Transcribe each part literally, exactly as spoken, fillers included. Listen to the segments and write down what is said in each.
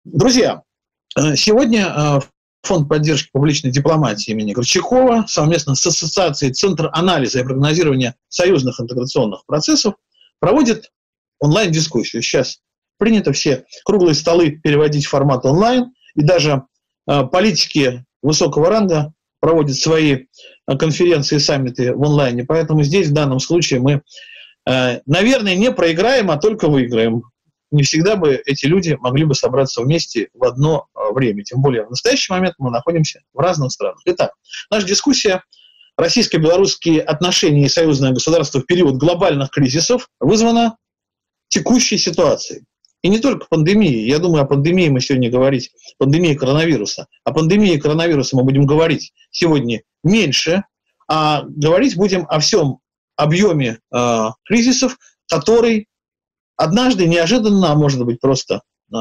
Друзья, сегодня Фонд поддержки публичной дипломатии имени Горчакова совместно с Ассоциацией «Центр анализа и прогнозирования союзных интеграционных процессов» проводит онлайн-дискуссию. Сейчас принято все круглые столы переводить в формат онлайн, и даже политики высокого ранга проводят свои конференции и саммиты в онлайне. Поэтому здесь в данном случае мы, наверное, не проиграем, а только выиграем. Не всегда бы эти люди могли бы собраться вместе в одно время. Тем более в настоящий момент мы находимся в разных странах. Итак, наша дискуссия «Российско-белорусские отношения и союзное государство в период глобальных кризисов» вызвана текущей ситуацией. И не только пандемией. Я думаю, о пандемии мы сегодня говорить, пандемии коронавируса. О пандемии коронавируса мы будем говорить сегодня меньше, а говорить будем о всем объеме э, кризисов, который однажды неожиданно, а может быть просто э,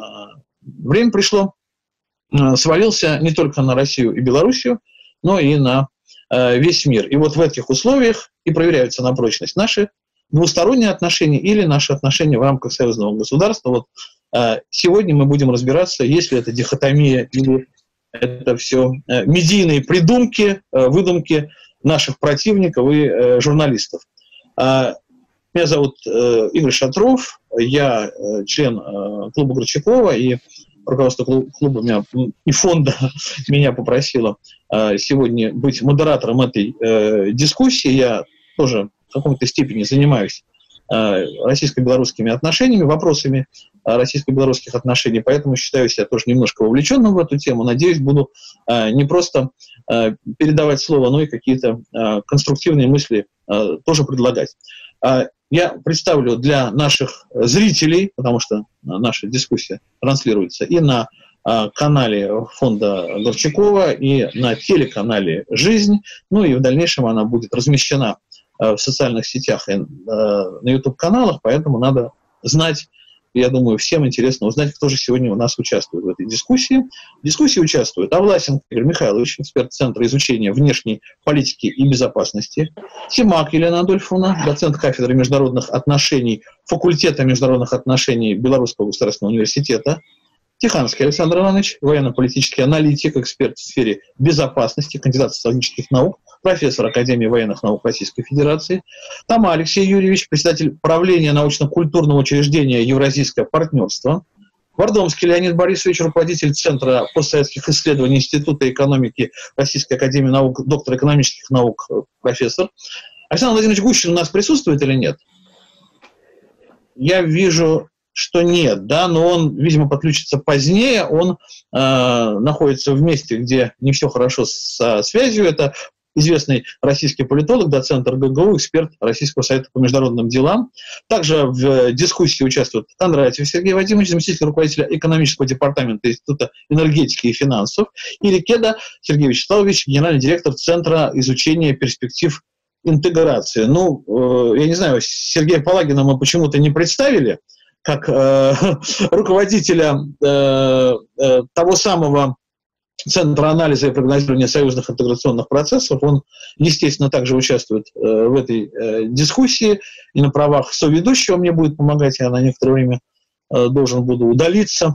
время пришло, э, свалился не только на Россию и Белоруссию, но и на э, весь мир. И вот в этих условиях и проверяются на прочность наши двусторонние отношения или наши отношения в рамках союзного государства. Вот э, сегодня мы будем разбираться, есть ли это дихотомия или это все э, медийные придумки, э, выдумки наших противников и э, журналистов. Э, Меня зовут э, Игорь Шатров, я э, член э, клуба Горчакова, и руководство клуба меня, и фонда меня попросило э, сегодня быть модератором этой э, дискуссии. Я тоже в какой-то степени занимаюсь э, российско-белорусскими отношениями, вопросами э, российско-белорусских отношений, поэтому считаю себя тоже немножко вовлеченным в эту тему. Надеюсь, буду э, не просто э, передавать слово, но и какие-то э, конструктивные мысли э, тоже предлагать. Я представлю для наших зрителей, потому что наша дискуссия транслируется и на канале фонда Горчакова, и на телеканале «Жизнь», ну и в дальнейшем она будет размещена в социальных сетях и на YouTube-каналах, поэтому надо знать, я думаю, всем интересно узнать, кто же сегодня у нас участвует в этой дискуссии. В дискуссии участвуют Авласенко Игорь Михайлович, эксперт Центра изучения внешней политики и безопасности, Симак Елена Адольфовна, доцент кафедры международных отношений факультета международных отношений Белорусского государственного университета, Тиханский Александр Иванович, военно-политический аналитик, эксперт в сфере безопасности, кандидат стратегических наук, профессор Академии военных наук Российской Федерации, Тома Алексей Юрьевич, председатель правления научно-культурного учреждения «Евразийское партнерство», Вардомский Леонид Борисович, руководитель Центра постсоветских исследований Института экономики Российской Академии наук, доктор экономических наук, профессор. Александр Владимирович Гущин у нас присутствует или нет? Я вижу, что нет, да, но он, видимо, подключится позднее, он э, находится в месте, где не все хорошо со связью. Это известный российский политолог, доцент эр гэ гэ у, эксперт Российского совета по международным делам. Также в дискуссии участвует Кондратьев Сергей Вадимович, заместитель руководителя экономического департамента Института энергетики и финансов, и Рикеда Сергей Вячеславович, генеральный директор Центра изучения перспектив интеграции. Ну, э, я не знаю, Сергея Палагина мы почему-то не представили как э, руководителя э, э, того самого Центра анализа и прогнозирования союзных интеграционных процессов. Он, естественно, также участвует э, в этой э, дискуссии, и на правах соведущего мне будет помогать, я на некоторое время э, должен буду удалиться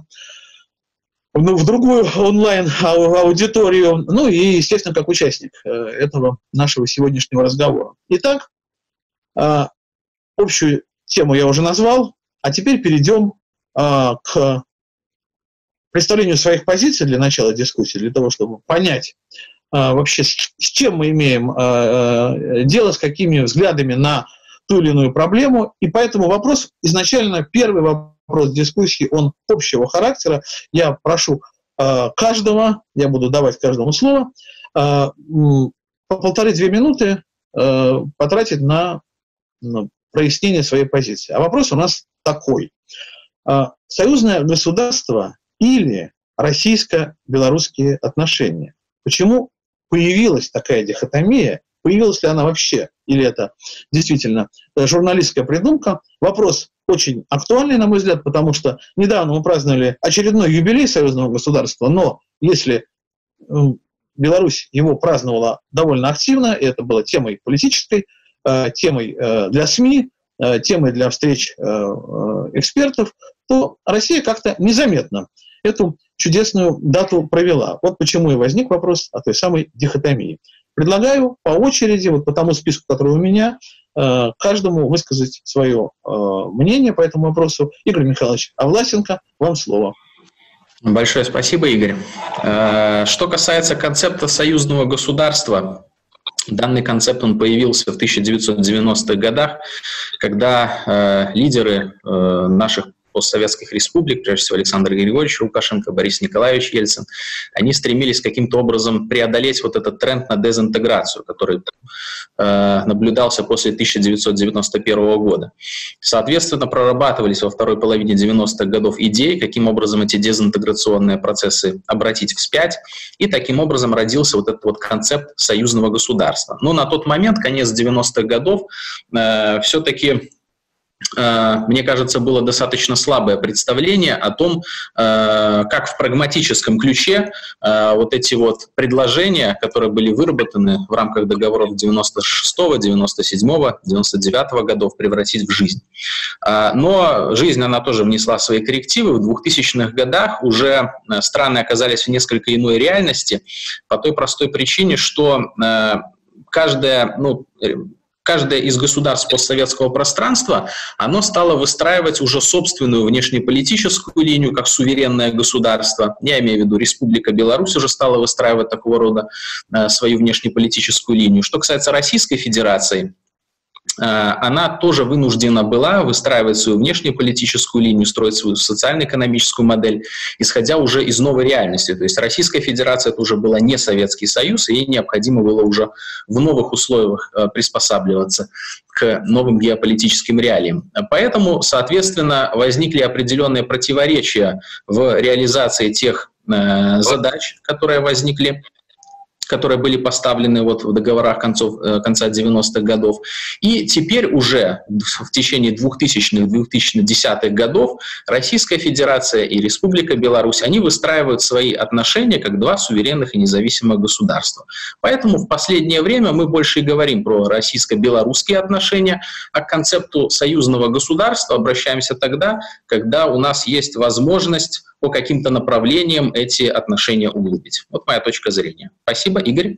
в, в другую онлайн-аудиторию, ну и, естественно, как участник э, этого нашего сегодняшнего разговора. Итак, э, общую тему я уже назвал. А теперь перейдем а, к представлению своих позиций для начала дискуссии, для того, чтобы понять а, вообще, с, с чем мы имеем а, дело, с какими взглядами на ту или иную проблему. И поэтому вопрос, изначально первый вопрос дискуссии, он общего характера. Я прошу а, каждого, я буду давать каждому слово, а, по полторы-две минуты а, потратить на, на прояснение своей позиции. А вопрос у нас такой. Союзное государство или российско-белорусские отношения? Почему появилась такая дихотомия? Появилась ли она вообще? Или это действительно журналистская придумка? Вопрос очень актуальный, на мой взгляд, потому что недавно мы праздновали очередной юбилей союзного государства, но если Беларусь его праздновала довольно активно, и это было темой политической, темой для СМИ, темой для встреч экспертов, то Россия как-то незаметно эту чудесную дату провела. Вот почему и возник вопрос о той самой дихотомии. Предлагаю по очереди, вот по тому списку, который у меня, каждому высказать свое мнение по этому вопросу. Игорь Михайлович Власенко, вам слово. Большое спасибо, Игорь. Что касается концепта союзного государства, данный концепт он появился в тысяча девятьсот девяностых годах, когда лидеры наших постсоветских республик, прежде всего Александр Григорьевич Лукашенко, Борис Николаевич Ельцин, они стремились каким-то образом преодолеть вот этот тренд на дезинтеграцию, который э, наблюдался после тысяча девятьсот девяносто первого года. Соответственно, прорабатывались во второй половине девяностых годов идеи, каким образом эти дезинтеграционные процессы обратить вспять, и таким образом родился вот этот вот концепт союзного государства. Но на тот момент, конец девяностых годов, э, все-таки мне кажется, было достаточно слабое представление о том, как в прагматическом ключе вот эти вот предложения, которые были выработаны в рамках договоров девяносто шестого, девяносто седьмого, девяносто девятого годов, превратить в жизнь. Но жизнь, она тоже внесла свои коррективы. В двухтысячных годах уже страны оказались в несколько иной реальности по той простой причине, что каждая, ну, Каждое из государств постсоветского пространства, оно стало выстраивать уже собственную внешнеполитическую линию, как суверенное государство. Я имею в виду, Республика Беларусь уже стала выстраивать такого рода э, свою внешнеполитическую линию. Что касается Российской Федерации, она тоже вынуждена была выстраивать свою внешнеполитическую линию, строить свою социально-экономическую модель, исходя уже из новой реальности. То есть Российская Федерация это уже была не Советский Союз, и ей необходимо было уже в новых условиях приспосабливаться к новым геополитическим реалиям. Поэтому, соответственно, возникли определенные противоречия в реализации тех э, задач, которые возникли, которые были поставлены вот в договорах концов, конца девяностых годов. И теперь уже в течение двухтысячных — двухтысячно-десятых годов Российская Федерация и Республика Беларусь, они выстраивают свои отношения как два суверенных и независимых государства. Поэтому в последнее время мы больше и говорим про российско-белорусские отношения, а к концепту союзного государства обращаемся тогда, когда у нас есть возможность по каким-то направлениям эти отношения углубить. Вот моя точка зрения. Спасибо, Игорь.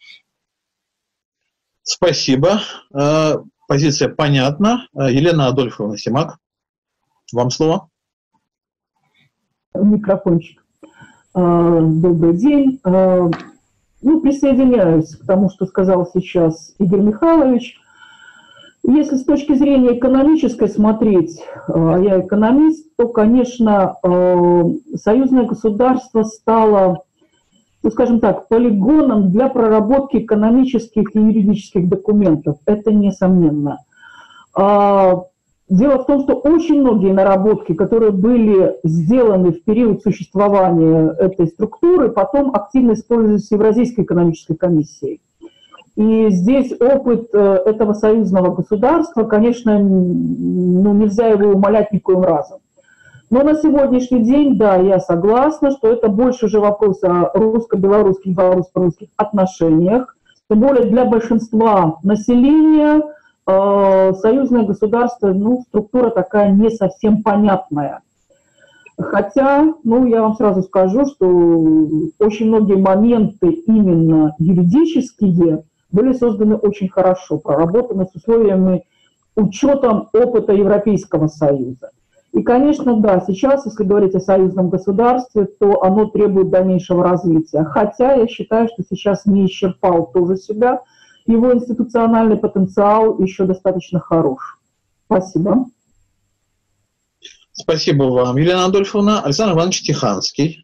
Спасибо. Позиция понятна. Елена Адольфовна Симак, вам слово. Микрофончик. Добрый день. Ну, присоединяюсь к тому, что сказал сейчас Игорь Михайлович. Если с точки зрения экономической смотреть, а я экономист, то, конечно, союзное государство стало, ну, скажем так, полигоном для проработки экономических и юридических документов. Это несомненно. Дело в том, что очень многие наработки, которые были сделаны в период существования этой структуры, потом активно используются Евразийской экономической комиссией. И здесь опыт этого союзного государства, конечно, ну, нельзя его умалять никоим разом. Но на сегодняшний день, да, я согласна, что это больше уже вопрос о русско-белорусских, белорусско-русских отношениях. Тем более для большинства населения э, союзное государство, ну, структура такая не совсем понятная. Хотя, ну, я вам сразу скажу, что очень многие моменты именно юридические были созданы очень хорошо, проработаны с условиями, учетом опыта Европейского Союза. И, конечно, да, сейчас, если говорить о союзном государстве, то оно требует дальнейшего развития. Хотя я считаю, что сейчас не исчерпал тоже себя, его институциональный потенциал еще достаточно хорош. Спасибо. Спасибо вам, Елена Адольфовна. Александр Иванович Тиханский.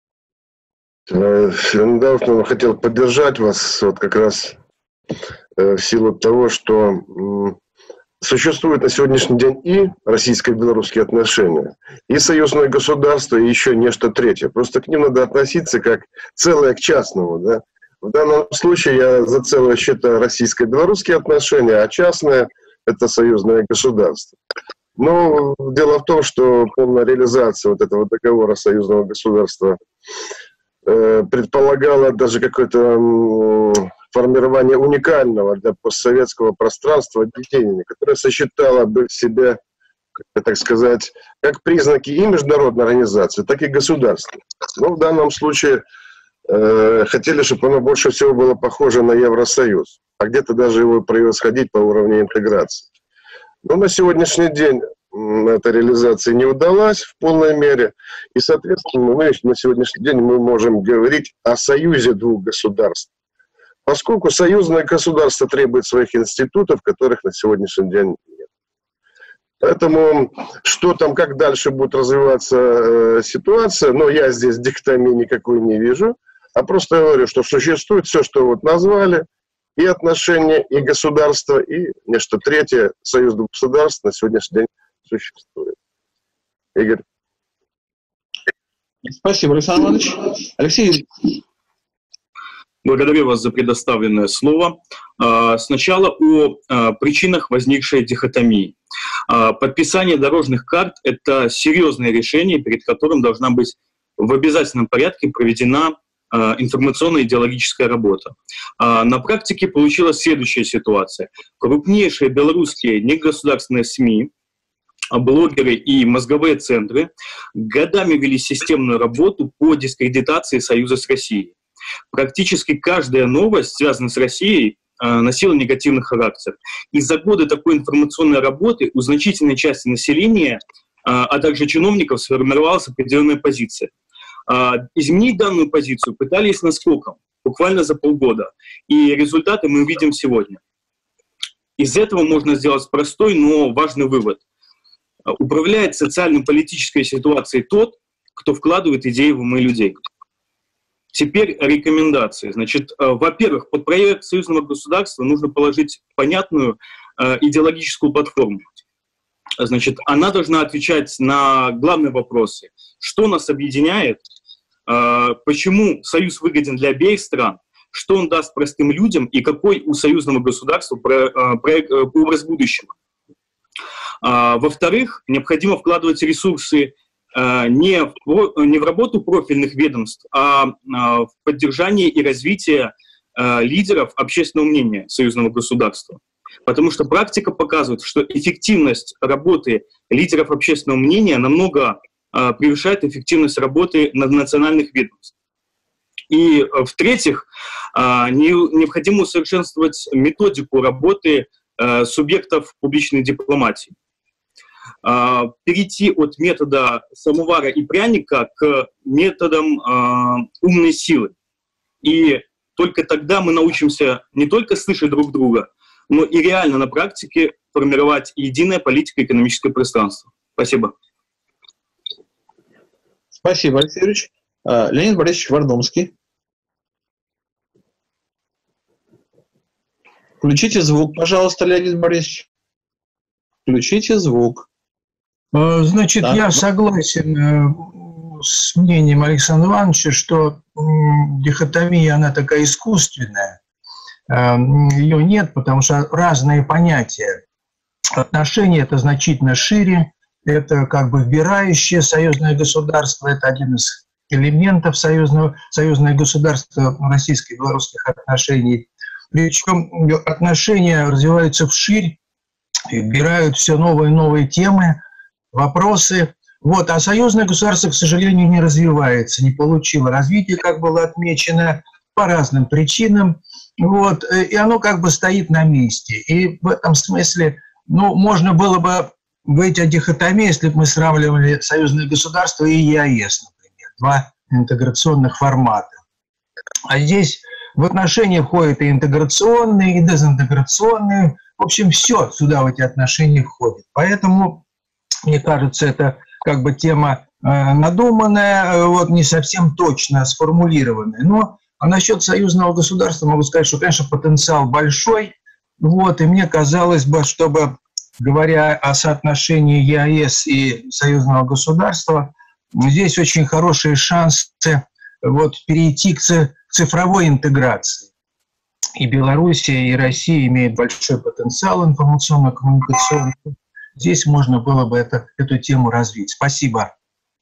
Я хотел поддержать вас вот как раз в силу того, что существует на сегодняшний день и российско-белорусские отношения, и союзное государство, и еще нечто третье. Просто к ним надо относиться как целое к частному. Да? В данном случае я за целое считаю российско-белорусские отношения, а частное – это союзное государство. Но дело в том, что полная реализация вот этого договора союзного государства э, предполагала даже какое-то формирование уникального для постсоветского пространства объединения, которое сочетало бы в себе так сказать, как признаки и международной организации, так и государства. Но в данном случае э, хотели, чтобы оно больше всего было похоже на Евросоюз, а где-то даже его превосходить по уровню интеграции. Но на сегодняшний день эта реализация не удалась в полной мере, и, соответственно, мы на сегодняшний день мы можем говорить о союзе двух государств, поскольку союзное государство требует своих институтов, которых на сегодняшний день нет. Поэтому, что там, как дальше будет развиваться э, ситуация, но я здесь дихотомии никакой не вижу, а просто говорю, что существует все, что вот назвали, и отношения, и государства, и нечто третье, союз двух государств на сегодняшний день существует. Игорь. Спасибо, Александр Иванович. Алексей. Благодарю вас за предоставленное слово. Сначала о причинах возникшей дихотомии. Подписание дорожных карт – это серьезное решение, перед которым должна быть в обязательном порядке проведена информационная идеологическая работа. На практике получилась следующая ситуация. Крупнейшие белорусские негосударственные СМИ, блогеры и мозговые центры годами вели системную работу по дискредитации союза с Россией. Практически каждая новость, связанная с Россией, носила негативный характер. И за годы такой информационной работы у значительной части населения, а также чиновников, сформировалась определенная позиция. Изменить данную позицию пытались наскоком, буквально за полгода. И результаты мы видим сегодня. Из этого можно сделать простой, но важный вывод. Управляет социально-политической ситуацией тот, кто вкладывает идеи в умы людей. Теперь рекомендации. Значит, во-первых, под проект союзного государства нужно положить понятную идеологическую платформу. Значит, она должна отвечать на главные вопросы. Что нас объединяет? Почему союз выгоден для обеих стран? Что он даст простым людям? И какой у союзного государства проект, образ будущего? Во-вторых, необходимо вкладывать ресурсы не в, не в работу профильных ведомств, а в поддержание и развитие лидеров общественного мнения союзного государства. Потому что практика показывает, что эффективность работы лидеров общественного мнения намного превышает эффективность работы национальных ведомств. И, в-третьих, необходимо усовершенствовать методику работы субъектов публичной дипломатии. Перейти от метода самовара и пряника к методам умной силы. И только тогда мы научимся не только слышать друг друга, но и реально на практике формировать единое политико-экономическое пространство. Спасибо. Спасибо, Алексей Юрьевич. Леонид Борисович Вардомский. Включите звук, пожалуйста, Леонид Борисович. Включите звук. Значит, так. Я согласен с мнением Александра Ивановича, что дихотомия, она такая искусственная. Ее нет, потому что разные понятия. Отношения – это значительно шире, это как бы вбирающее союзное государство, это один из элементов союзного, союзное государство российско-белорусских отношений. Причем отношения развиваются вширь, вбирают все новые и новые темы, вопросы. Вот. А союзное государство, к сожалению, не развивается, не получило развития, как было отмечено, по разным причинам. Вот. И оно как бы стоит на месте. И в этом смысле, ну, можно было бы говорить о дихотомии, если бы мы сравнивали союзное государство и ЕАЭС, например, два интеграционных формата. А здесь в отношения входят и интеграционные, и дезинтеграционные. В общем, все сюда в эти отношения входит. Поэтому, мне кажется, это как бы тема э, надуманная, вот, не совсем точно сформулированная. Но а насчет союзного государства могу сказать, что, конечно, потенциал большой. Вот, и мне казалось бы, чтобы, говоря о соотношении ЕАЭС и союзного государства, здесь очень хорошие шансы вот, перейти к цифровой интеграции. И Белоруссия, и Россия имеют большой потенциал информационно-коммуникационный. Здесь можно было бы это, эту тему развить. Спасибо.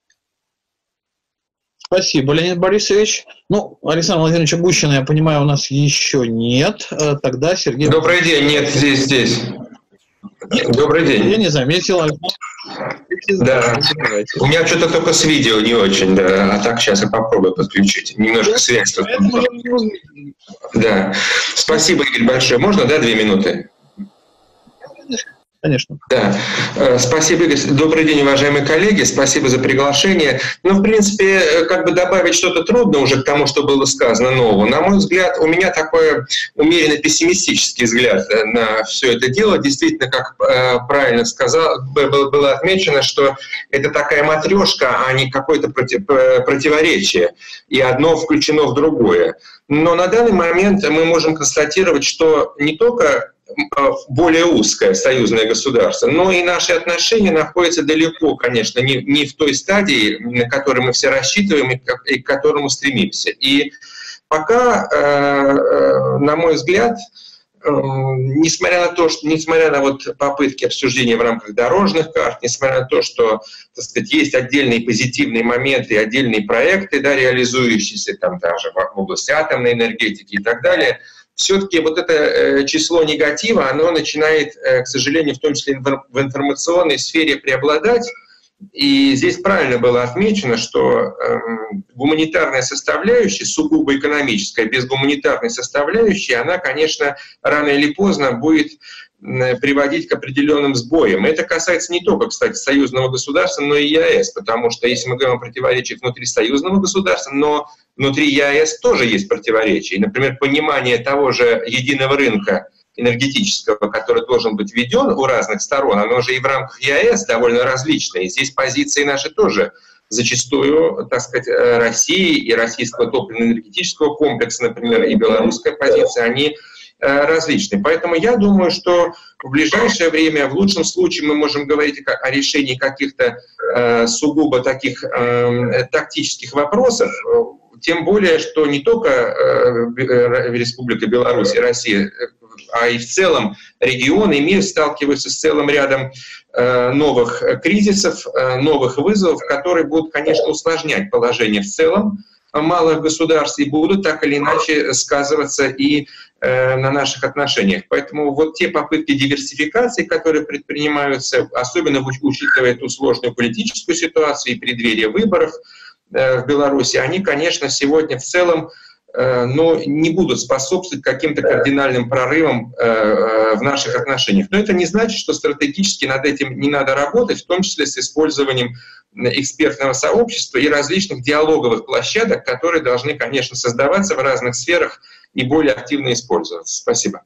Спасибо, Леонид Борисович. Ну, Александр Владимирович Гущина, я понимаю, у нас еще нет. Тогда Сергей... Добрый день. Нет, здесь, здесь. Добрый день. Я не заметил. Да. У меня что-то только с видео не очень, да. А так сейчас я попробую подключить. Немножко связь. Да. Спасибо, Игорь, большое. Можно, да, две минуты? Конечно. Да. Спасибо, Игорь. Добрый день, уважаемые коллеги. Спасибо за приглашение. Ну, в принципе, как бы добавить что-то трудно уже к тому, что было сказано нового. На мой взгляд, у меня такой умеренно пессимистический взгляд на все это дело. Действительно, как правильно сказал, было отмечено, что это такая матрешка, а не какое-то противоречие. И одно включено в другое. Но на данный момент мы можем констатировать, что не только более узкое союзное государство, но и наши отношения находятся далеко, конечно, не, не в той стадии, на которой мы все рассчитываем и к, и к которому стремимся. И пока, э, на мой взгляд, э, несмотря на то, что, несмотря на вот попытки обсуждения в рамках дорожных карт, несмотря на то, что, так сказать, есть отдельные позитивные моменты, отдельные проекты, да, реализующиеся там даже в области атомной энергетики и так далее, все-таки вот это число негатива, оно начинает, к сожалению, в том числе в информационной сфере преобладать. И здесь правильно было отмечено, что гуманитарная составляющая, сугубо экономическая, без гуманитарной составляющей, она, конечно, рано или поздно будет приводить к определенным сбоям. Это касается не только, кстати, союзного государства, но и ЕАЭС, потому что если мы говорим о противоречиях внутри союзного государства, но внутри ЕАЭС тоже есть противоречия. И, например, понимание того же единого рынка энергетического, который должен быть введен у разных сторон, оно же и в рамках ЕАЭС довольно различное. И здесь позиции наши тоже зачастую, так сказать, России и российского топливно-энергетического комплекса, например, и белорусская позиция, они различны. Поэтому я думаю, что в ближайшее время, в лучшем случае, мы можем говорить о решении каких-то э, сугубо таких э, тактических вопросов, тем более, что не только э, Республика Беларусь и Россия, а и в целом регион и мир сталкиваются с целым рядом э, новых кризисов, э, новых вызовов, которые будут, конечно, усложнять положение в целом малых государств и будут так или иначе сказываться и э, на наших отношениях. Поэтому вот те попытки диверсификации, которые предпринимаются, особенно учитывая ту сложную политическую ситуацию и преддверие выборов э, в Беларуси, они, конечно, сегодня в целом э, но не будут способствовать каким-то кардинальным прорывам э, в наших отношениях. Но это не значит, что стратегически над этим не надо работать, в том числе с использованием экспертного сообщества и различных диалоговых площадок, которые должны, конечно, создаваться в разных сферах и более активно использоваться. Спасибо.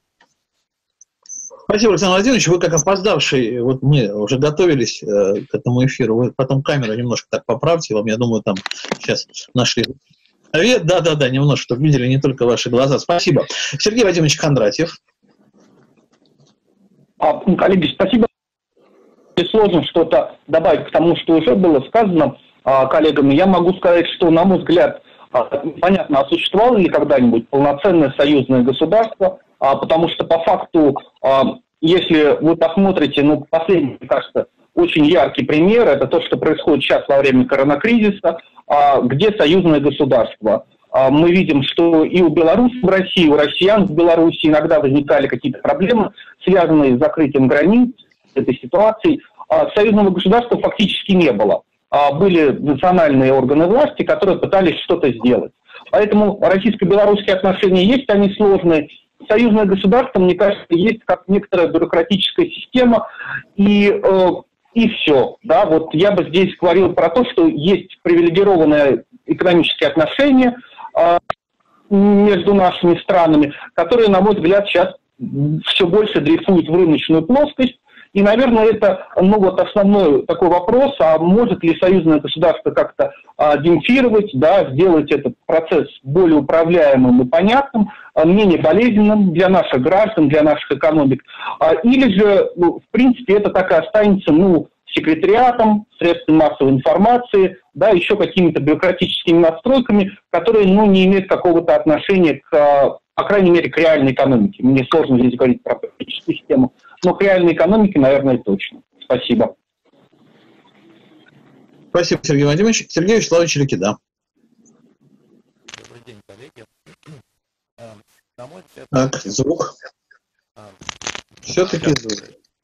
Спасибо, Александр Владимирович. Вы как опоздавший, вот мы уже готовились э, к этому эфиру, вы потом камеру немножко так поправьте, вам, я думаю, там сейчас нашли... Да-да-да, немножко, чтобы видели не только ваши глаза. Спасибо. Сергей Вадимович Кондратьев. А, коллеги, спасибо. Сложно что-то добавить к тому, что уже было сказано а, коллегами. Я могу сказать, что, на мой взгляд, а, понятно, а существовало ли когда-нибудь полноценное союзное государство, а, потому что по факту, а, если вы посмотрите, ну, последний, мне кажется, очень яркий пример, это то, что происходит сейчас во время коронакризиса, а, где союзное государство. А, мы видим, что и у белорусов в России, и у россиян в Беларуси иногда возникали какие-то проблемы, связанные с закрытием границ, этой ситуации. А, союзного государства фактически не было. А, были национальные органы власти, которые пытались что-то сделать. Поэтому российско-белорусские отношения есть, они сложные. Союзное государство, мне кажется, есть как некоторая бюрократическая система, и, э, и все. Да? Вот я бы здесь говорил про то, что есть привилегированные экономические отношения э, между нашими странами, которые, на мой взгляд, сейчас все больше дрейфуют в рыночную плоскость. И, наверное, это, ну, вот основной такой вопрос, а может ли союзное государство как-то а, демпфировать, да, сделать этот процесс более управляемым и понятным, а, менее болезненным для наших граждан, для наших экономик. А, или же, ну, в принципе, это так и останется, ну, секретариатом, средством массовой информации, да, еще какими-то бюрократическими настройками, которые, ну, не имеют какого-то отношения к, по крайней мере, к реальной экономике. Мне сложно здесь говорить про политическую систему, но к реальной экономике, наверное, точно. Спасибо. Спасибо, Сергей Владимирович. Сергей Вячеславович Ликида. Добрый день, коллеги. На мой взгляд... Так, звук. Все-таки звук.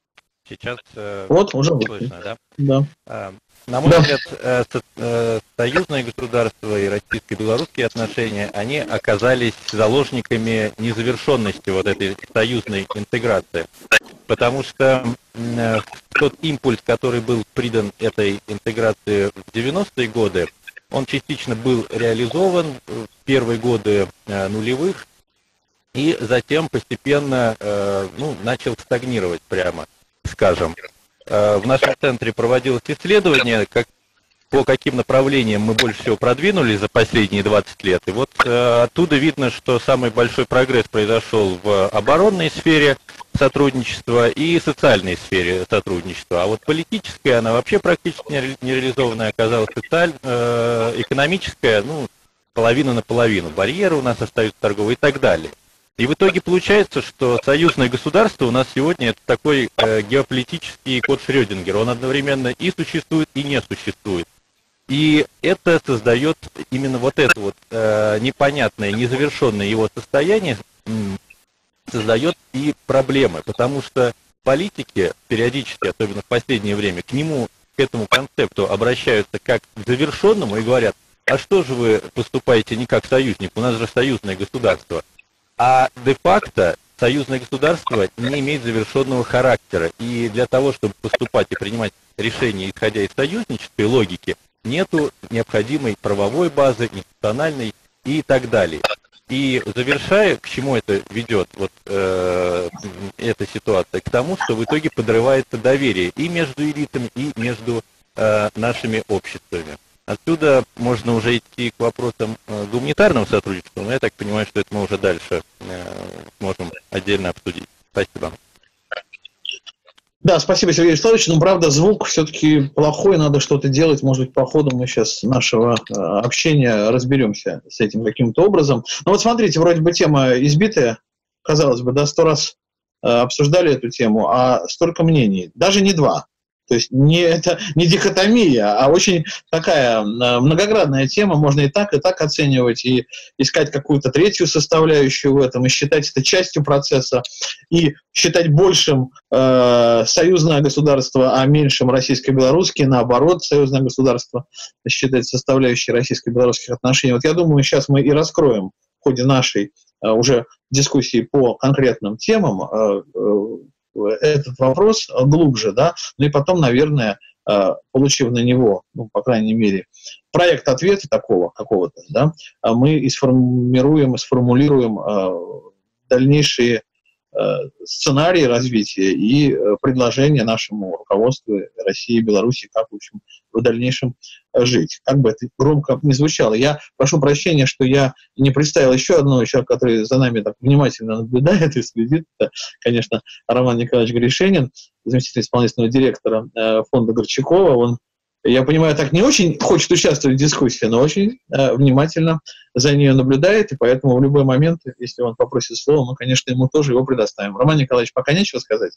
Сейчас э, вот, уже слышно, да? Да. А, на мой да. взгляд, э, со, э, союзное государство и российско-белорусские отношения, они оказались заложниками незавершенности вот этой союзной интеграции. Потому что э, тот импульс, который был придан этой интеграции в девяностые годы, он частично был реализован в первые годы э, нулевых, и затем постепенно э, ну, начал стагнировать, прямо скажем. Э, в нашем центре проводилось исследование, как, по каким направлениям мы больше всего продвинулись за последние двадцать лет. И вот э, оттуда видно, что самый большой прогресс произошел в оборонной сфере сотрудничества и социальной сфере сотрудничества. А вот политическая, она вообще практически нереализованная оказалась, социаль, э, экономическая, ну, половина на половину. Барьеры у нас остаются торговые и так далее. И в итоге получается, что союзное государство у нас сегодня это такой э, геополитический код Шрёдингера. Он одновременно и существует, и не существует. И это создает именно вот это вот э, непонятное, незавершенное его состояние, э, создает и проблемы. Потому что политики периодически, особенно в последнее время, к нему, к этому концепту обращаются как к завершенному и говорят: а что же вы поступаете не как союзник, у нас же союзное государство. А де-факто союзное государство не имеет завершенного характера. И для того, чтобы поступать и принимать решения, исходя из союзнической логики, нету необходимой правовой базы, институциональной и так далее. И завершая, к чему это ведет, вот э, эта ситуация? К тому, что в итоге подрывается доверие и между элитами, и между э, нашими обществами. Отсюда можно уже идти к вопросам гуманитарного сотрудничества, но я так понимаю, что это мы уже дальше можем отдельно обсудить. Спасибо. Да, спасибо, Сергей Вячеславович. Но, правда, звук все-таки плохой, надо что-то делать. Может быть, по ходу мы сейчас нашего общения разберемся с этим каким-то образом. Но вот смотрите, вроде бы тема избитая, казалось бы, да, сто раз обсуждали эту тему, а столько мнений, даже не два. То есть не, это не дихотомия, а очень такая многогранная тема, можно и так, и так оценивать, и искать какую-то третью составляющую в этом, и считать это частью процесса, и считать большим э, союзное государство, а меньшим российско-белорусские, наоборот, союзное государство считать составляющей российско-белорусских отношений. Вот я думаю, сейчас мы и раскроем в ходе нашей э, уже дискуссии по конкретным темам э, э, этот вопрос глубже, да, ну и потом, наверное, получив на него, ну, по крайней мере, проект ответа такого какого-то, да, мы и сформируем, и сформулируем дальнейшие сценарии развития и предложения нашему руководству России и Беларуси, как, в общем, в дальнейшем жить. Как бы это громко не звучало. Я прошу прощения, что я не представил еще одного человека, который за нами так внимательно наблюдает и следит. Это, конечно, Роман Николаевич Гришенин, заместитель исполнительного директора фонда Горчакова. Он, я понимаю, так не очень хочет участвовать в дискуссии, но очень э, внимательно за нее наблюдает, и поэтому в любой момент, если он попросит слова, мы, конечно, ему тоже его предоставим. Роман Николаевич, пока нечего сказать?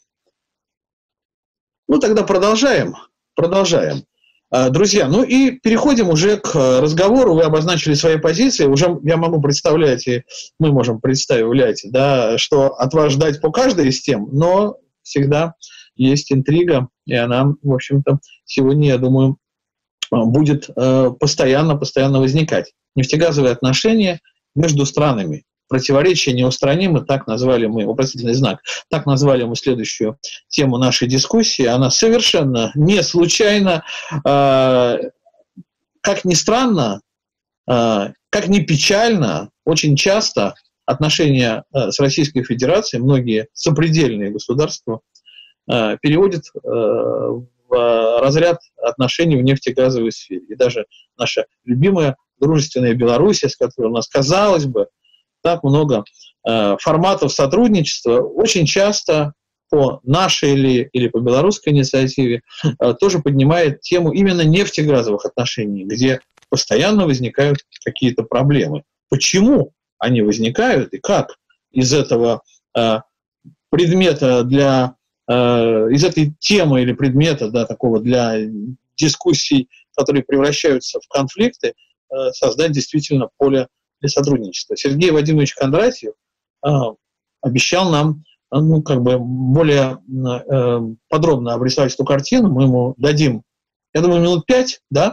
Ну, тогда продолжаем. Продолжаем. Друзья, ну и переходим уже к разговору. Вы обозначили свои позиции. Уже я могу представлять, и мы можем представлять, да, что от вас ждать по каждой из тем, но всегда есть интрига, и она, в общем-то, сегодня, я думаю, будет постоянно-постоянно возникать. Нефтегазовые отношения между странами. Противоречия неустранимы, так назвали мы, вопросительный знак, так назвали мы следующую тему нашей дискуссии. Она совершенно не случайно, э, как ни странно, э, как ни печально, очень часто отношения э, с Российской Федерацией, многие сопредельные государства, э, переводят э, в разряд отношений в нефтегазовой сфере. И даже наша любимая дружественная Белоруссия, с которой у нас, казалось бы, так много э, форматов сотрудничества, очень часто по нашей или, или по белорусской инициативе э, тоже поднимает тему именно нефтегазовых отношений, где постоянно возникают какие-то проблемы. Почему они возникают и как из этого э, предмета для, э, из этой темы или предмета, да, такого для дискуссий, которые превращаются в конфликты, э, создать действительно поле для сотрудничества. Сергей Вадимович Кондратьев э, обещал нам ну, как бы более э, подробно обрисовать эту картину, мы ему дадим, я думаю, минут пять, да?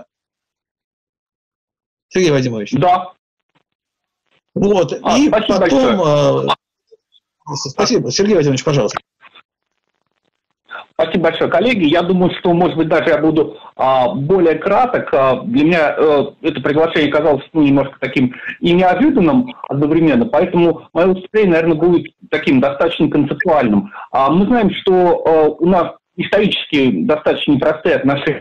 Сергей Вадимович? Да. Вот, а, и спасибо потом... Э, спасибо. Сергей Вадимович, пожалуйста. Спасибо большое, коллеги. Я думаю, что, может быть, даже я буду а, более краток. А, для меня а, это приглашение казалось ну, немножко таким и неожиданным одновременно, поэтому мое выступление, наверное, будет таким достаточно концептуальным. А, мы знаем, что а, у нас исторически достаточно непростые отношения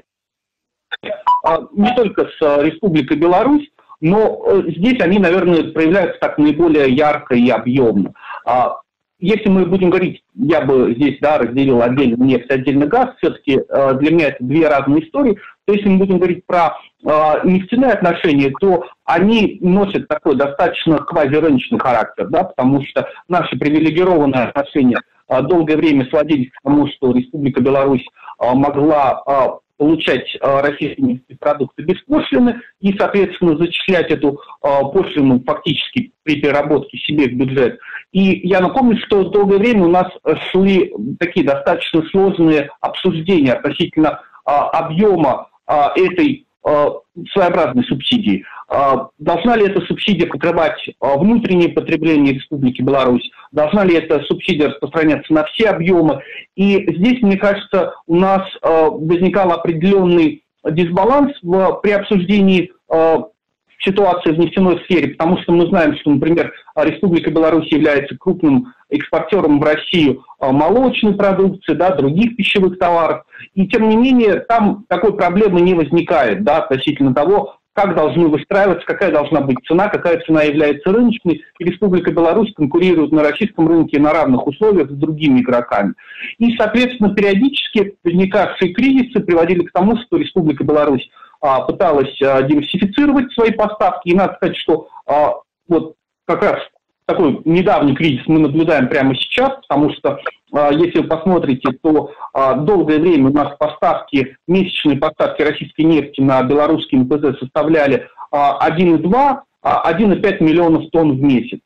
а, не только с а, Республикой Беларусь, но а, здесь они, наверное, проявляются так наиболее ярко и объемно. А, Если мы будем говорить, я бы здесь да, разделил отдельно нефть, отдельно газ, все-таки э, для меня это две разные истории. То если мы будем говорить про э, нефтяные отношения, то они носят такой достаточно квазирыночный характер, да, потому что наши привилегированные отношения э, долгое время сводились к тому, что Республика Беларусь э, могла э, получать э, российские нефтяные продукты беспошлино и, соответственно, зачислять эту э, пошлину фактически при переработке себе в бюджет. И я напомню, что долгое время у нас шли такие достаточно сложные обсуждения относительно э, объема э, этой э, своеобразной субсидии. Э, должна ли эта субсидия покрывать э, внутреннее потребление Республики Беларусь? Должна ли эта субсидия распространяться на все объемы? И здесь, мне кажется, у нас э, возникал определенный дисбаланс в, при обсуждении э, ситуации в нефтяной сфере, потому что мы знаем, что, например, Республика Беларусь является крупным экспортером в Россию э, молочной продукции, да, других пищевых товаров, и тем не менее там такой проблемы не возникает, да, относительно того, как должны выстраиваться, какая должна быть цена, какая цена является рыночной, и Республика Беларусь конкурирует на российском рынке на равных условиях с другими игроками. И, соответственно, периодически возникавшие кризисы приводили к тому, что Республика Беларусь а, пыталась а, диверсифицировать свои поставки, и надо сказать, что а, вот как раз такой недавний кризис мы наблюдаем прямо сейчас, потому что, если вы посмотрите, то долгое время у нас поставки, месячные поставки российской нефти на белорусские эн пэ зэ составляли один и два — один и пять миллионов тонн в месяц.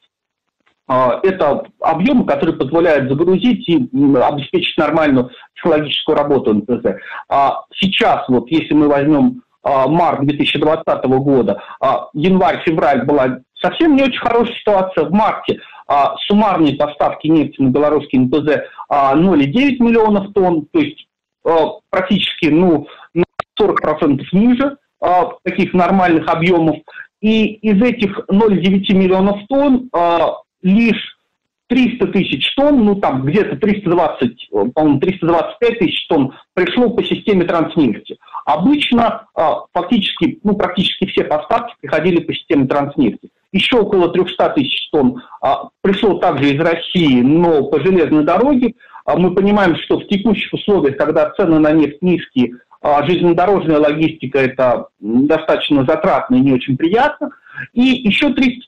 Это объемы, которые позволяют загрузить и обеспечить нормальную психологическую работу эн пэ зэ. Сейчас, вот если мы возьмем март две тысячи двадцатого года, январь-февраль была совсем не очень хорошая ситуация. В марте а, суммарные поставки нефти на белорусский эн пэ зэ а, ноль и девять миллионов тонн, то есть а, практически ну, на сорок процентов ниже а, таких нормальных объемов. И из этих ноль и девять миллионов тонн а, лишь триста тысяч тонн, ну там где-то триста двадцать, по-моему, триста двадцать пять тысяч тонн пришло по системе Транснефти. Обычно а, фактически, ну практически все поставки приходили по системе Транснефти. Еще около триста тысяч тонн а, пришло также из России, но по железной дороге. А, мы понимаем, что в текущих условиях, когда цены на нефть низкие, а, железнодорожная логистика это достаточно затратно и не очень приятно. И еще триста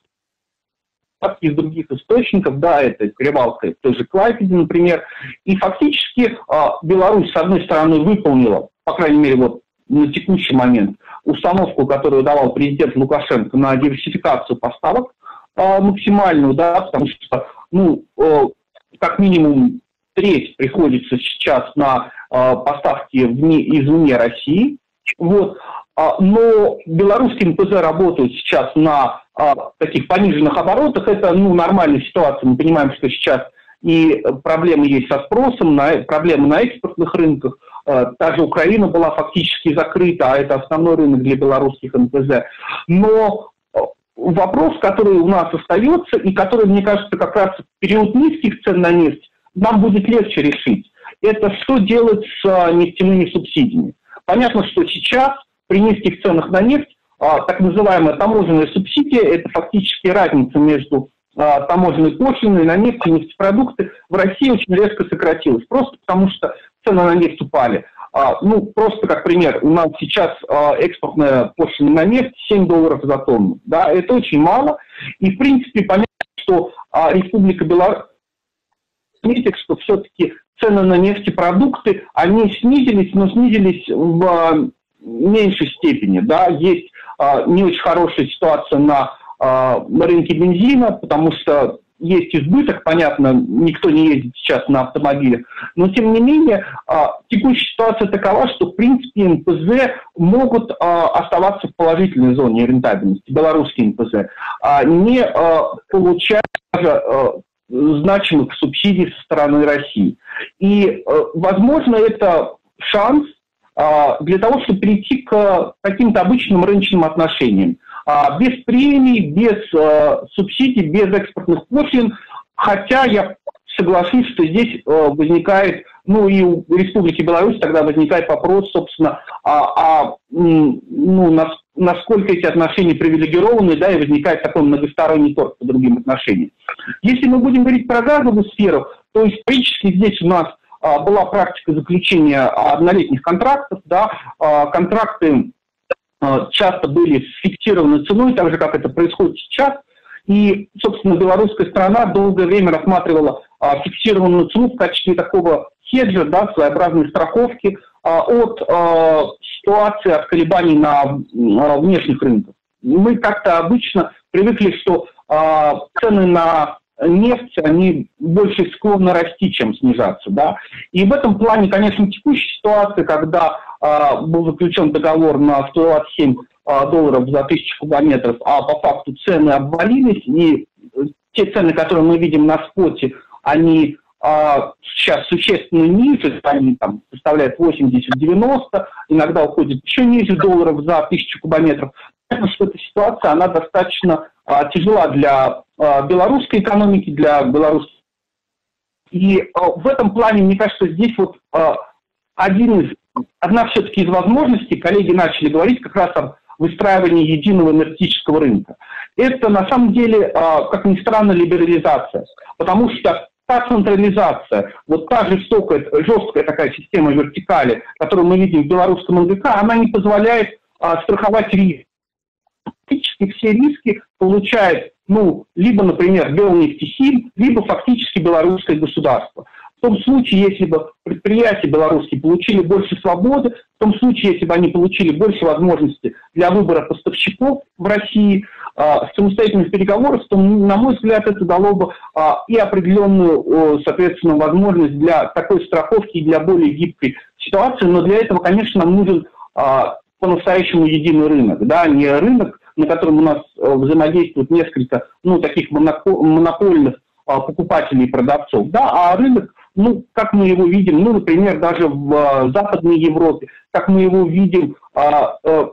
из других источников, да, это перевалка той же Клайпеде, например. И фактически а, Беларусь, с одной стороны, выполнила, по крайней мере, вот на текущий момент, установку, которую давал президент Лукашенко на диверсификацию поставок а, максимальную, да, потому что, ну, а, как минимум треть приходится сейчас на а, поставки вне, извне России, вот. А, но белорусские эн пэ зэ работают сейчас на а, таких пониженных оборотах, это, ну, нормальная ситуация, мы понимаем, что сейчас и проблемы есть со спросом, на, проблемы на экспортных рынках. Та же Украина была фактически закрыта, а это основной рынок для белорусских эн пэ зэ. Но вопрос, который у нас остается, и который, мне кажется, как раз в период низких цен на нефть нам будет легче решить, это что делать с нефтяными субсидиями. Понятно, что сейчас при низких ценах на нефть так называемая таможенная субсидия – это фактически разница между таможенной пошлиной на нефть и нефтепродукты в России очень резко сократилась. Просто потому что цены на нефть упали. А, ну, просто как пример, у нас сейчас а, экспортная пошлина на нефть семь долларов за тонну. Да, это очень мало. И, в принципе, понятно, что а, Республика Беларусь отметит, что все-таки цены на нефтепродукты, они снизились, но снизились в а, меньшей степени. Да. Есть а, не очень хорошая ситуация на на рынке бензина, потому что есть избыток, понятно, никто не ездит сейчас на автомобилях, но тем не менее текущая ситуация такова, что в принципе эн пэ зэ могут оставаться в положительной зоне рентабельности, белорусские эн пэ зэ, не получая значимых субсидий со стороны России. И, возможно, это шанс для того, чтобы перейти к каким-то обычным рыночным отношениям. Без премий, без субсидий, без экспортных пошлин, хотя я соглашусь, что здесь возникает, ну и у Республики Беларусь тогда возникает вопрос, собственно, а, а ну, нас, насколько эти отношения привилегированы, да, и возникает такой многосторонний торг по другим отношениям. Если мы будем говорить про газовую сферу, то исторически здесь у нас а, была практика заключения однолетних контрактов, да, а, контракты а, часто были с фиксированной ценой, так же, как это происходит сейчас. И, собственно, белорусская сторона долгое время рассматривала а, фиксированную цену в качестве такого хеджа, да, своеобразной страховки а, от а, ситуации, от колебаний на а, внешних рынках. Мы как-то обычно привыкли, что а, цены на нефть, они больше склонны расти, чем снижаться. Да? И в этом плане, конечно, текущая ситуация, когда а, был заключен договор на сто двадцать семь долларов за тысячу кубометров, а по факту цены обвалились, и те цены, которые мы видим на споте, они а, сейчас существенно ниже, они там составляют восемьдесят-девяносто, иногда уходят еще ниже долларов за тысячу кубометров. Понятно, что эта ситуация, она достаточно а, тяжела для а, белорусской экономики, для белорусской. И а, в этом плане, мне кажется, здесь вот а, один из, одна все-таки из возможностей, коллеги начали говорить как раз о выстраивании единого энергетического рынка. Это на самом деле, как ни странно, либерализация, потому что та централизация, вот та жестокая, жесткая такая система вертикали, которую мы видим в белорусском эн гэ ка, она не позволяет а, страховать риски. Фактически все риски получает, ну, либо, например, Белнефтехим, либо фактически белорусское государство. В том случае, если бы предприятия белорусские получили больше свободы, в том случае, если бы они получили больше возможностей для выбора поставщиков в России, э, самостоятельных переговоров, то, на мой взгляд, это дало бы э, и определенную, э, соответственно, возможность для такой страховки и для более гибкой ситуации. Но для этого, конечно, нам нужен э, по-настоящему единый рынок, да, не рынок, на котором у нас э, взаимодействуют несколько, ну, таких монопольных э, покупателей и продавцов, да, а рынок, ну, как мы его видим, ну, например, даже в э, Западной Европе, как мы его видим э, э,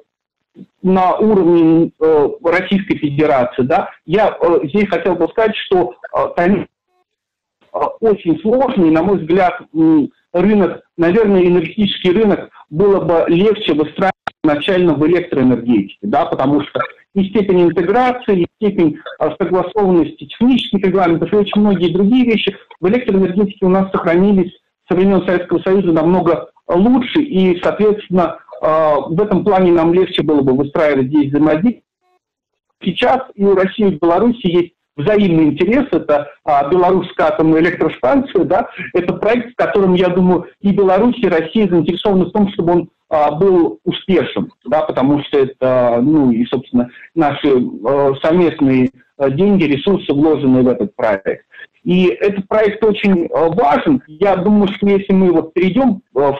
на уровне э, Российской Федерации, да, я э, здесь хотел бы сказать, что э, конечно, э, очень сложный, на мой взгляд, э, рынок, наверное, энергетический рынок было бы легче выстраивать изначально в электроэнергетике, да, потому что и степень интеграции, и степень а, согласованности технических регламентов и очень многие другие вещи в электроэнергетике у нас сохранились со времен Советского Союза намного лучше, и, соответственно, а, в этом плане нам легче было бы выстраивать здесь взаимодействие. Сейчас и у России, и у Беларуси есть взаимный интерес, это а, Белорусская атомная электростанция, да, это проект, в котором, я думаю, и Беларусь, и Россия заинтересованы в том, чтобы он а, был успешен, да, потому что это, ну, и, собственно, наши а, совместные а, деньги, ресурсы, вложенные в этот проект. И этот проект очень а, важен. Я думаю, что если мы вот перейдем а,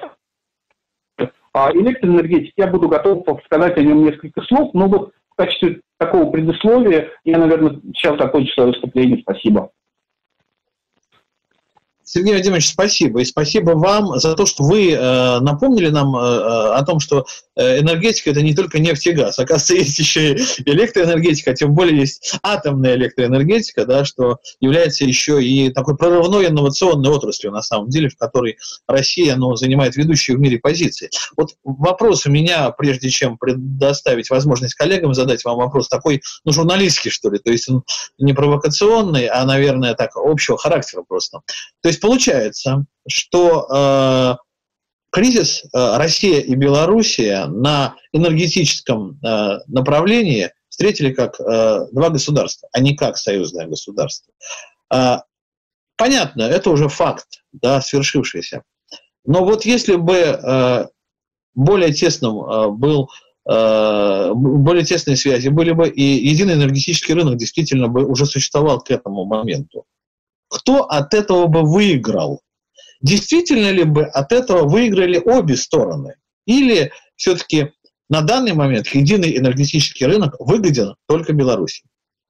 в а, электроэнергетику, я буду готов сказать о нем несколько слов, но вот в качестве такого предисловия я, наверное, сейчас закончу свое выступление. Спасибо. Сергей Владимирович, спасибо. И спасибо вам за то, что вы э, напомнили нам э, о том, что э, энергетика – это не только нефть и газ. Оказывается, есть еще и электроэнергетика, тем более есть атомная электроэнергетика, да, что является еще и такой прорывной инновационной отраслью, на самом деле, в которой Россия, ну, занимает ведущие в мире позиции. Вот вопрос у меня, прежде чем предоставить возможность коллегам задать вам вопрос, такой, ну, журналистский, что ли, то есть он не провокационный, а, наверное, так, общего характера просто. То есть получается, что э, кризис э, Россия и Белоруссия на энергетическом э, направлении встретили как э, два государства, а не как союзное государство. Э, понятно, это уже факт, да, свершившийся. Но вот если бы э, более тесным э, был более тесные связи были бы, и единый энергетический рынок действительно бы уже существовал к этому моменту. Кто от этого бы выиграл? Действительно ли бы от этого выиграли обе стороны? Или все-таки на данный момент единый энергетический рынок выгоден только Беларуси?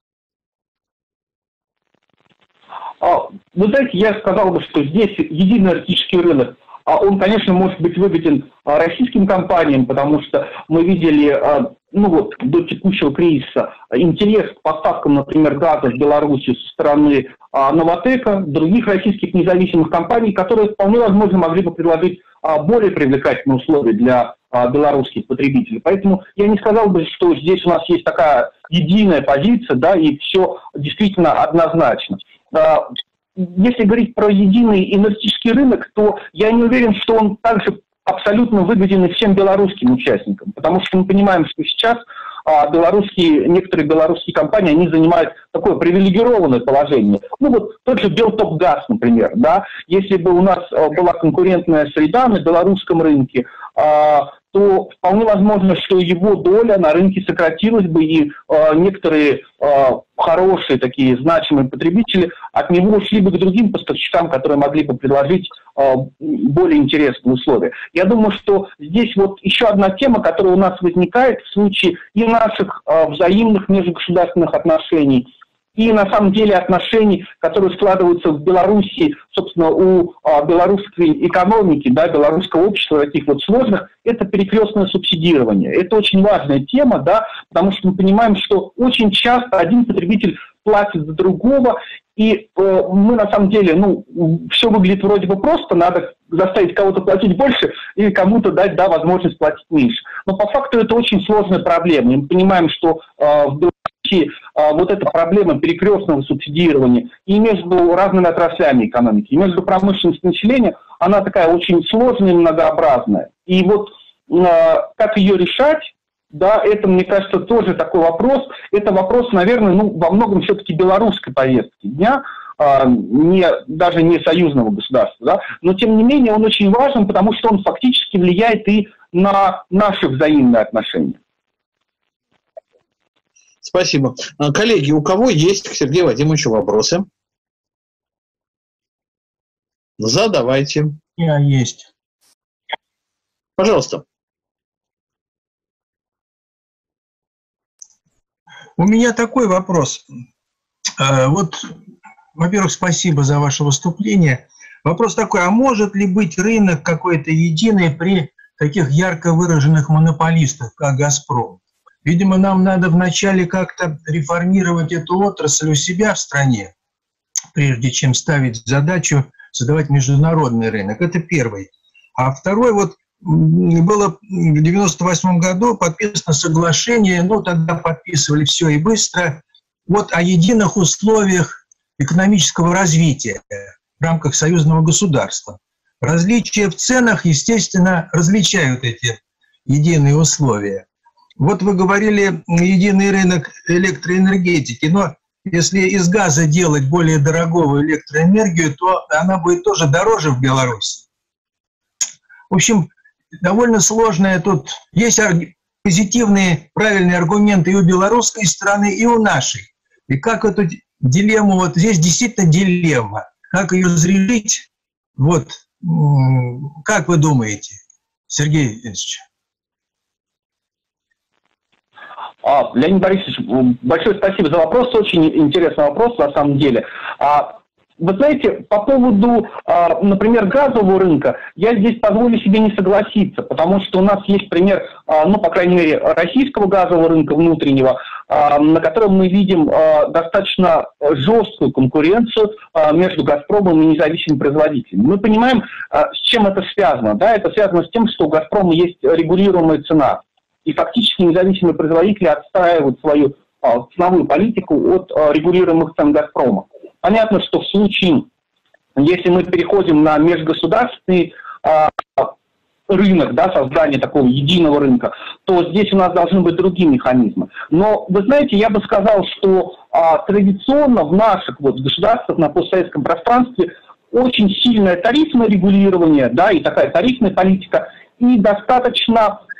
Вы знаете, я сказал бы, что здесь единый энергетический рынок, он, конечно, может быть выгоден российским компаниям, потому что мы видели, ну вот, до текущего кризиса интерес к поставкам, например, газа в Беларуси со стороны Новатэка, других российских независимых компаний, которые вполне возможно могли бы предложить более привлекательные условия для белорусских потребителей. Поэтому я не сказал бы, что здесь у нас есть такая единая позиция, да, и все действительно однозначно. Если говорить про единый энергетический рынок, то я не уверен, что он также абсолютно выгоден и всем белорусским участникам, потому что мы понимаем, что сейчас а, белорусские, некоторые белорусские компании, они занимают такое привилегированное положение. Ну вот тот же Белтопгаз, например, да, если бы у нас а, была конкурентная среда на белорусском рынке, а, то вполне возможно, что его доля на рынке сократилась бы, и э, некоторые э, хорошие такие значимые потребители от него ушли бы к другим поставщикам, которые могли бы предложить э, более интересные условия. Я думаю, что здесь вот еще одна тема, которая у нас возникает в случае и наших э, взаимных межгосударственных отношений, и на самом деле отношений, которые складываются в Беларуси, собственно, у а, белорусской экономики, да, белорусского общества, таких вот сложных, это перекрестное субсидирование. Это очень важная тема, да, потому что мы понимаем, что очень часто один потребитель платит за другого, и э, мы на самом деле, ну, все выглядит вроде бы просто, надо заставить кого-то платить больше или кому-то дать, да, возможность платить меньше. Но по факту это очень сложная проблема. И мы понимаем, что э, в Беларуси вот эта проблема перекрестного субсидирования и между разными отраслями экономики, и между промышленностью и населением, она такая очень сложная и многообразная. И вот как ее решать, да, это, мне кажется, тоже такой вопрос. Это вопрос, наверное, ну, во многом все-таки белорусской повестки дня, не, даже не союзного государства, да, но тем не менее он очень важен, потому что он фактически влияет и на наши взаимные отношения. Спасибо. Коллеги, у кого есть к Сергею Вадимовичу вопросы? Задавайте. У меня есть. Пожалуйста. У меня такой вопрос. Вот, во-первых, спасибо за ваше выступление. Вопрос такой, а может ли быть рынок какой-то единый при таких ярко выраженных монополистах, как «Газпром»? Видимо, нам надо вначале как-то реформировать эту отрасль у себя в стране, прежде чем ставить задачу создавать международный рынок. Это первый. А второй, вот было в девяносто восьмом году подписано соглашение, ну тогда подписывали все и быстро, вот о единых условиях экономического развития в рамках союзного государства. Различия в ценах, естественно, различают эти единые условия. Вот вы говорили единый рынок электроэнергетики, но если из газа делать более дорогую электроэнергию, то она будет тоже дороже в Беларуси. В общем, довольно сложное тут. Есть позитивные, правильные аргументы и у белорусской стороны, и у нашей. И как эту дилемму, вот здесь действительно дилемма, как ее разрешить, вот, как вы думаете, Сергей Евгеньевич? А, Леонид Борисович, большое спасибо за вопрос, очень интересный вопрос на самом деле. А, вы знаете, по поводу, а, например, газового рынка, я здесь позволю себе не согласиться, потому что у нас есть пример, а, ну, по крайней мере, российского газового рынка внутреннего, а, на котором мы видим а, достаточно жесткую конкуренцию а, между «Газпромом» и независимыми производителями. Мы понимаем, а, с чем это связано. Да? Это связано с тем, что у «Газпрома» есть регулируемая цена. И фактически независимые производители отстаивают свою а, ценовую политику от а, регулируемых цен «Газпрома». Понятно, что в случае, если мы переходим на межгосударственный а, рынок, да, создание такого единого рынка, то здесь у нас должны быть другие механизмы. Но, вы знаете, я бы сказал, что а, традиционно в наших вот, государствах на постсоветском пространстве очень сильное тарифное регулирование, да, и такая тарифная политика, и достаточно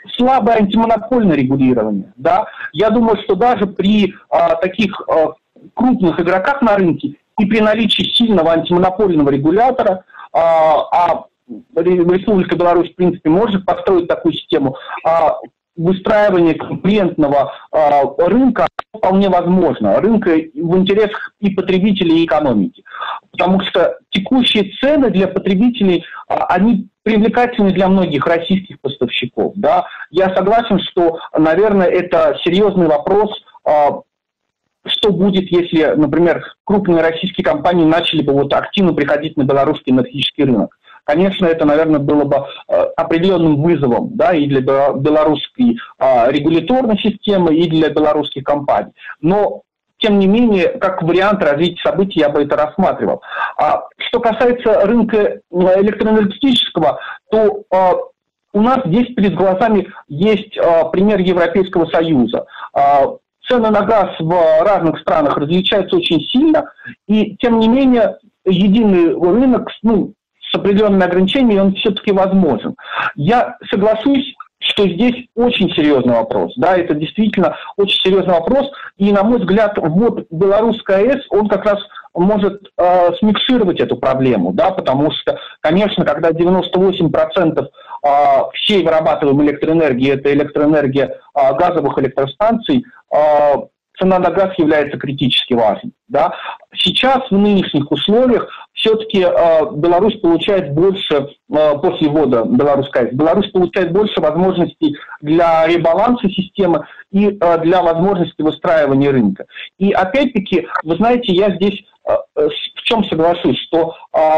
слабое антимонопольное регулирование. Да? Я думаю, что даже при а, таких а, крупных игроках на рынке и при наличии сильного антимонопольного регулятора, а, а Республика Беларусь, в принципе, может построить такую систему, а выстраивание конкурентного а, рынка вполне возможно. Рынка в интересах и потребителей, и экономики. Потому что текущие цены для потребителей, а, они привлекательны для многих российских поставщиков. Да? Я согласен, что, наверное, это серьезный вопрос, а, что будет, если, например, крупные российские компании начали бы вот активно приходить на белорусский энергетический рынок. Конечно, это, наверное, было бы э, определенным вызовом, да, и для белорусской э, регуляторной системы, и для белорусских компаний. Но, тем не менее, как вариант развития событий я бы это рассматривал. А, что касается рынка электроэнергетического, то э, у нас здесь перед глазами есть э, пример Европейского Союза. Э, цены на газ в разных странах различаются очень сильно, и, тем не менее, единый рынок, ну, с определенными ограничениями, он все-таки возможен. Я соглашусь, что здесь очень серьезный вопрос. Да, это действительно очень серьезный вопрос. И, на мой взгляд, вот белорусская АЭС, он как раз может э, смикшировать эту проблему. Да, потому что, конечно, когда девяносто восемь процентов э, всей вырабатываемой электроэнергии, это электроэнергия э, газовых электростанций, э, цена на газ является критически важной. Да? Сейчас в нынешних условиях все-таки э, Беларусь получает больше, э, после ввода белорусской АЭС, Беларусь получает больше возможностей для ребаланса системы и э, для возможности выстраивания рынка. И опять-таки, вы знаете, я здесь э, в чем соглашусь, что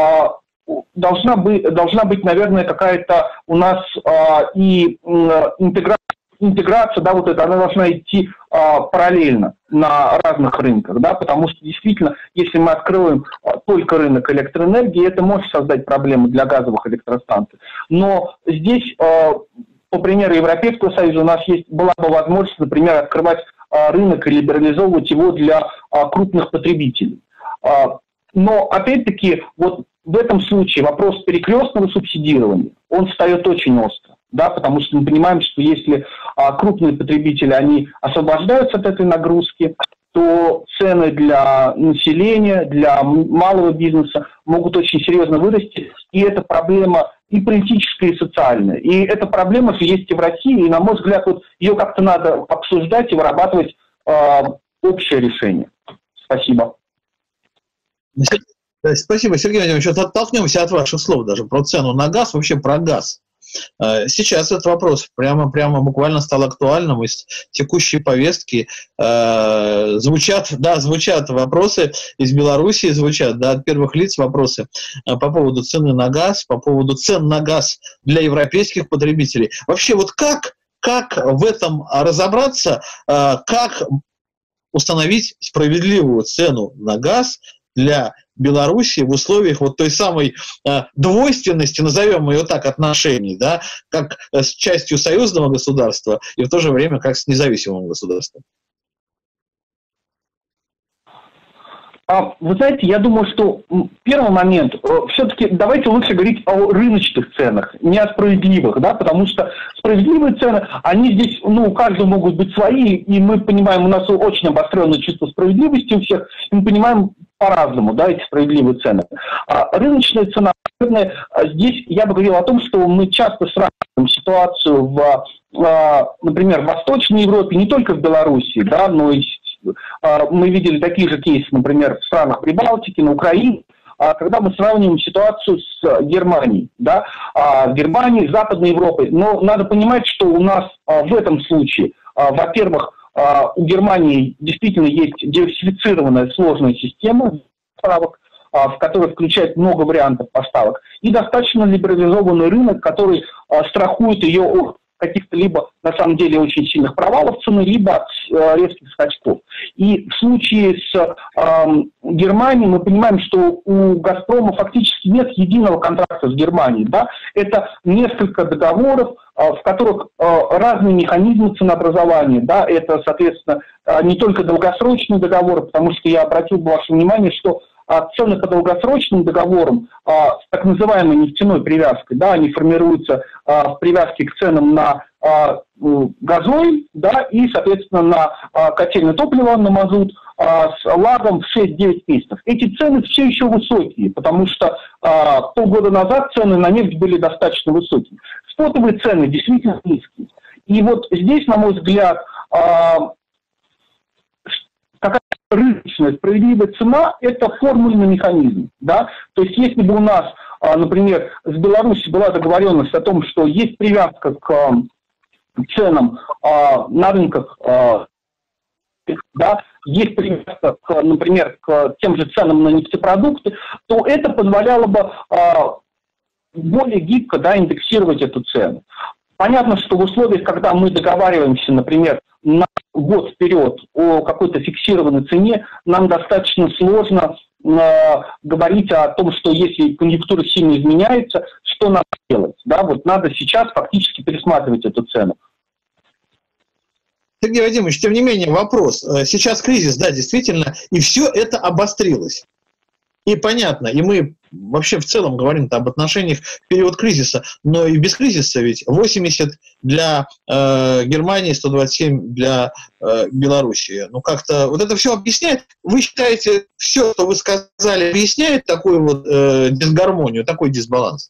э, должна, быть, должна быть, наверное, какая-то у нас э, и э, интеграция, интеграция, да, вот это, она должна идти а, параллельно на разных рынках, да, потому что действительно, если мы откроем а, только рынок электроэнергии, это может создать проблемы для газовых электростанций. Но здесь, а, по примеру Европейского Союза, у нас есть, была бы возможность, например, открывать а, рынок и либерализовывать его для а, крупных потребителей. А, но, опять-таки, вот в этом случае вопрос перекрестного субсидирования, он встает очень остро. Да, потому что мы понимаем, что если а, крупные потребители, они освобождаются от этой нагрузки, то цены для населения, для малого бизнеса могут очень серьезно вырасти. И это проблема и политическая, и социальная. И эта проблема же есть и в России, и, на мой взгляд, вот ее как-то надо обсуждать и вырабатывать а, общее решение. Спасибо. Спасибо, Сергей Владимирович. Вот оттолкнемся от ваших слов даже про цену на газ, вообще про газ. Сейчас этот вопрос прямо, прямо буквально стал актуальным. Из текущей повестки э, звучат, да, звучат вопросы из Беларуси, звучат, да, от первых лиц вопросы э, по поводу цены на газ, по поводу цен на газ для европейских потребителей. Вообще, вот как, как в этом разобраться, э, как установить справедливую цену на газ для Беларуси в условиях вот той самой э, двойственности, назовем ее так, отношений, да, как с частью союзного государства и в то же время как с независимым государством? Вы знаете, я думаю, что первый момент, все-таки давайте лучше говорить о рыночных ценах, не о справедливых, да, потому что справедливые цены, они здесь, ну, у каждого могут быть свои, и мы понимаем, у нас очень обостренное чувство справедливости у всех, и мы понимаем по-разному, да, эти справедливые цены. А рыночная цена, наверное, здесь я бы говорил о том, что мы часто сравниваем ситуацию в, например, в Восточной Европе, не только в Беларуси, да, но и мы видели такие же кейсы, например, в странах Прибалтики, на Украине, когда мы сравниваем ситуацию с Германией, да, в Германии, с Западной Европой. Но надо понимать, что у нас в этом случае, во-первых, у Германии действительно есть диверсифицированная сложная система поставок, в которой включает много вариантов поставок, и достаточно либерализованный рынок, который страхует ее от каких-то либо, на самом деле, очень сильных провалов цены, либо от э, резких скачков. И в случае с э, Германией мы понимаем, что у «Газпрома» фактически нет единого контракта с Германией. Да? Это несколько договоров, э, в которых э, разные механизмы ценообразования. Да? Это, соответственно, э, не только долгосрочные договоры, потому что я обратил бы ваше внимание, что цены по долгосрочным договорам а, с так называемой нефтяной привязкой, да, они формируются а, в привязке к ценам на газоль, да, и, соответственно, на котельное топливо, на мазут с лагом в шесть-девять месяцев. Эти цены все еще высокие, потому что полгода назад цены на нефть были достаточно высокие. Спотовые цены действительно низкие. И вот здесь, на мой взгляд, какая рыночная справедливая цена – это формульный механизм. Да? То есть если бы у нас, например, с Беларусью была договоренность о том, что есть привязка к ценам на рынках, да, есть привязка, к, например, к тем же ценам на нефтепродукты, то это позволяло бы более гибко, да, индексировать эту цену. Понятно, что в условиях, когда мы договариваемся, например, на год вперед о какой-то фиксированной цене, нам достаточно сложно э, говорить о том, что если конъюнктура сильно изменяется, что надо делать. Да? Вот надо сейчас фактически пересматривать эту цену. Сергей Вадимович, тем не менее, вопрос. Сейчас кризис, да, действительно, и все это обострилось. И понятно, и мы вообще в целом говорим об отношениях в период кризиса, но и без кризиса ведь восемьдесят для э, Германии, сто двадцать семь для э, Белоруссии. Ну как-то вот это все объясняет? Вы считаете, все, что вы сказали, объясняет такую вот э, дисгармонию, такой дисбаланс?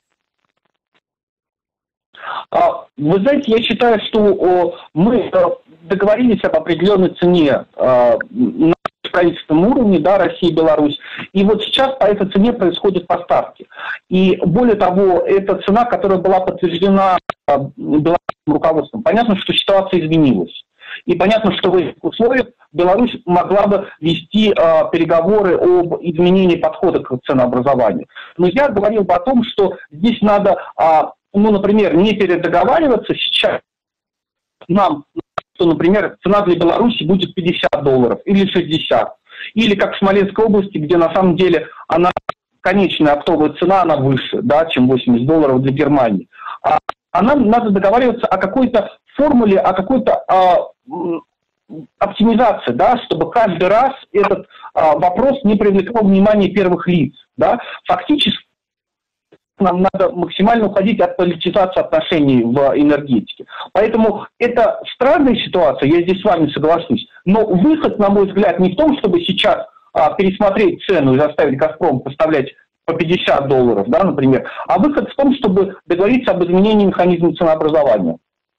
Вы знаете, я считаю, что мы договорились об определенной цене на правительственном уровне, да, Россия и Беларусь. И вот сейчас по этой цене происходят поставки. И более того, это цена, которая была подтверждена белорусским руководством. Понятно, что ситуация изменилась. И понятно, что в этих условиях Беларусь могла бы вести э, переговоры об изменении подхода к ценообразованию. Но я говорил бы о том, что здесь надо, э, ну, например, не передоговариваться сейчас нам, что, например, цена для Беларуси будет пятьдесят долларов или шестьдесят. Или как в Смоленской области, где на самом деле она, конечная оптовая цена, она выше, да, чем восемьдесят долларов для Германии. А, а нам надо договариваться о какой-то формуле, о какой-то а, оптимизации, да, чтобы каждый раз этот а, вопрос не привлекал внимание первых лиц. Да. Фактически нам надо максимально уходить от политизации отношений в энергетике. Поэтому это странная ситуация, я здесь с вами соглашусь. Но выход, на мой взгляд, не в том, чтобы сейчас а, пересмотреть цену и заставить «Газпром» поставлять по пятьдесят долларов, да, например, а выход в том, чтобы договориться об изменении механизма ценообразования.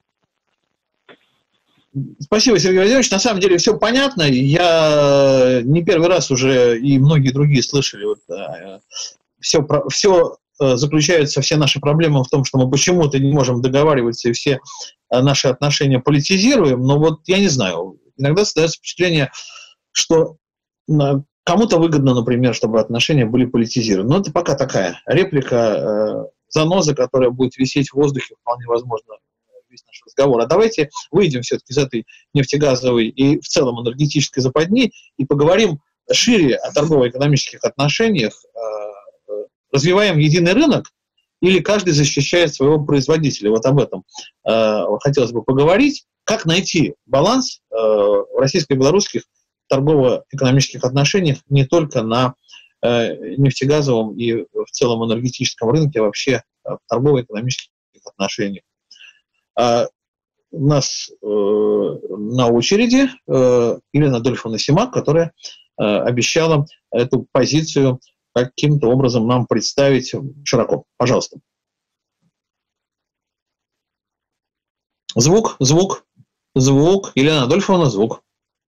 Спасибо, Сергей Владимирович. На самом деле все понятно. Я не первый раз уже, и многие другие слышали, вот, все, все заключаются, все наши проблемы в том, что мы почему-то не можем договариваться и все наши отношения политизируем. Но вот я не знаю, иногда создается впечатление, что кому-то выгодно, например, чтобы отношения были политизированы. Но это пока такая реплика, заноза, которая будет висеть в воздухе, вполне возможно, весь наш разговор. А давайте выйдем все-таки из этой нефтегазовой и в целом энергетической западни и поговорим шире о торгово-экономических отношениях. Развиваем единый рынок или каждый защищает своего производителя? Вот об этом э, хотелось бы поговорить. Как найти баланс э, в российско-белорусских торгово-экономических отношениях не только на э, нефтегазовом и в целом энергетическом рынке, а вообще э, в торгово-экономических отношениях. А у нас э, на очереди э, Елена Адольфовна Симак, которая э, обещала эту позицию каким-то образом нам представить широко. Пожалуйста. Звук, звук, звук. Елена Адольфовна, звук.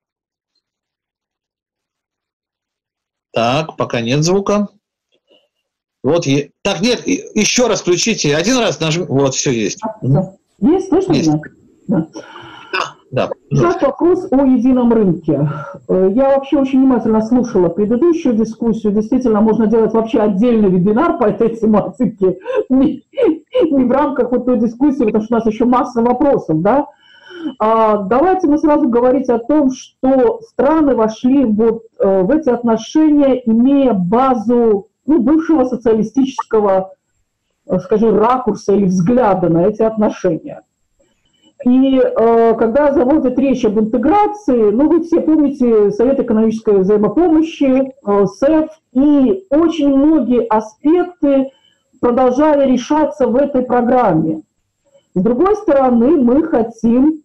Так, пока нет звука. Вот, е... так, нет, еще раз включите. Один раз нажмите. Вот, все есть. Есть, слышно есть. Меня? Да. Да. Сейчас вопрос о едином рынке. Я вообще очень внимательно слушала предыдущую дискуссию. Действительно, можно делать вообще отдельный вебинар по этой тематике. Не, не в рамках вот той дискуссии, потому что у нас еще масса вопросов. Да? А давайте мы сразу говорить о том, что страны вошли вот в эти отношения, имея базу, ну, бывшего социалистического, скажу, ракурса или взгляда на эти отношения. И э, когда заводят речь об интеграции, ну, вы все помните Совет экономической взаимопомощи, э, СЭФ, и очень многие аспекты продолжали решаться в этой программе. С другой стороны, мы хотим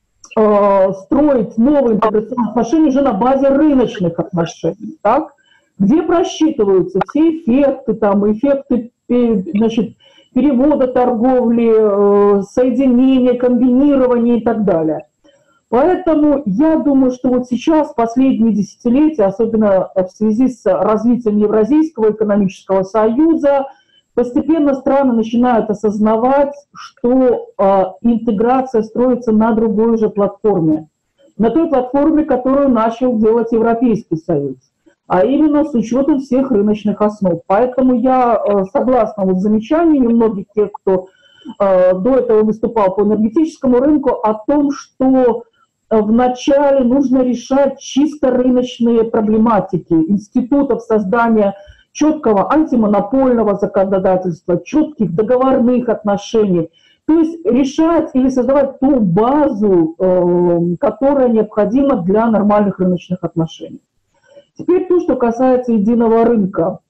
э, строить новые интеграционные отношения уже на базе рыночных отношений, так? Где просчитываются все эффекты, там, эффекты значит, перевода торговли, э, соединения, комбинирования и так далее. Поэтому я думаю, что вот сейчас, последние десятилетия, особенно в связи с развитием Евразийского экономического союза, постепенно страны начинают осознавать, что э, интеграция строится на другой же платформе, на той платформе, которую начал делать Европейский Союз, а именно с учетом всех рыночных основ. Поэтому я э, согласна вот с замечаниями многих тех, кто э, до этого выступал по энергетическому рынку, о том, что вначале нужно решать чисто рыночные проблематики, институтов создания четкого антимонопольного законодательства, четких договорных отношений. То есть решать или создавать ту базу, э, которая необходима для нормальных рыночных отношений. Теперь то, что касается единого рынка.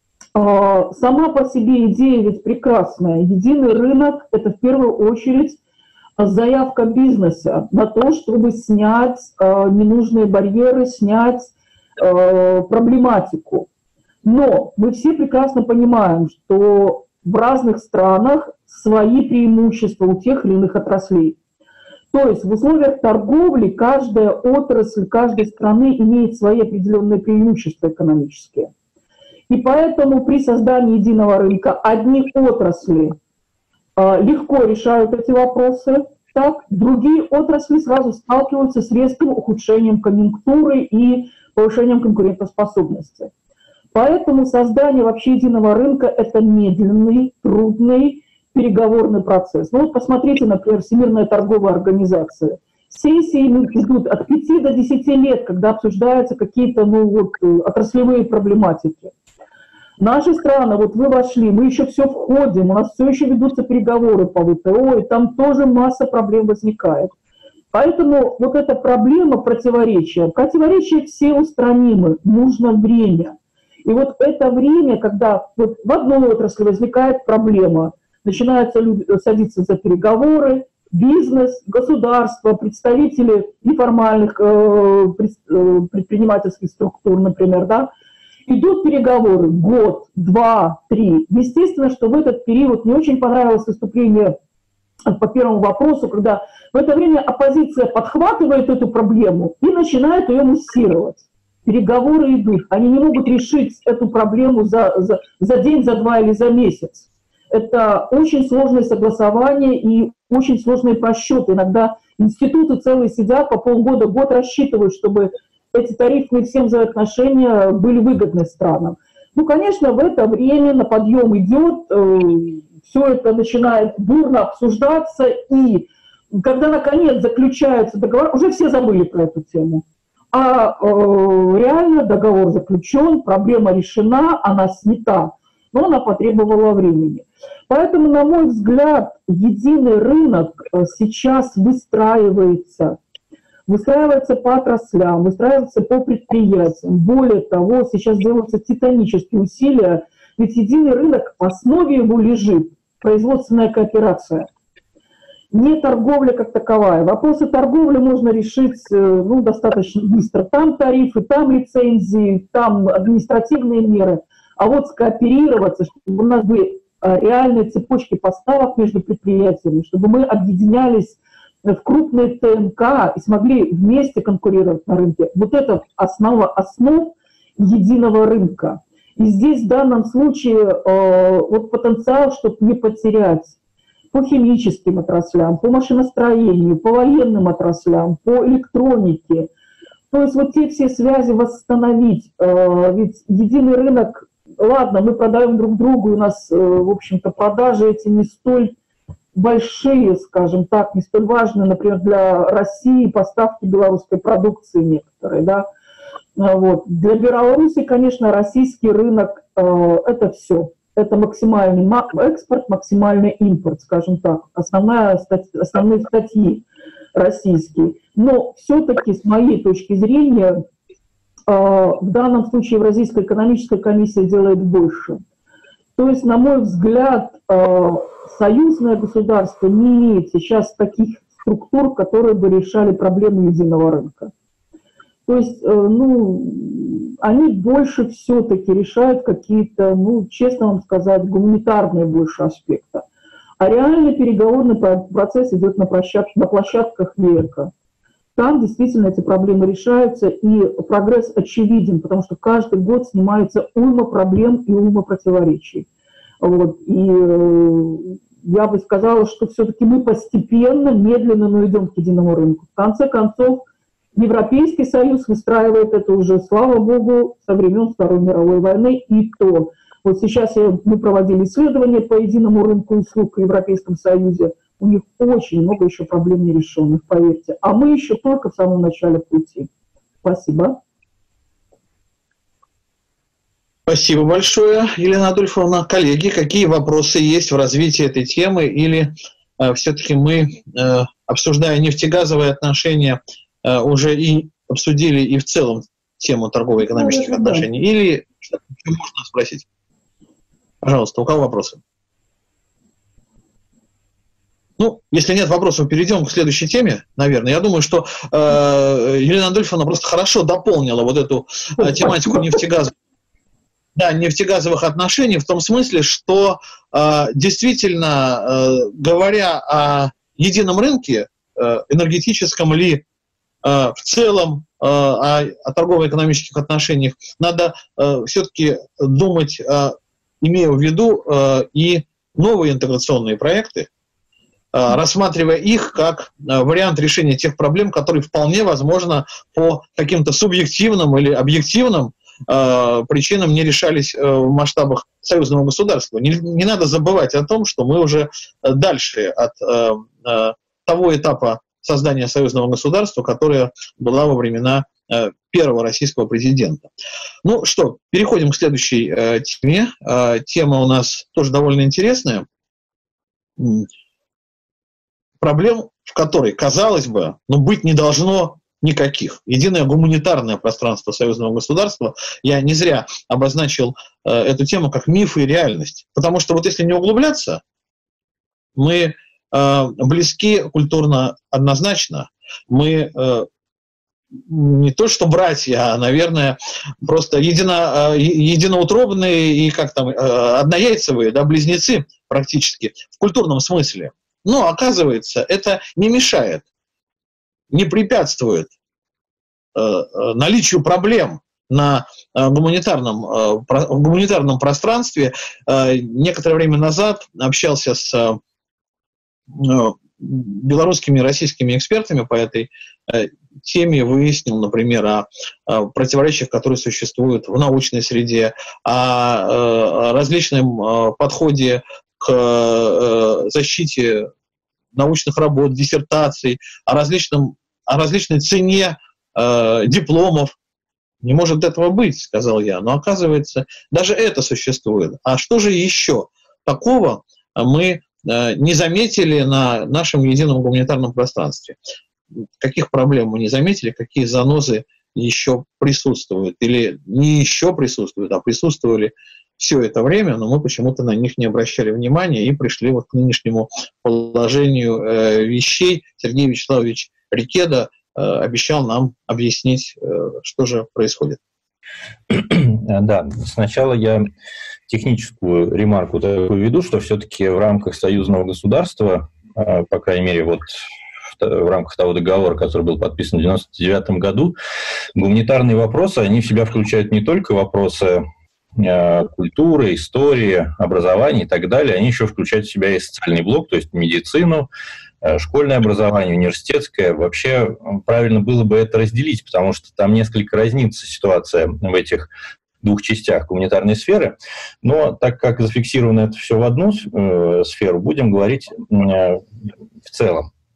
Э, сама по себе идея ведь прекрасная. Единый рынок – это в первую очередь заявка бизнеса на то, чтобы снять э, ненужные барьеры, снять э, проблематику. Но мы все прекрасно понимаем, что в разных странах свои преимущества у тех или иных отраслей. То есть в условиях торговли каждая отрасль каждой страны имеет свои определенные преимущества экономические. И поэтому при создании единого рынка одни отрасли э, легко решают эти вопросы, так, другие отрасли сразу сталкиваются с резким ухудшением конъюнктуры и повышением конкурентоспособности. Поэтому создание вообще единого рынка – это медленный, трудный переговорный процесс. Ну вот посмотрите, например, Всемирная торговая организация. Сессии идут от пяти до десяти лет, когда обсуждаются какие-то ну, вот, отраслевые проблематики. Наши страны, вот вы вошли, мы еще все входим, у нас все еще ведутся переговоры по вэ тэ о, и там тоже масса проблем возникает. Поэтому вот эта проблема противоречия, противоречия все устранимы, нужно время. И вот это время, когда вот в одной отрасли возникает проблема, начинаются люди садиться за переговоры, бизнес, государство, представители неформальных э, предпринимательских структур, например, да, идут переговоры год, два, три. Естественно, что в этот период не очень понравилось выступление по первому вопросу, когда в это время оппозиция подхватывает эту проблему и начинает ее муссировать. Переговоры идут, они не могут решить эту проблему за, за, за день, за два или за месяц. Это очень сложное согласование и очень сложные просчеты. Иногда институты целые сидят по полгода, год рассчитывают, чтобы эти тарифные всем взаимоотношения были выгодны странам. Ну, конечно, в это время на подъем идет, э, все это начинает бурно обсуждаться, и когда, наконец, заключается договор, уже все забыли про эту тему. А э, реально договор заключен, проблема решена, она снята, но она потребовала времени. Поэтому, на мой взгляд, единый рынок сейчас выстраивается. Выстраивается по отраслям, выстраивается по предприятиям. Более того, сейчас делаются титанические усилия, ведь единый рынок, в основе его лежит производственная кооперация. Не торговля как таковая. Вопросы торговли можно решить ну, достаточно быстро. Там тарифы, там лицензии, там административные меры. А вот скооперироваться, чтобы у нас были реальные цепочки поставок между предприятиями, чтобы мы объединялись в крупные тэ эм ка и смогли вместе конкурировать на рынке. Вот это основа основ единого рынка. И здесь в данном случае э, вот потенциал, чтобы не потерять по химическим отраслям, по машиностроению, по военным отраслям, по электронике. То есть вот те все связи восстановить. Э, ведь единый рынок, ладно, мы продаем друг другу, у нас, э, в общем-то, продажи эти не столь большие, скажем так, не столь важные, например, для России поставки белорусской продукции некоторые, да. Вот. Для Беларуси, конечно, российский рынок э, это все. Это максимальный экспорт, максимальный импорт, скажем так, основная, основные статьи российские. Но все-таки, с моей точки зрения, э, в данном случае Евразийская экономическая комиссия делает больше. То есть, на мой взгляд, союзное государство не имеет сейчас таких структур, которые бы решали проблемы единого рынка. То есть, ну, они больше все-таки решают какие-то, ну, честно вам сказать, гуманитарные больше аспекты. А реальный переговорный процесс идет на, площадках, на площадках ВЕКа. Там действительно эти проблемы решаются, и прогресс очевиден, потому что каждый год снимается уйма проблем и уйма противоречий. Вот. И э, я бы сказала, что все-таки мы постепенно, медленно, но идем к единому рынку. В конце концов, Европейский Союз выстраивает это уже, слава богу, со времен Второй мировой войны, и то. Вот сейчас я, мы проводили исследования по единому рынку услуг в Европейском Союзе. У них очень много еще проблем нерешенных, поверьте. А мы еще только в самом начале пути. Спасибо. Спасибо большое, Елена Адольфовна. Коллеги, какие вопросы есть в развитии этой темы? Или э, все-таки мы, э, обсуждая нефтегазовые отношения, э, уже и обсудили и в целом тему торгово-экономических ну, отношений? Да. Или что-то можно спросить? Пожалуйста, у кого вопросы? Ну, если нет вопросов, перейдем к следующей теме, наверное. Я думаю, что э, Елена Адольфовна просто хорошо дополнила вот эту э, тематику нефтегазовых, да, нефтегазовых отношений в том смысле, что э, действительно, э, говоря о едином рынке, э, энергетическом ли, э, в целом, э, о, о торгово-экономических отношениях, надо э, все-таки думать, э, имея в виду э, и новые интеграционные проекты, рассматривая их как вариант решения тех проблем, которые вполне возможно по каким-то субъективным или объективным э, причинам не решались э, в масштабах союзного государства. Не, не надо забывать о том, что мы уже дальше от э, э, того этапа создания союзного государства, которое было во времена э, первого российского президента. Ну что, переходим к следующей э, теме. Э, тема у нас тоже довольно интересная. Проблем, в которой, казалось бы, но быть не должно никаких. Единое гуманитарное пространство союзного государства, я не зря обозначил э, эту тему как миф и реальность. Потому что вот если не углубляться, мы э, близки культурно однозначно. Мы э, не то что братья, а, наверное, просто едино, э, единоутробные и как там, э, однояйцевые, да, близнецы практически в культурном смысле. Но, оказывается, это не мешает, не препятствует э, наличию проблем на э, гуманитарном, э, про, гуманитарном пространстве. Э, некоторое время назад общался с э, белорусскими и российскими экспертами по этой э, теме, выяснил, например, о, о противоречиях, которые существуют в научной среде, о, о различном э, подходе к э, защите научных работ, диссертаций, о, различном, о различной цене э, дипломов. Не может этого быть, сказал я. Но оказывается, даже это существует. А что же еще такого мы э, не заметили на нашем едином гуманитарном пространстве? Каких проблем мы не заметили, какие занозы еще присутствуют? Или не еще присутствуют, а присутствовали все это время, но мы почему-то на них не обращали внимания и пришли вот к нынешнему положению э, вещей. Сергей Вячеславович Рикеда э, обещал нам объяснить, э, что же происходит. Да, сначала я техническую ремарку такую веду, что все-таки в рамках союзного государства, э, по крайней мере, вот в рамках того договора, который был подписан в девяносто девятом году, гуманитарные вопросы, они в себя включают не только вопросы культуры, истории, образования и так далее, они еще включают в себя и социальный блок, то есть медицину, школьное образование, университетское. Вообще правильно было бы это разделить, потому что там несколько разнится ситуация в этих двух частях гуманитарной сферы. Но так как зафиксировано это все в одну э, сферу, будем говорить э, в целом.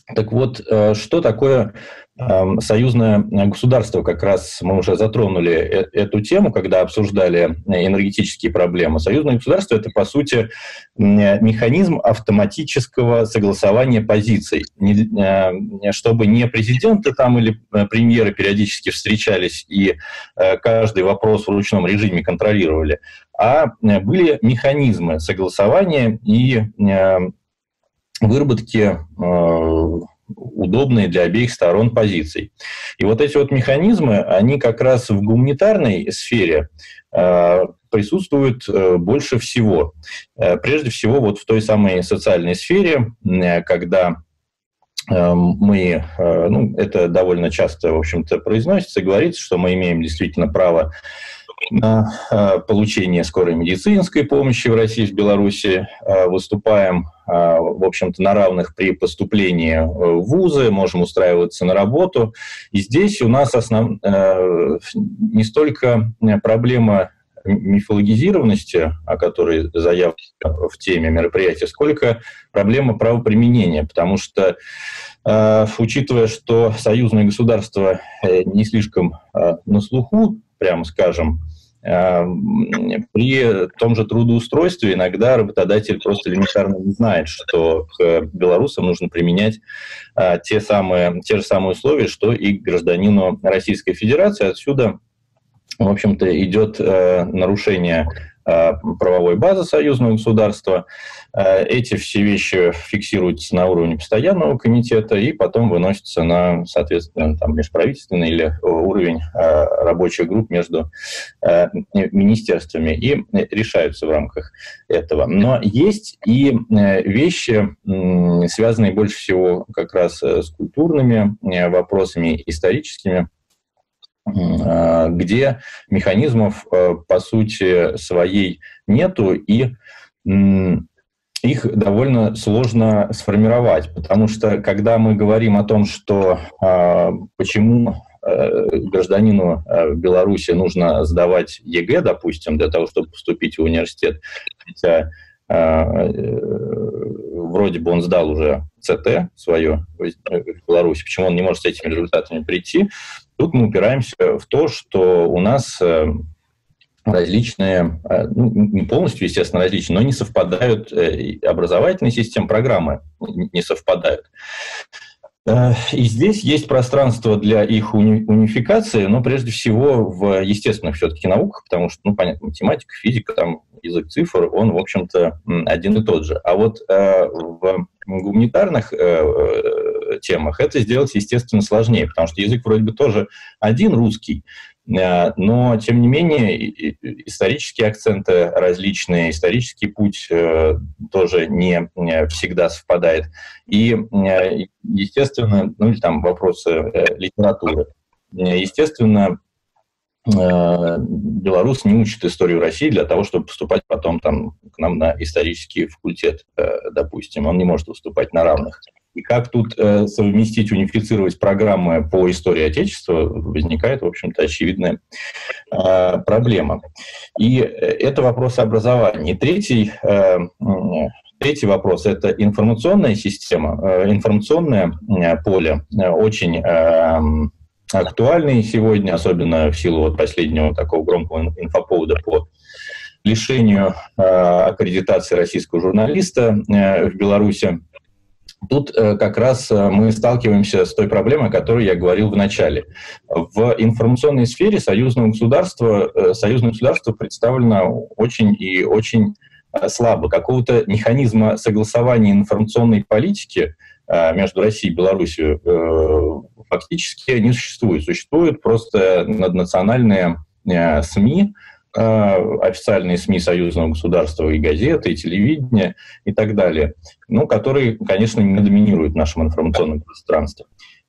Так вот, что такое союзное государство? Как раз мы уже затронули эту тему, когда обсуждали энергетические проблемы. Союзное государство – это, по сути, механизм автоматического согласования позиций. Чтобы не президенты там или премьеры периодически встречались и каждый вопрос в ручном режиме контролировали, а были механизмы согласования и выработки э, удобные для обеих сторон позиций. И вот эти вот механизмы, они как раз в гуманитарной сфере э, присутствуют э, больше всего. Э, прежде всего вот в той самой социальной сфере, э, когда э, мы, э, ну, это довольно часто, в общем-то, произносится, говорится, что мы имеем действительно право на получение скорой медицинской помощи в России, в Беларуси, выступаем, в общем-то, на равных при поступлении в вузы, можем устраиваться на работу. И здесь у нас основ... не столько проблема мифологизированности, о которой заявлено в теме мероприятия, сколько проблема правоприменения, потому что, учитывая, что союзное государство не слишком на слуху, прямо скажем, при том же трудоустройстве иногда работодатель просто элементарно не знает, что к белорусам нужно применять те, самые, те же самые условия, что и к гражданину Российской Федерации. Отсюда, в общем-то, идет нарушение правовой базы союзного государства. Эти все вещи фиксируются на уровне постоянного комитета и потом выносятся на, соответственно, там, межправительственный или уровень рабочих групп между министерствами и решаются в рамках этого. Но есть и вещи, связанные больше всего как раз с культурными вопросами, историческими, где механизмов, по сути, своей нету, и их довольно сложно сформировать, потому что, когда мы говорим о том, что почему гражданину Беларуси нужно сдавать ЕГЭ, допустим, для того, чтобы поступить в университет, хотя вроде бы он сдал уже ЦТ свое в Беларуси, почему он не может с этими результатами прийти, тут мы упираемся в то, что у нас различные, ну, не полностью, естественно, различные, но не совпадают, образовательные системы, программы не совпадают. И здесь есть пространство для их уни- унификации, но прежде всего в естественных все-таки науках, потому что, ну, понятно, математика, физика, там, язык цифр, он, в общем-то, один и тот же. А вот э, в гуманитарных э, темах это сделать, естественно, сложнее, потому что язык вроде бы тоже один, русский, э, но, тем не менее, исторические акценты различные, исторический путь э, тоже не, не всегда совпадает. И, э, естественно, ну, или там вопросы э, литературы. Естественно, белорус не учит историю России для того, чтобы поступать потом там, к нам на исторический факультет, допустим. Он не может выступать на равных. И как тут э, совместить, унифицировать программы по истории Отечества, возникает, в общем-то, очевидная э, проблема. И это вопрос образования. И третий, э, третий вопрос – это информационная система, э, информационное э, поле, э, очень э, актуальный сегодня, особенно в силу вот последнего такого громкого инфоповода по лишению э, аккредитации российского журналиста э, в Беларуси. Тут э, как раз мы сталкиваемся с той проблемой, о которой я говорил в начале. В информационной сфере союзного государства, э, союзное государство представлено очень и очень э, слабо. Какого-то механизма согласования информационной политики э, между Россией и Беларусью э, фактически не существует. Существуют просто наднациональные э, СМИ, официальные СМИ союзного государства, и газеты, и телевидение, и так далее, ну, которые, конечно, не доминируют в нашем информационном пространстве.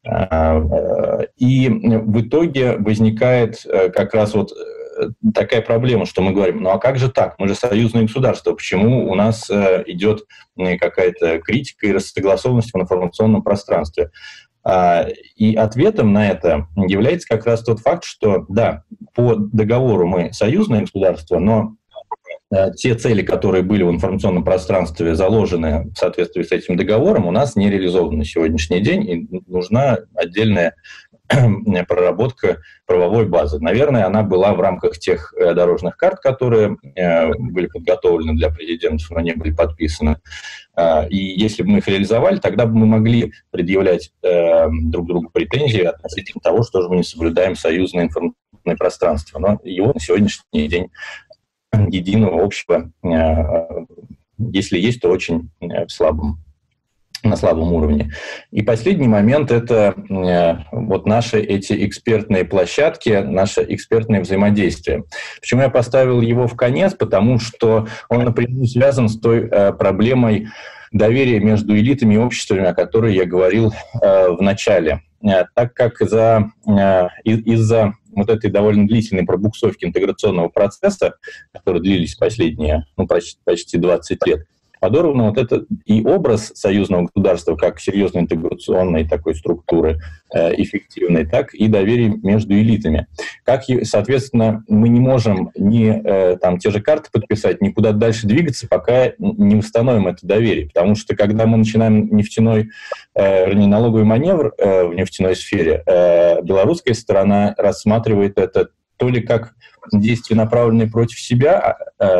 И в итоге возникает как раз вот такая проблема, что мы говорим, ну а как же так? Мы же союзное государство, почему у нас идет какая-то критика и рассогласованность в информационном пространстве? И ответом на это является как раз тот факт, что, да, по договору мы союзное государство, но те цели, которые были в информационном пространстве заложены в соответствии с этим договором, у нас не реализованы на сегодняшний день, и нужна отдельная проработка правовой базы. Наверное, она была в рамках тех дорожных карт, которые были подготовлены для президентов, но не были подписаны. И если бы мы их реализовали, тогда бы мы могли предъявлять друг другу претензии относительно того, что же мы не соблюдаем союзное информационное пространство. Но его на сегодняшний день единого общего, если есть, то очень слабым, на слабом уровне. И последний момент – это вот наши эти экспертные площадки, наше экспертное взаимодействие. Почему я поставил его в конец? Потому что он напрямую связан с той проблемой доверия между элитами и обществами, о которой я говорил в начале. Так как за, из-за вот этой довольно длительной пробуксовки интеграционного процесса, которые длились последние, ну, почти, почти двадцать лет, подорван вот этот и образ союзного государства как серьезной интеграционной такой структуры, э, эффективной, так и доверие между элитами. Как, соответственно, мы не можем ни э, там, те же карты подписать, никуда дальше двигаться, пока не установим это доверие. Потому что когда мы начинаем нефтяной, э, вернее, налоговый маневр э, в нефтяной сфере, э, белорусская сторона рассматривает это то ли как действия, направленные против себя,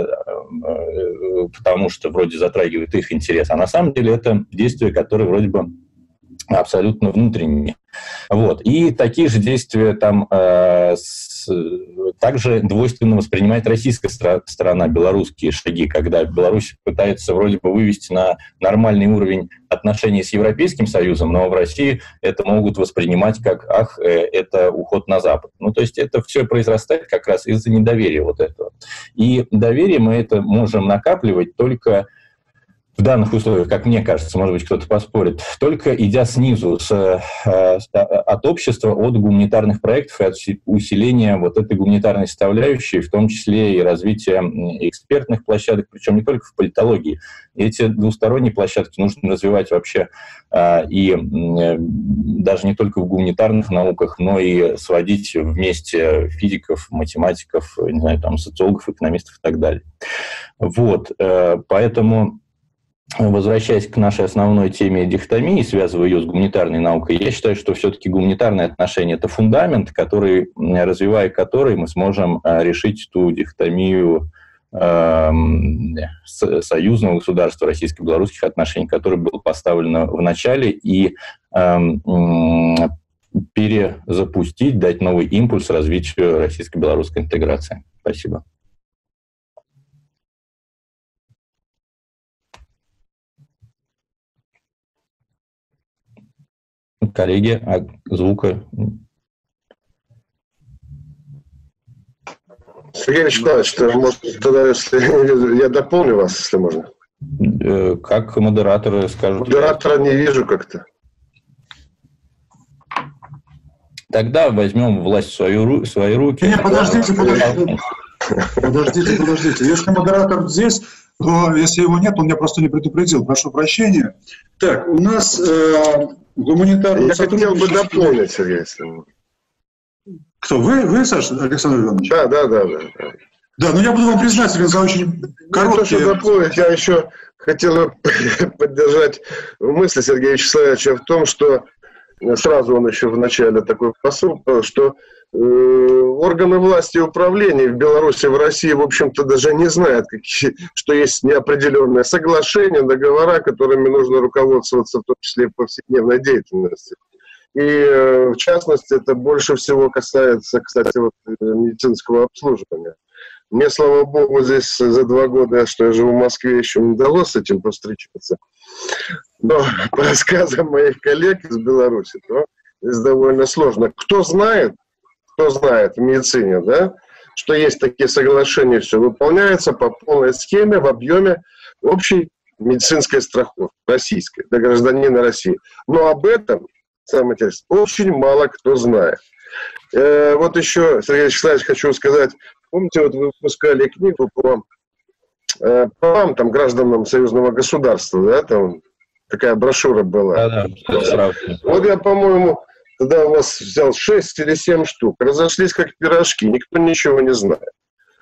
потому что вроде затрагивает их интерес, а на самом деле это действия, которые вроде бы абсолютно внутренние. Вот. И такие же действия там э, с, также двойственно воспринимает российская стра- сторона, белорусские шаги, когда Беларусь пытается вроде бы вывести на нормальный уровень отношений с Европейским Союзом, но в России это могут воспринимать как «ах, э, это уход на Запад». Ну, то есть это все произрастает как раз из-за недоверия вот этого. И доверие мы это можем накапливать только в данных условиях, как мне кажется, может быть, кто-то поспорит, только идя снизу, с, с, от общества, от гуманитарных проектов и от усиления вот этой гуманитарной составляющей, в том числе и развития экспертных площадок, причем не только в политологии. Эти двусторонние площадки нужно развивать вообще и даже не только в гуманитарных науках, но и сводить вместе физиков, математиков, не знаю, там, социологов, экономистов и так далее. Вот, поэтому... Возвращаясь к нашей основной теме дихотомии, связывая ее с гуманитарной наукой, я считаю, что все-таки гуманитарные отношения – это фундамент, который, развивая который, мы сможем решить ту дихотомию э, союзного государства российско-белорусских отношений, которая была поставлена в начале, и э, перезапустить, дать новый импульс развитию российско-белорусской интеграции. Спасибо. Коллеги, а звука... Сергей Вячеславович, может, тогда, если я дополню вас, если можно. Как модераторы скажут? Модератора не вижу как-то. Тогда возьмем власть в свою, свои руки. Нет, подождите, подождите. Подождите, подождите. Если модератор здесь, то если его нет, он меня просто не предупредил. Прошу прощения. Так, у нас э, гуманитарный... Я хотел бы дополнить, Сергей, если можно. Кто? Вы, вы, Саша, Александр Иванович? Да, да, да. Да, да, но я буду вам признателен за очень короткие... Ну, то, что дополнить, я еще хотел поддержать мысль Сергея Вячеславовича в том, что сразу он еще в начале такой посыл, что э, органы власти и управления в Беларуси, в России, в общем-то, даже не знают, какие, что есть неопределенные соглашения, договора, которыми нужно руководствоваться, в том числе и в повседневной деятельности. И, э, в частности, это больше всего касается, кстати, вот, медицинского обслуживания. Мне, слава богу, здесь за два года, что я живу в Москве, еще не удалось с этим повстречаться. Но по рассказам моих коллег из Беларуси, то здесь довольно сложно. Кто знает, кто знает в медицине, да, что есть такие соглашения, все выполняется по полной схеме в объеме общей медицинской страховки российской, для гражданина России. Но об этом, самое интересное, очень мало кто знает. Э, вот еще, Сергей Вячеславович, хочу сказать, помните, вот вы выпускали книгу по э, правам там, гражданам союзного государства, да, там такая брошюра была. Да, да, вот я, по-моему, тогда у вас взял шесть или семь штук, разошлись как пирожки, никто ничего не знает.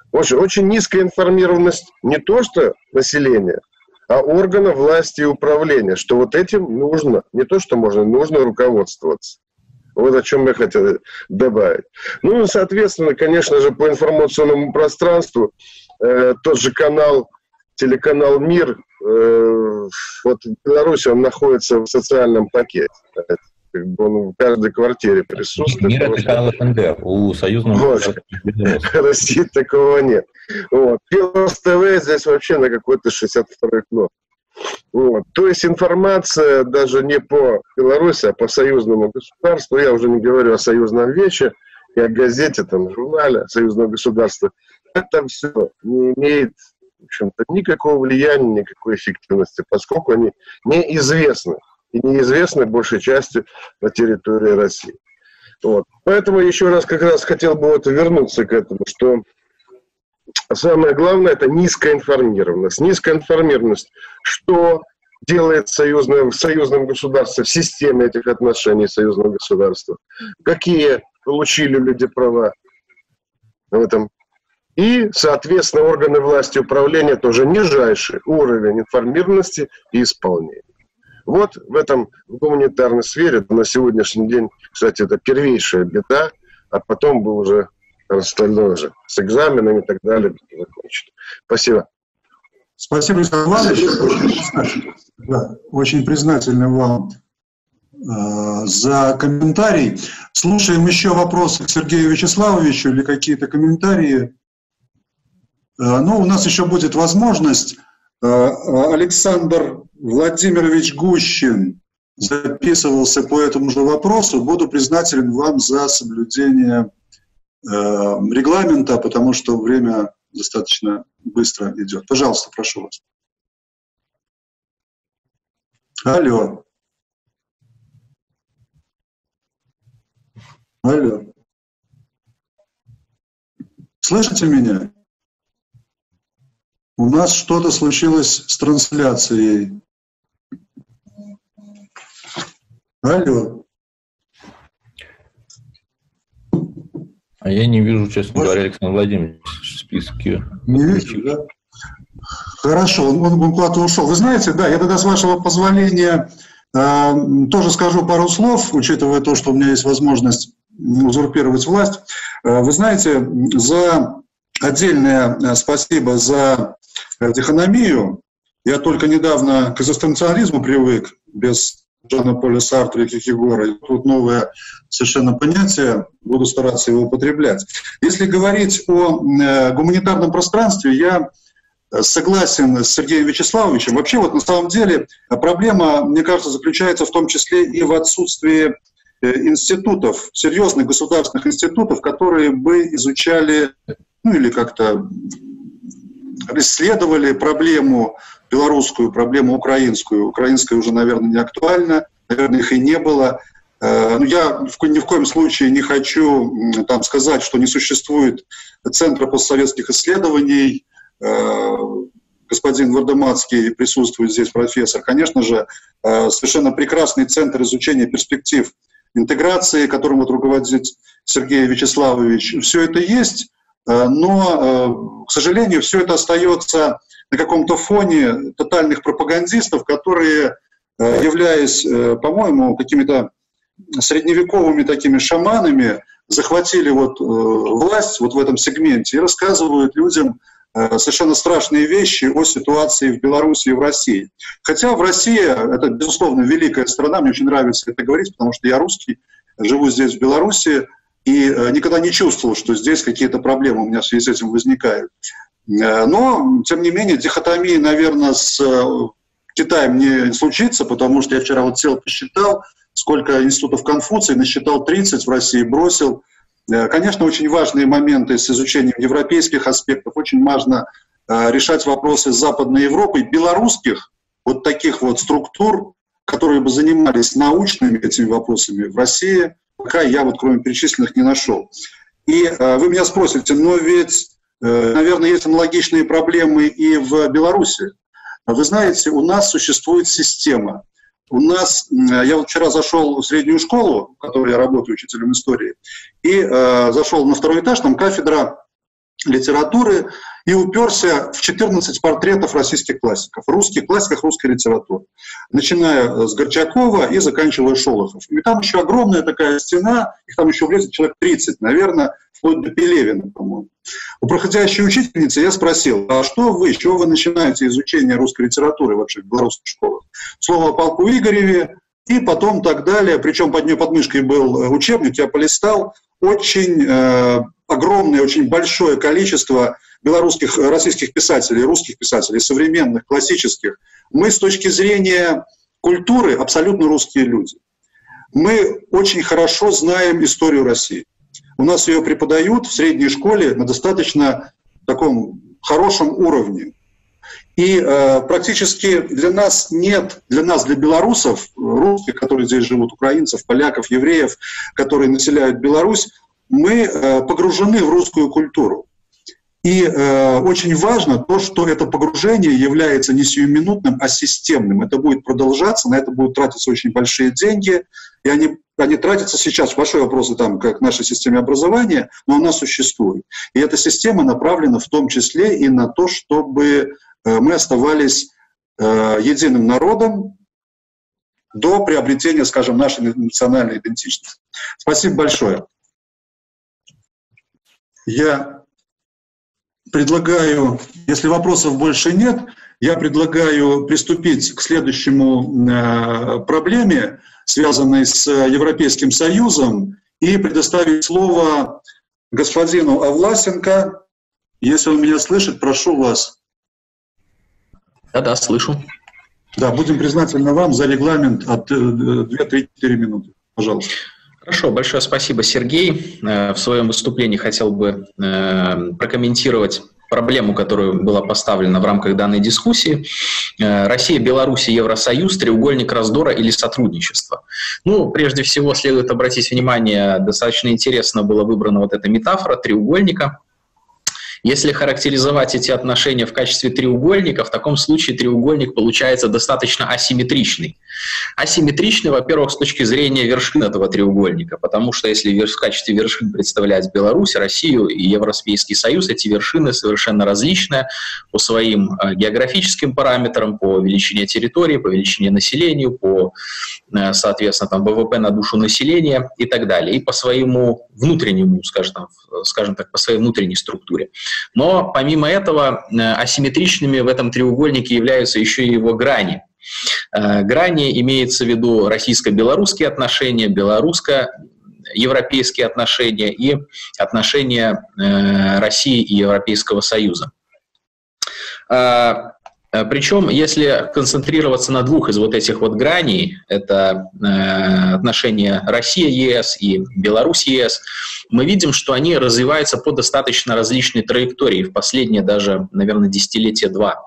Очень, очень низкая информированность не то что населения, а органов власти и управления, что вот этим нужно, не то что можно, нужно руководствоваться. Вот о чем я хотел добавить. Ну и, соответственно, конечно же, по информационному пространству э, тот же канал, телеканал «Мир», э, вот в Беларуси он находится в социальном пакете. Как бы он в каждой квартире присутствует. «Мир» — это канал СНГ, у союзного вот. России такого нет. Вот. Беларусь ТВ здесь вообще на какой-то шестьдесят второй кнопке. Вот. То есть информация даже не по Беларуси, а по союзному государству, я уже не говорю о союзном вече и о газете, там, журнале союзного государства, это все не имеет, в общем-то, никакого влияния, никакой эффективности, поскольку они неизвестны. И неизвестны большей частью на территории России. Вот. Поэтому еще раз как раз хотел бы вот вернуться к этому, что самое главное — это низкая информированность. Низкая информированность, что делает союзное, в союзном государстве, в системе этих отношений союзного государства, какие получили люди права в этом. И, соответственно, органы власти и управления тоже нижайший уровень информированности и исполнения. Вот в этом в гуманитарной сфере на сегодняшний день, кстати, это первейшая беда, а потом бы уже остальное же с экзаменами и так далее закончено. Спасибо. Спасибо, Александр Иванович. Да, очень признательны вам э, за комментарий. Слушаем еще вопросы к Сергею Вячеславовичу или какие-то комментарии. Э, ну, у нас еще будет возможность. Э, Александр Владимирович Гущин записывался по этому же вопросу. Буду признателен вам за соблюдение э, регламента, потому что время достаточно быстро идет. Пожалуйста, прошу вас. Алло. Алло. Слышите меня? У нас что-то случилось с трансляцией. Алло. А я не вижу, честно говоря, Александр Владимирович в списке. Не вижу, да? Хорошо, он, он куда-то ушел. Вы знаете, да, я тогда, с вашего позволения, э, тоже скажу пару слов, учитывая то, что у меня есть возможность узурпировать власть. Э, вы знаете, за отдельное спасибо за дихономию. Я только недавно к экзистенциализму привык, без Жана-Поля Сартра и Киркегора. Тут новое совершенно понятие, буду стараться его употреблять. Если говорить о э, гуманитарном пространстве, я согласен с Сергеем Вячеславовичем. Вообще, вот на самом деле, проблема, мне кажется, заключается в том числе и в отсутствии институтов, серьезных государственных институтов, которые бы изучали, ну или как-то исследовали проблему белорусскую, проблему украинскую. Украинская уже, наверное, не актуальна, наверное, их и не было. Ну, я ни в коем случае не хочу там сказать, что не существует Центра постсоветских исследований. Господин Вардемацкий присутствует здесь, профессор. Конечно же, совершенно прекрасный центр изучения перспектив интеграции, которым вот руководит Сергей Вячеславович. Все это есть, но, к сожалению, все это остается на каком-то фоне тотальных пропагандистов, которые, являясь, по-моему, какими-то средневековыми такими шаманами, захватили вот власть вот в этом сегменте и рассказывают людям совершенно страшные вещи о ситуации в Беларуси и в России. Хотя в России, это, безусловно, великая страна, мне очень нравится это говорить, потому что я русский, живу здесь, в Беларуси, и никогда не чувствовал, что здесь какие-то проблемы у меня в связи с этим возникают. Но, тем не менее, дихотомии, наверное, с Китаем не случится, потому что я вчера вот сел, посчитал, сколько институтов Конфуция, насчитал тридцать в России, бросил. Конечно, очень важные моменты с изучением европейских аспектов, очень важно э, решать вопросы с Западной Европой, белорусских вот таких вот структур, которые бы занимались научными этими вопросами в России, пока я вот кроме перечисленных не нашел. И э, вы меня спросите, но ведь, э, наверное, есть аналогичные проблемы и в Беларуси. Вы знаете, у нас существует система. У нас, я вот вчера зашел в среднюю школу, в которой я работаю учителем истории, и э, зашел на второй этаж, там кафедра литературы и уперся в четырнадцать портретов российских классиков, русских классиков русской литературы, начиная с Горчакова и заканчивая Шолохов. И там еще огромная такая стена, их там еще влезет человек тридцать, наверное, вплоть до Пелевина, по-моему. У проходящей учительницы я спросил, а что вы, с чего вы начинаете изучение русской литературы вообще в белорусских школах? Слово о полку Игореве и потом так далее. Причем под нее под мышкой был учебник, я полистал. Очень э, огромное, очень большое количество белорусских, российских писателей, русских писателей, современных, классических. Мы с точки зрения культуры абсолютно русские люди. Мы очень хорошо знаем историю России. У нас ее преподают в средней школе на достаточно таком хорошем уровне. И э, практически для нас нет, для нас, для белорусов, русских, которые здесь живут, украинцев, поляков, евреев, которые населяют Беларусь, мы э, погружены в русскую культуру. И э, очень важно то, что это погружение является не сиюминутным, а системным. Это будет продолжаться, на это будут тратиться очень большие деньги, и они, они тратятся сейчас. Большой вопрос там, как в нашей системе образования, но она существует. И эта система направлена в том числе и на то, чтобы э, мы оставались э, единым народом до приобретения, скажем, нашей национальной идентичности. Спасибо большое. Я предлагаю, если вопросов больше нет, я предлагаю приступить к следующему э, проблеме, связанной с Европейским Союзом, и предоставить слово господину Авласенко. Если он меня слышит, прошу вас. Да-да, слышу. Да, будем признательны вам за регламент от две-три-четыре минуты. Пожалуйста. Хорошо, большое спасибо, Сергей. В своем выступлении хотел бы прокомментировать проблему, которая была поставлена в рамках данной дискуссии. Россия, Беларусь, Евросоюз, треугольник раздора или сотрудничества. Ну, прежде всего, следует обратить внимание, достаточно интересно была выбрана вот эта метафора треугольника. Если характеризовать эти отношения в качестве треугольника, в таком случае треугольник получается достаточно асимметричный. Асимметричный, во-первых, с точки зрения вершин этого треугольника, потому что если в качестве вершин представлять Беларусь, Россию и Европейский Союз, эти вершины совершенно различные по своим географическим параметрам, по величине территории, по величине населения, по, соответственно, там, вэ вэ пэ на душу населения и так далее, и по своему внутреннему, скажем, скажем так, по своей внутренней структуре. Но помимо этого асимметричными в этом треугольнике являются еще и его грани. Грани имеется в виду российско-белорусские отношения, белорусско-европейские отношения и отношения России и Европейского Союза. Причем, если концентрироваться на двух из вот этих вот граней, это отношения Россия-ЕС и Беларусь-ЕС, мы видим, что они развиваются по достаточно различной траектории в последние даже, наверное, десятилетия два.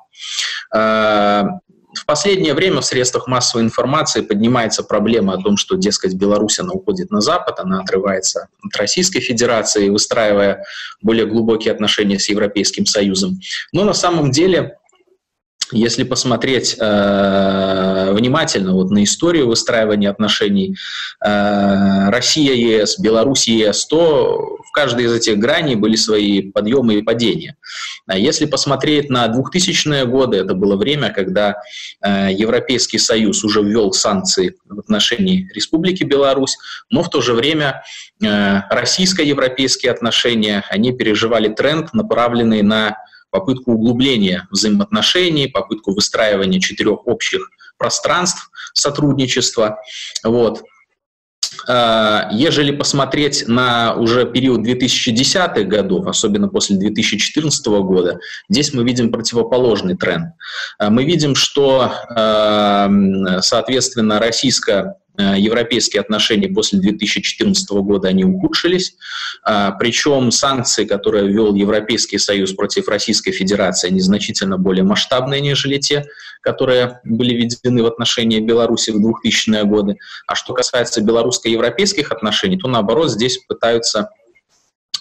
В последнее время в средствах массовой информации поднимается проблема о том, что, дескать, Беларусь, она уходит на Запад, она отрывается от Российской Федерации, выстраивая более глубокие отношения с Европейским Союзом. Но на самом деле, если посмотреть э, внимательно вот на историю выстраивания отношений э, Россия-ЕС, Беларусь-ЕС, то в каждой из этих граней были свои подъемы и падения. А если посмотреть на двухтысячные годы, это было время, когда э, Европейский Союз уже ввел санкции в отношении Республики Беларусь, но в то же время э, российско-европейские отношения, они переживали тренд, направленный на попытку углубления взаимоотношений, попытку выстраивания четырех общих пространств сотрудничества. Вот. Ежели посмотреть на уже период две тысячи десятых годов, особенно после две тысячи четырнадцатого года, здесь мы видим противоположный тренд. Мы видим, что, соответственно, российско европейские отношения после две тысячи четырнадцатого года они ухудшились, причем санкции, которые ввел Европейский Союз против Российской Федерации, они значительно более масштабные, нежели те, которые были введены в отношении Беларуси в двухтысячные годы. А что касается белорусско-европейских отношений, то наоборот здесь пытаются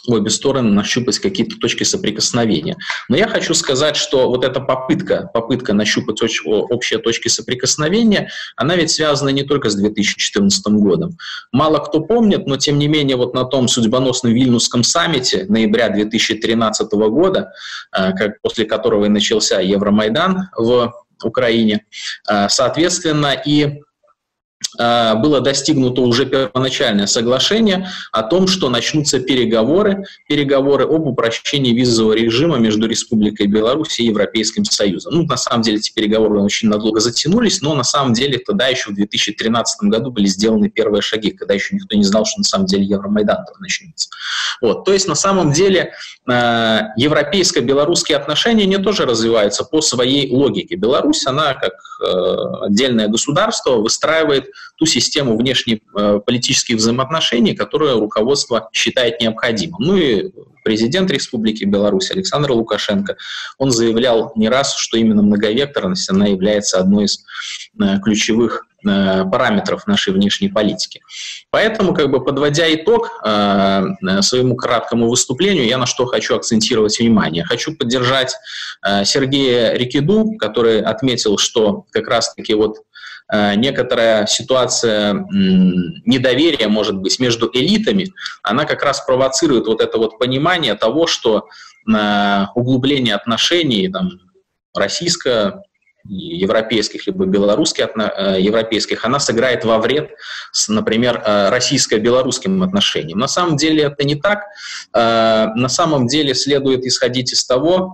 обе стороны нащупать какие-то точки соприкосновения. Но я хочу сказать, что вот эта попытка, попытка нащупать общие точки соприкосновения, она ведь связана не только с две тысячи четырнадцатым годом. Мало кто помнит, но тем не менее вот на том судьбоносном Вильнюсском саммите ноября две тысячи тринадцатого года, как, после которого и начался Евромайдан в Украине, соответственно, и было достигнуто уже первоначальное соглашение о том, что начнутся переговоры, переговоры об упрощении визового режима между Республикой Беларусь и Европейским Союзом. Ну, на самом деле, эти переговоры очень надолго затянулись, но на самом деле тогда еще в две тысячи тринадцатом году были сделаны первые шаги, когда еще никто не знал, что на самом деле Евромайдан начнется. Вот. То есть, на самом деле, европейско-белорусские отношения не тоже развиваются по своей логике. Беларусь, она как отдельное государство выстраивает ту систему внешнеполитических взаимоотношений, которую руководство считает необходимым. Ну и президент Республики Беларусь Александр Лукашенко, он заявлял не раз, что именно многовекторность, она является одной из ключевых параметров нашей внешней политики. Поэтому, как бы подводя итог э, своему краткому выступлению, я на что хочу акцентировать внимание. Хочу поддержать э, Сергея Рикиду, который отметил, что как раз-таки вот э, некоторая ситуация э, недоверия, может быть, между элитами, она как раз провоцирует вот это вот понимание того, что э, углубление отношений там, российско- европейских, либо белорусских, европейских, она сыграет во вред, например, российско-белорусским отношениям. На самом деле это не так. На самом деле следует исходить из того,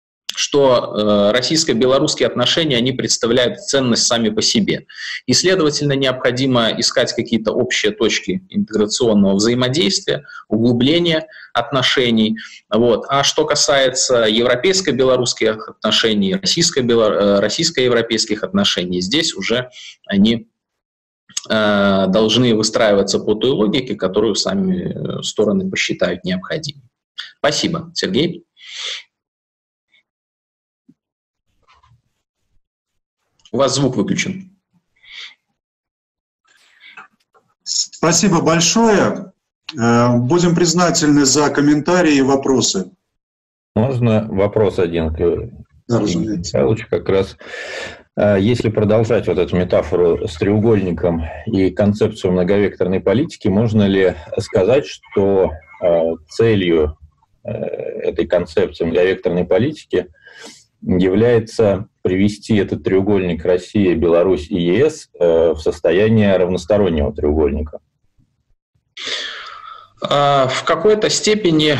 что российско-белорусские отношения, они представляют ценность сами по себе. И, следовательно, необходимо искать какие-то общие точки интеграционного взаимодействия, углубления отношений. Вот. А что касается европейско-белорусских отношений, российско-европейских отношений, здесь уже они э, должны выстраиваться по той логике, которую сами стороны посчитают необходимой. Спасибо, Сергей. У вас звук выключен. Спасибо большое. Будем признательны за комментарии и вопросы. Можно вопрос один к да, Игорю Михайловичу как раз. Если продолжать вот эту метафору с треугольником и концепцию многовекторной политики, можно ли сказать, что целью этой концепции многовекторной политики является привести этот треугольник Россия, Беларусь и ЕС в состояние равностороннего треугольника? В какой-то степени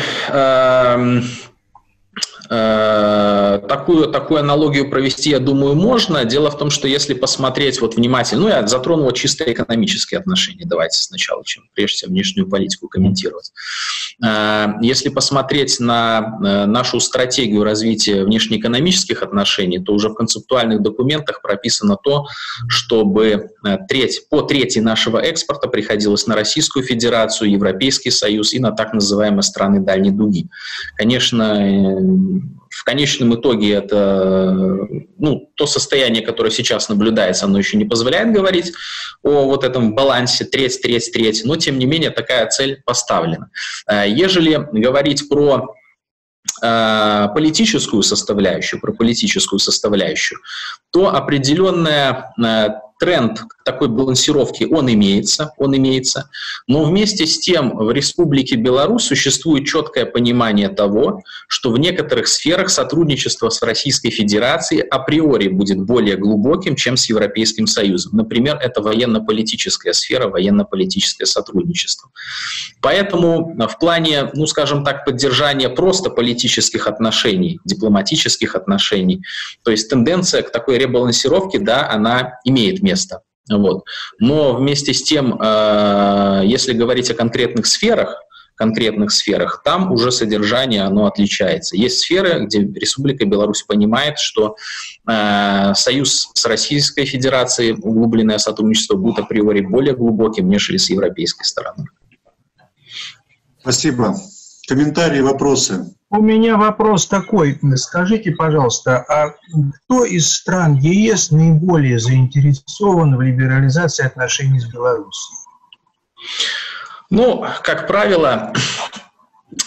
такую, такую аналогию провести, я думаю, можно. Дело в том, что если посмотреть вот внимательно, ну, я затронул чисто экономические отношения, давайте сначала, чем прежде всего внешнюю политику комментировать. Если посмотреть на нашу стратегию развития внешнеэкономических отношений, то уже в концептуальных документах прописано то, чтобы треть, по трети нашего экспорта приходилось на Российскую Федерацию, Европейский Союз и на так называемые страны дальней дуги. Конечно, в конечном итоге это, ну, то состояние, которое сейчас наблюдается, оно еще не позволяет говорить о вот этом балансе треть, треть, треть, но тем не менее такая цель поставлена. Ежели говорить про политическую составляющую, про политическую составляющую, то определенная тренд такой балансировки, он имеется, он имеется, но вместе с тем в Республике Беларусь существует четкое понимание того, что в некоторых сферах сотрудничество с Российской Федерацией априори будет более глубоким, чем с Европейским Союзом. Например, это военно-политическая сфера, военно-политическое сотрудничество. Поэтому в плане, ну, скажем так, поддержания просто политических отношений, дипломатических отношений, то есть тенденция к такой ребалансировке, да, она имеет место. Место. Вот. Но вместе с тем, э, если говорить о конкретных сферах, конкретных сферах, там уже содержание, оно отличается. Есть сферы, где Республика Беларусь понимает, что э, союз с Российской Федерацией, углубленное сотрудничество будет априори более глубоким, нежели с европейской стороны. Спасибо. Комментарии, вопросы? У меня вопрос такой. Скажите, пожалуйста, а кто из стран ЕС наиболее заинтересован в либерализации отношений с Беларусью? Ну, как правило,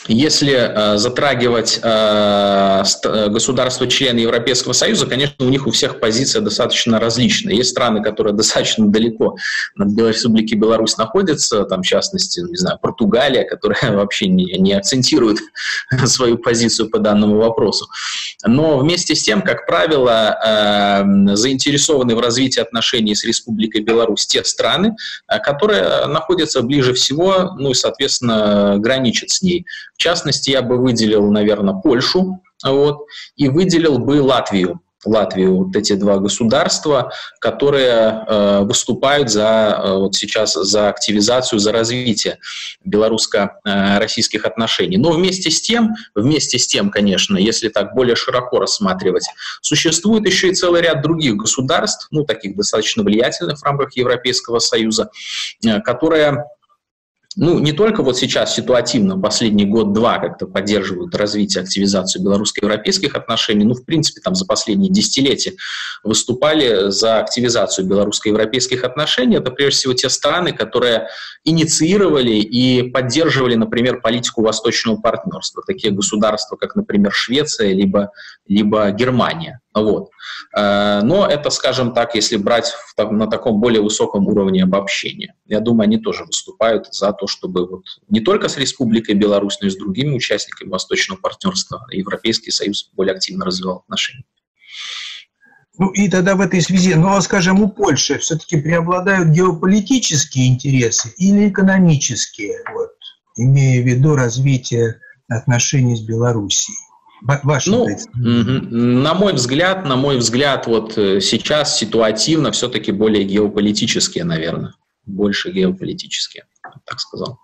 Если э, затрагивать э, государства-члены Европейского Союза, конечно, у них у всех позиция достаточно различная. Есть страны, которые достаточно далеко от Республики Беларусь находятся, там, в частности, не знаю, Португалия, которая вообще не, не акцентирует свою позицию по данному вопросу. Но вместе с тем, как правило, э, заинтересованы в развитии отношений с Республикой Беларусь те страны, э, которые находятся ближе всего, ну и, соответственно, граничат с ней. В частности, я бы выделил, наверное, Польшу, вот, и выделил бы Латвию. Латвию, вот эти два государства, которые э, выступают за, э, вот сейчас за активизацию, за развитие белорусско-российских отношений. Но вместе с тем, вместе с тем, конечно, если так более широко рассматривать, существует еще и целый ряд других государств, ну, таких достаточно влиятельных в рамках Европейского Союза, э, которые... Ну, не только вот сейчас ситуативно, последний год-два как-то поддерживают развитие, активизацию белорусско-европейских отношений, ну, в принципе, там за последние десятилетия выступали за активизацию белорусско-европейских отношений. Это, прежде всего, те страны, которые инициировали и поддерживали, например, политику восточного партнерства. Такие государства, как, например, Швеция, либо, либо Германия. Вот. Но это, скажем так, если брать на таком более высоком уровне обобщения. Я думаю, они тоже выступают за то, чтобы вот не только с Республикой Беларусь, но и с другими участниками Восточного партнерства Европейский Союз более активно развивал отношения. Ну и тогда в этой связи, ну, скажем, у Польши все-таки преобладают геополитические интересы или экономические, вот, имея в виду развитие отношений с Белоруссией? Ваше ну, на мой взгляд, на мой взгляд, вот сейчас ситуативно все-таки более геополитические, наверное, больше геополитические, так сказал.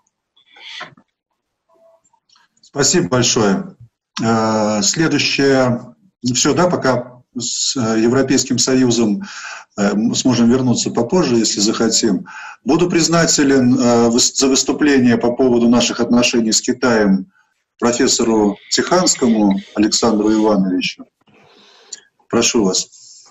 Спасибо большое. Следующее, все, да, пока с Европейским Союзом сможем вернуться попозже, если захотим. Буду признателен за выступление по поводу наших отношений с Китаем профессору Тиханскому Александру Ивановичу. Прошу вас.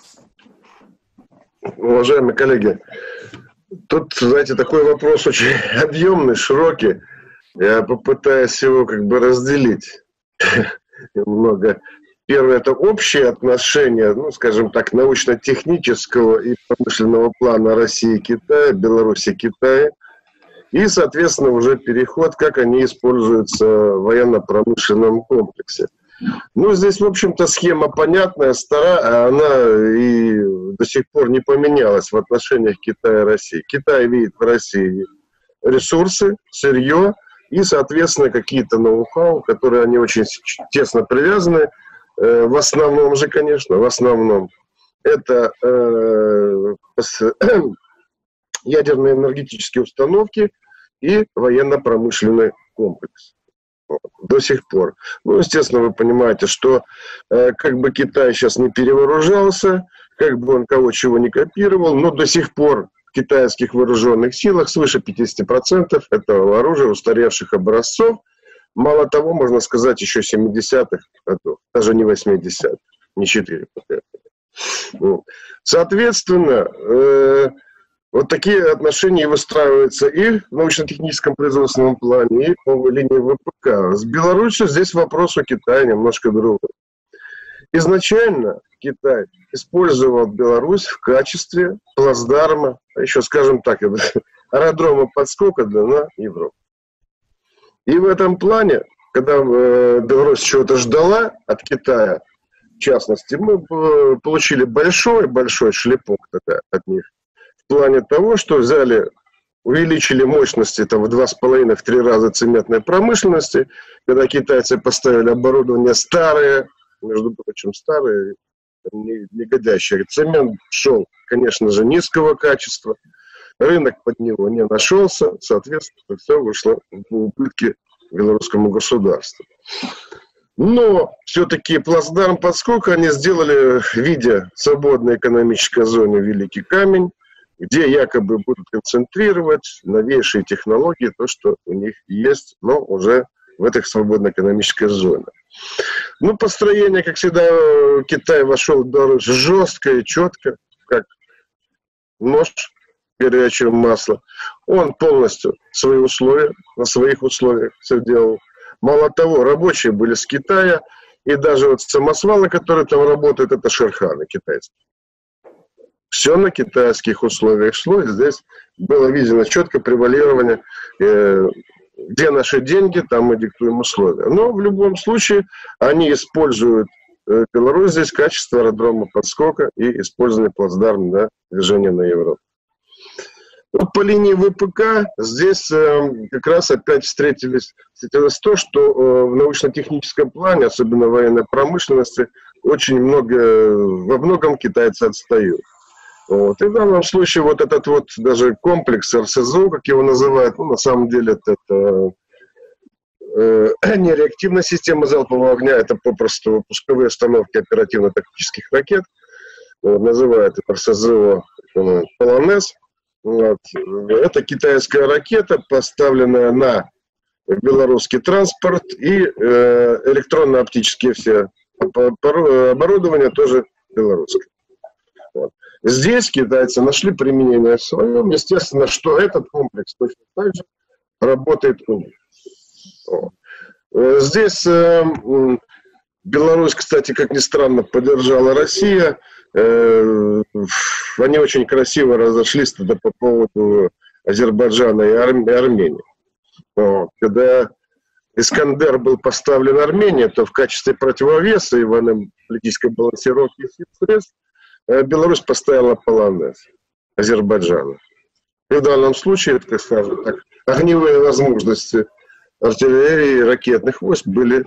Уважаемые коллеги, тут, знаете, такой вопрос очень объемный, широкий. Я попытаюсь его как бы разделить немного. Первое – это общее отношение, ну, скажем так, научно-технического и промышленного плана России и Китая, Беларуси и Китая. И, соответственно, уже переход, как они используются в военно-промышленном комплексе. Ну, здесь, в общем-то, схема понятная, старая, она и до сих пор не поменялась в отношениях Китая и России. Китай видит в России ресурсы, сырье и, соответственно, какие-то ноу-хау, которые они очень тесно привязаны. В основном же, конечно, в основном это э, ядерные энергетические установки и военно-промышленный комплекс. До сих пор. Ну, естественно, вы понимаете, что э, как бы Китай сейчас не перевооружался, как бы он кого чего не копировал, но до сих пор в китайских вооруженных силах свыше пятьдесят процентов этого оружия устаревших образцов. Мало того, можно сказать, еще семидесятых годов, даже не восьмидесятых, не четыре. Соответственно, э, вот такие отношения выстраиваются и в научно-техническом производственном плане, и по линии ВПК. С Беларусью здесь вопрос у Китая немножко другой. Изначально Китай использовал Беларусь в качестве плацдарма, а еще, скажем так, аэродрома подскока для Европы. И в этом плане, когда э, Беларусь чего-то ждала от Китая, в частности, мы э, получили большой-большой шлепок тогда от них. В плане того, что взяли, увеличили мощности там, в два с половиной, в три раза цементной промышленности, когда китайцы поставили оборудование старое, между прочим, старое, негодящее. Цемент шел, конечно же, низкого качества. Рынок под него не нашелся, соответственно, все вышло в убытки белорусскому государству. Но все-таки плацдарм подскока они сделали в виде свободной экономической зоны Великий Камень, где якобы будут концентрировать новейшие технологии, то, что у них есть, но уже в этой свободной экономической зоне. Ну, построение, как всегда, Китай вошел в Беларусь жестко и четко, как нож горячее масло. Он полностью свои условия, на своих условиях все делал. Мало того, рабочие были с Китая, и даже вот самосвалы, которые там работают, это шерханы китайские. Все на китайских условиях шло, и здесь было видно четко превалирование, э, где наши деньги, там мы диктуем условия. Но в любом случае они используют э, Беларусь здесь в качестве аэродрома подскока и использование плацдарма для движения на Европу. Вот по линии ВПК здесь э, как раз опять встретились, встретилось то, что э, в научно-техническом плане, особенно в военной промышленности, очень много, во многом китайцы отстают. Вот. И в данном случае вот этот вот даже комплекс эр эс зэ о, как его называют, ну, на самом деле это, это э, не реактивная система залпового огня, это попросту пусковые установки оперативно-тактических ракет, вот, называют эр эс зэ о э, «Полонез». Вот. Это китайская ракета, поставленная на белорусский транспорт, и э, электронно-оптические все оборудование тоже белорусское. Вот. Здесь китайцы нашли применение в своем. Естественно, что этот комплекс точно так же работает у них. Вот. Здесь э, Беларусь, кстати, как ни странно, поддержала Россия. Э, они очень красиво разошлись тогда по поводу Азербайджана и, Ар- и Армении. Вот. Когда Искандер был поставлен Армении, то в качестве противовеса и военно-политической балансировки средств Беларусь поставила полонез Азербайджана. И в данном случае, так скажем так, огневые возможности артиллерии и ракетных войск были,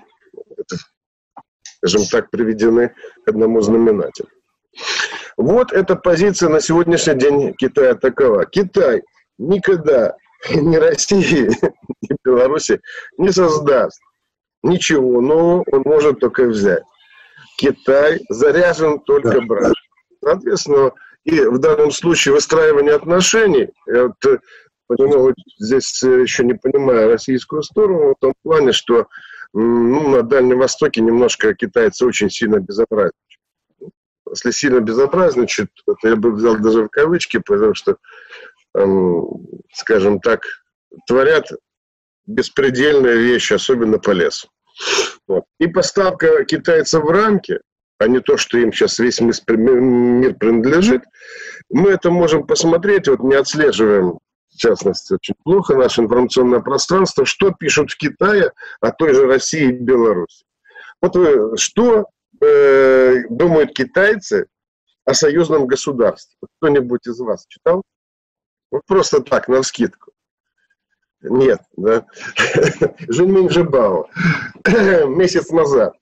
скажем так, приведены к одному знаменателю. Вот эта позиция на сегодняшний день Китая такова. Китай никогда ни России, ни Беларуси не создаст ничего нового, он может только взять. Китай заряжен только брать. Соответственно, и в данном случае выстраивание отношений, я вот, понемногу здесь еще не понимаю российскую сторону, в том плане, что ну, на Дальнем Востоке немножко китайцы очень сильно безобразничают. Если сильно безобразничают, то я бы взял даже в кавычки, потому что, эм, скажем так, творят беспредельные вещи, особенно по лесу. Вот. И поставка китайцев в рамки, а не то, что им сейчас весь мир принадлежит, мы это можем посмотреть, вот не отслеживаем, в частности, очень плохо наше информационное пространство, что пишут в Китае о той же России и Беларуси. Вот вы, что э, думают китайцы о союзном государстве? Кто-нибудь из вас читал? Вот просто так, навскидку. Нет, да. Жэньминь Жибао месяц назад.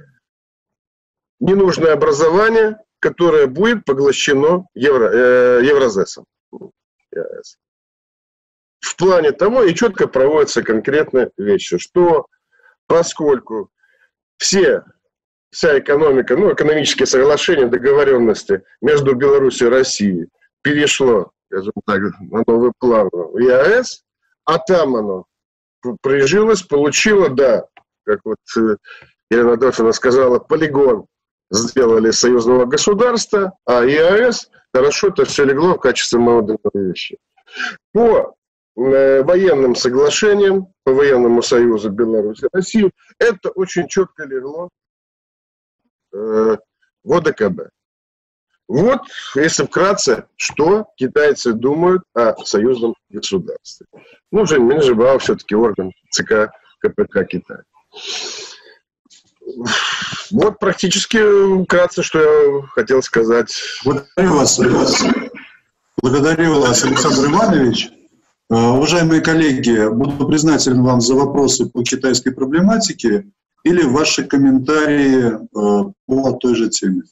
Ненужное образование, которое будет поглощено Евро, э, Евразесом. В плане того, и четко проводятся конкретные вещи, что поскольку все, вся экономика, ну, экономические соглашения, договоренности между Беларусью и Россией перешло, скажем так, на новый план в ЕАЭС, а там оно прижилось, получило, да, как вот Елена Адольфовна сказала, полигон сделали союзного государства, а ЕАЭС хорошо это все легло в качестве молодых вещей. По э, военным соглашениям, по военному союзу Беларуси и России, это очень четко легло э, в о дэ ка бэ. Вот, если вкратце, что китайцы думают о союзном государстве. Ну, Жэньминь Жибао все-таки орган ЦК ка пэ ка Китая. Вот практически вкратце, что я хотел сказать. Благодарю вас, благодарю вас, Александр Иванович. Уважаемые коллеги, буду признателен вам за вопросы по китайской проблематике или ваши комментарии по той же теме.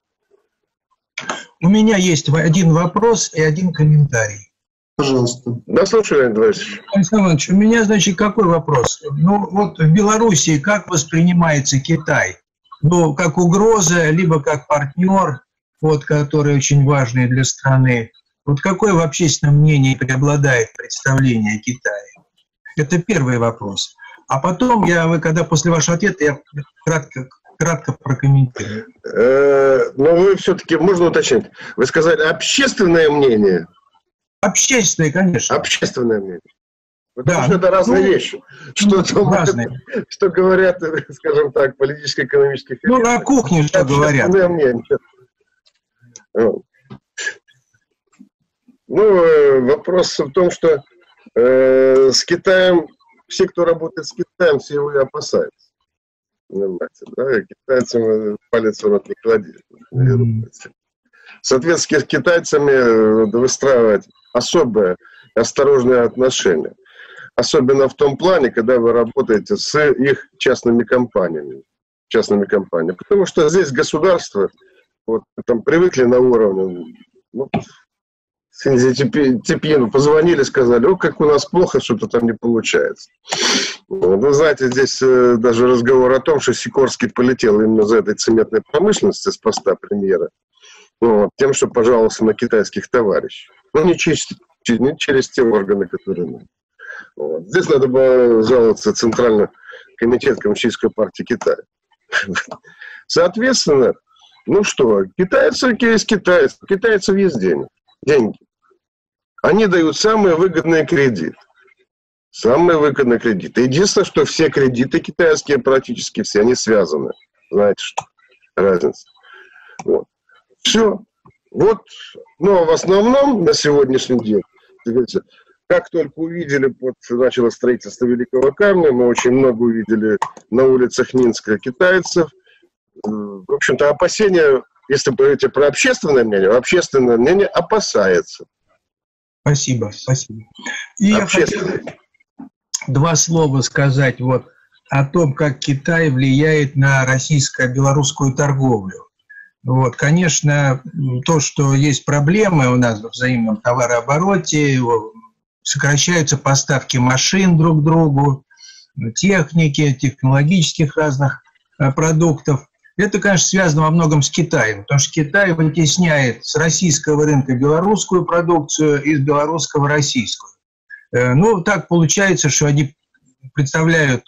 У меня есть один вопрос и один комментарий. Пожалуйста. Да, слушаю, Леонид Борисович. Александр Иванович, у меня, значит, какой вопрос? Ну, вот в Белоруссии как воспринимается Китай? Ну, как угроза, либо как партнер, вот, который очень важный для страны. Вот какое в общественном мнении преобладает представление о Китае? Это первый вопрос. А потом, я, вы, когда после вашего ответа, я кратко, кратко прокомментирую. Э, но вы все-таки, можно уточнить, вы сказали общественное мнение? Общественное, конечно. Общественное мнение. Потому да, что это разные ну, вещи. Что, думают, что говорят, скажем так, политическо-экономических... Ну, на кухне что говорят. Мнение. Ну, вопрос в том, что э, с Китаем, все, кто работает с Китаем, все его и опасаются. Понимаете, да? Китайцам палец в рот не клади. Mm. Соответственно, с китайцами выстраивать особое осторожное отношение. Особенно в том плане, когда вы работаете с их частными компаниями. Частными компаниями. Потому что здесь государство, вот, там привыкли на уровне, ну, Типину позвонили, сказали, о, как у нас плохо, что-то там не получается. Вы знаете, здесь даже разговор о том, что Сикорский полетел именно за этой цементной промышленности с поста премьера, вот, тем, что пожаловался на китайских товарищей. Ну, не через, не через те органы, которые мы. Вот. Здесь надо было жаловаться Центральный комитет Коммунистической партии Китая. Соответственно, ну что, китайцы есть китайцы, китайцев есть деньги. деньги. Они дают самые выгодные кредиты. Самые выгодные кредиты. Единственное, что все кредиты китайские, практически все, они связаны. Знаете, что разница. Вот. Все. Вот. Но в основном на сегодняшний день, как только увидели, вот, начало строительство Великого Камня, мы очень много увидели на улицах Минска китайцев. В общем-то, опасения, если говорите про общественное мнение, общественное мнение опасается. Спасибо, спасибо. И я хочу два слова сказать вот о том, как Китай влияет на российско-белорусскую торговлю. Вот, конечно, то, что есть проблемы у нас в взаимном товарообороте, сокращаются поставки машин друг другу, техники, технологических разных продуктов. Это, конечно, связано во многом с Китаем, потому что Китай вытесняет с российского рынка белорусскую продукцию и с белорусского российскую. Ну, так получается, что они представляют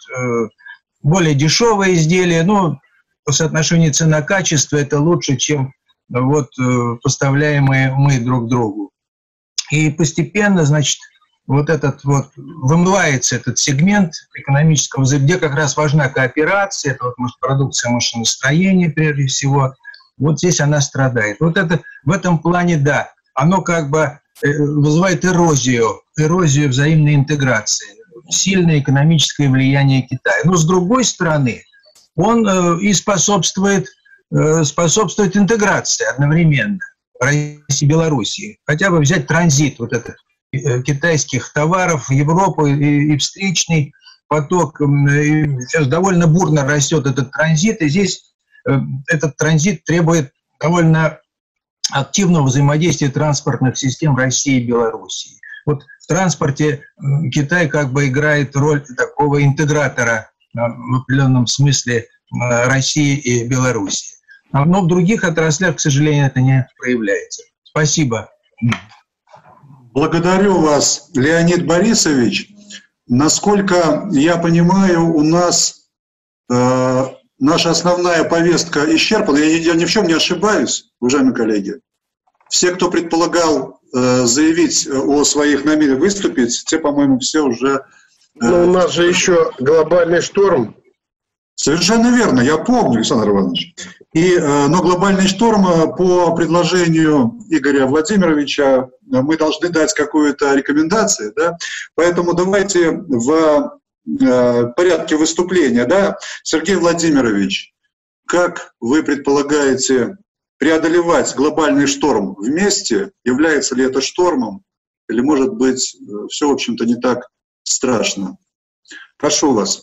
более дешевые изделия, но по соотношению цена-качество это лучше, чем вот поставляемые мы друг другу. И постепенно, значит, вот этот вот, вымывается этот сегмент экономического, где как раз важна кооперация, это вот, может, продукция машиностроения прежде всего, вот здесь она страдает. Вот это, в этом плане, да, оно как бы вызывает эрозию, эрозию взаимной интеграции, сильное экономическое влияние Китая. Но с другой стороны, он и способствует, способствует интеграции одновременно России и Белоруссии. Хотя бы взять транзит вот этот китайских товаров в Европу и, и встречный поток. И сейчас довольно бурно растет этот транзит, и здесь э, этот транзит требует довольно активного взаимодействия транспортных систем России и Белоруссии. Вот в транспорте Китай как бы играет роль такого интегратора э, в определенном смысле э, России и Белоруссии. Но в других отраслях, к сожалению, это не проявляется. Спасибо. Благодарю вас, Леонид Борисович. Насколько я понимаю, у нас э, наша основная повестка исчерпана. Я, я ни в чем не ошибаюсь, уважаемые коллеги. Все, кто предполагал э, заявить о своих намерениях выступить, те, по-моему, все уже... Э, Но у нас же еще глобальный шторм. Совершенно верно, я помню, Александр Иванович. И, но глобальный шторм, по предложению Игоря Владимировича, мы должны дать какую-то рекомендацию, да? Поэтому давайте в порядке выступления, да? Сергей Владимирович, как вы предполагаете преодолевать глобальный шторм вместе? Является ли это штормом? Или, может быть, все, в общем-то, не так страшно? Прошу вас.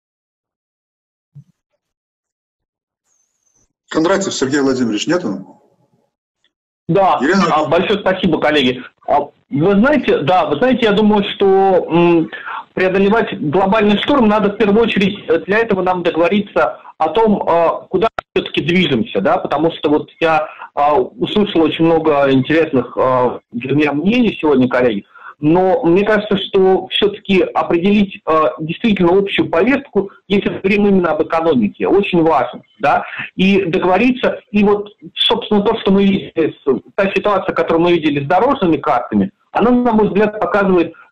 Кондратьев Сергей Владимирович, нету? Да, Елена... большое спасибо, коллеги. Вы знаете, да, вы знаете, я думаю, что м, преодолевать глобальный шторм надо в первую очередь, для этого нам договориться о том, куда мы все-таки движемся, да, потому что вот я услышал очень много интересных для меня мнений сегодня, коллеги. Но мне кажется, что все-таки определить э, действительно общую повестку, если мы говорим именно об экономике, очень важно, да, и договориться, и вот, собственно, то, что мы видели, та ситуация, которую мы видели с дорожными картами, она, на мой взгляд, показывает,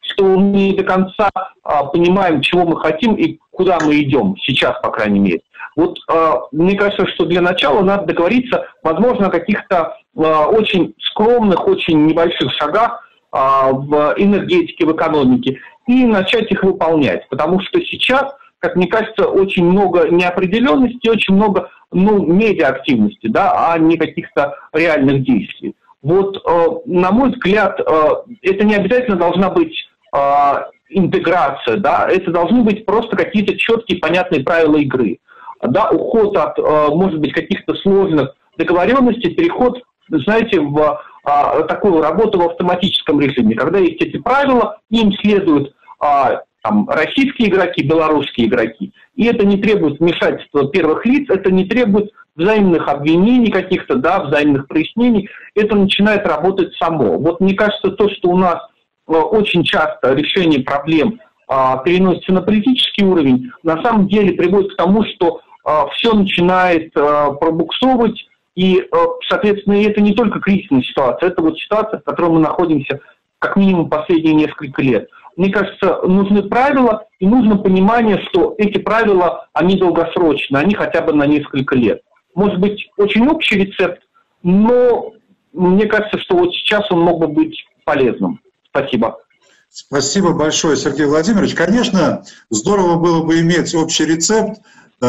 что мы не до конца а, понимаем, чего мы хотим и куда мы идем, сейчас, по крайней мере. Вот а, мне кажется, что для начала надо договориться, возможно, о каких-то а, очень скромных, очень небольших шагах а, в энергетике, в экономике, и начать их выполнять. Потому что сейчас, как мне кажется, очень много неопределенности, очень много ну, медиа-активности, да, а не каких-то реальных действий. Вот, э, на мой взгляд, э, это не обязательно должна быть э, интеграция, да, это должны быть просто какие-то четкие, понятные правила игры. Да, уход от, э, может быть, каких-то сложных договоренностей, переход, знаете, в э, такую работу в автоматическом режиме, когда есть эти правила, им следуют э, там, российские игроки, белорусские игроки, и это не требует вмешательства первых лиц, это не требует взаимных обвинений каких-то, да, взаимных прояснений, это начинает работать само. Вот мне кажется, то, что у нас э, очень часто решение проблем э, переносится на политический уровень, на самом деле приводит к тому, что э, все начинает э, пробуксовывать, и, э, соответственно, это не только кризисная ситуация, это вот ситуация, в которой мы находимся как минимум последние несколько лет. Мне кажется, нужны правила, и нужно понимание, что эти правила, они долгосрочные, они хотя бы на несколько лет. Может быть, очень общий рецепт, но мне кажется, что вот сейчас он мог бы быть полезным. Спасибо. Спасибо большое, Сергей Владимирович. Конечно, здорово было бы иметь общий рецепт,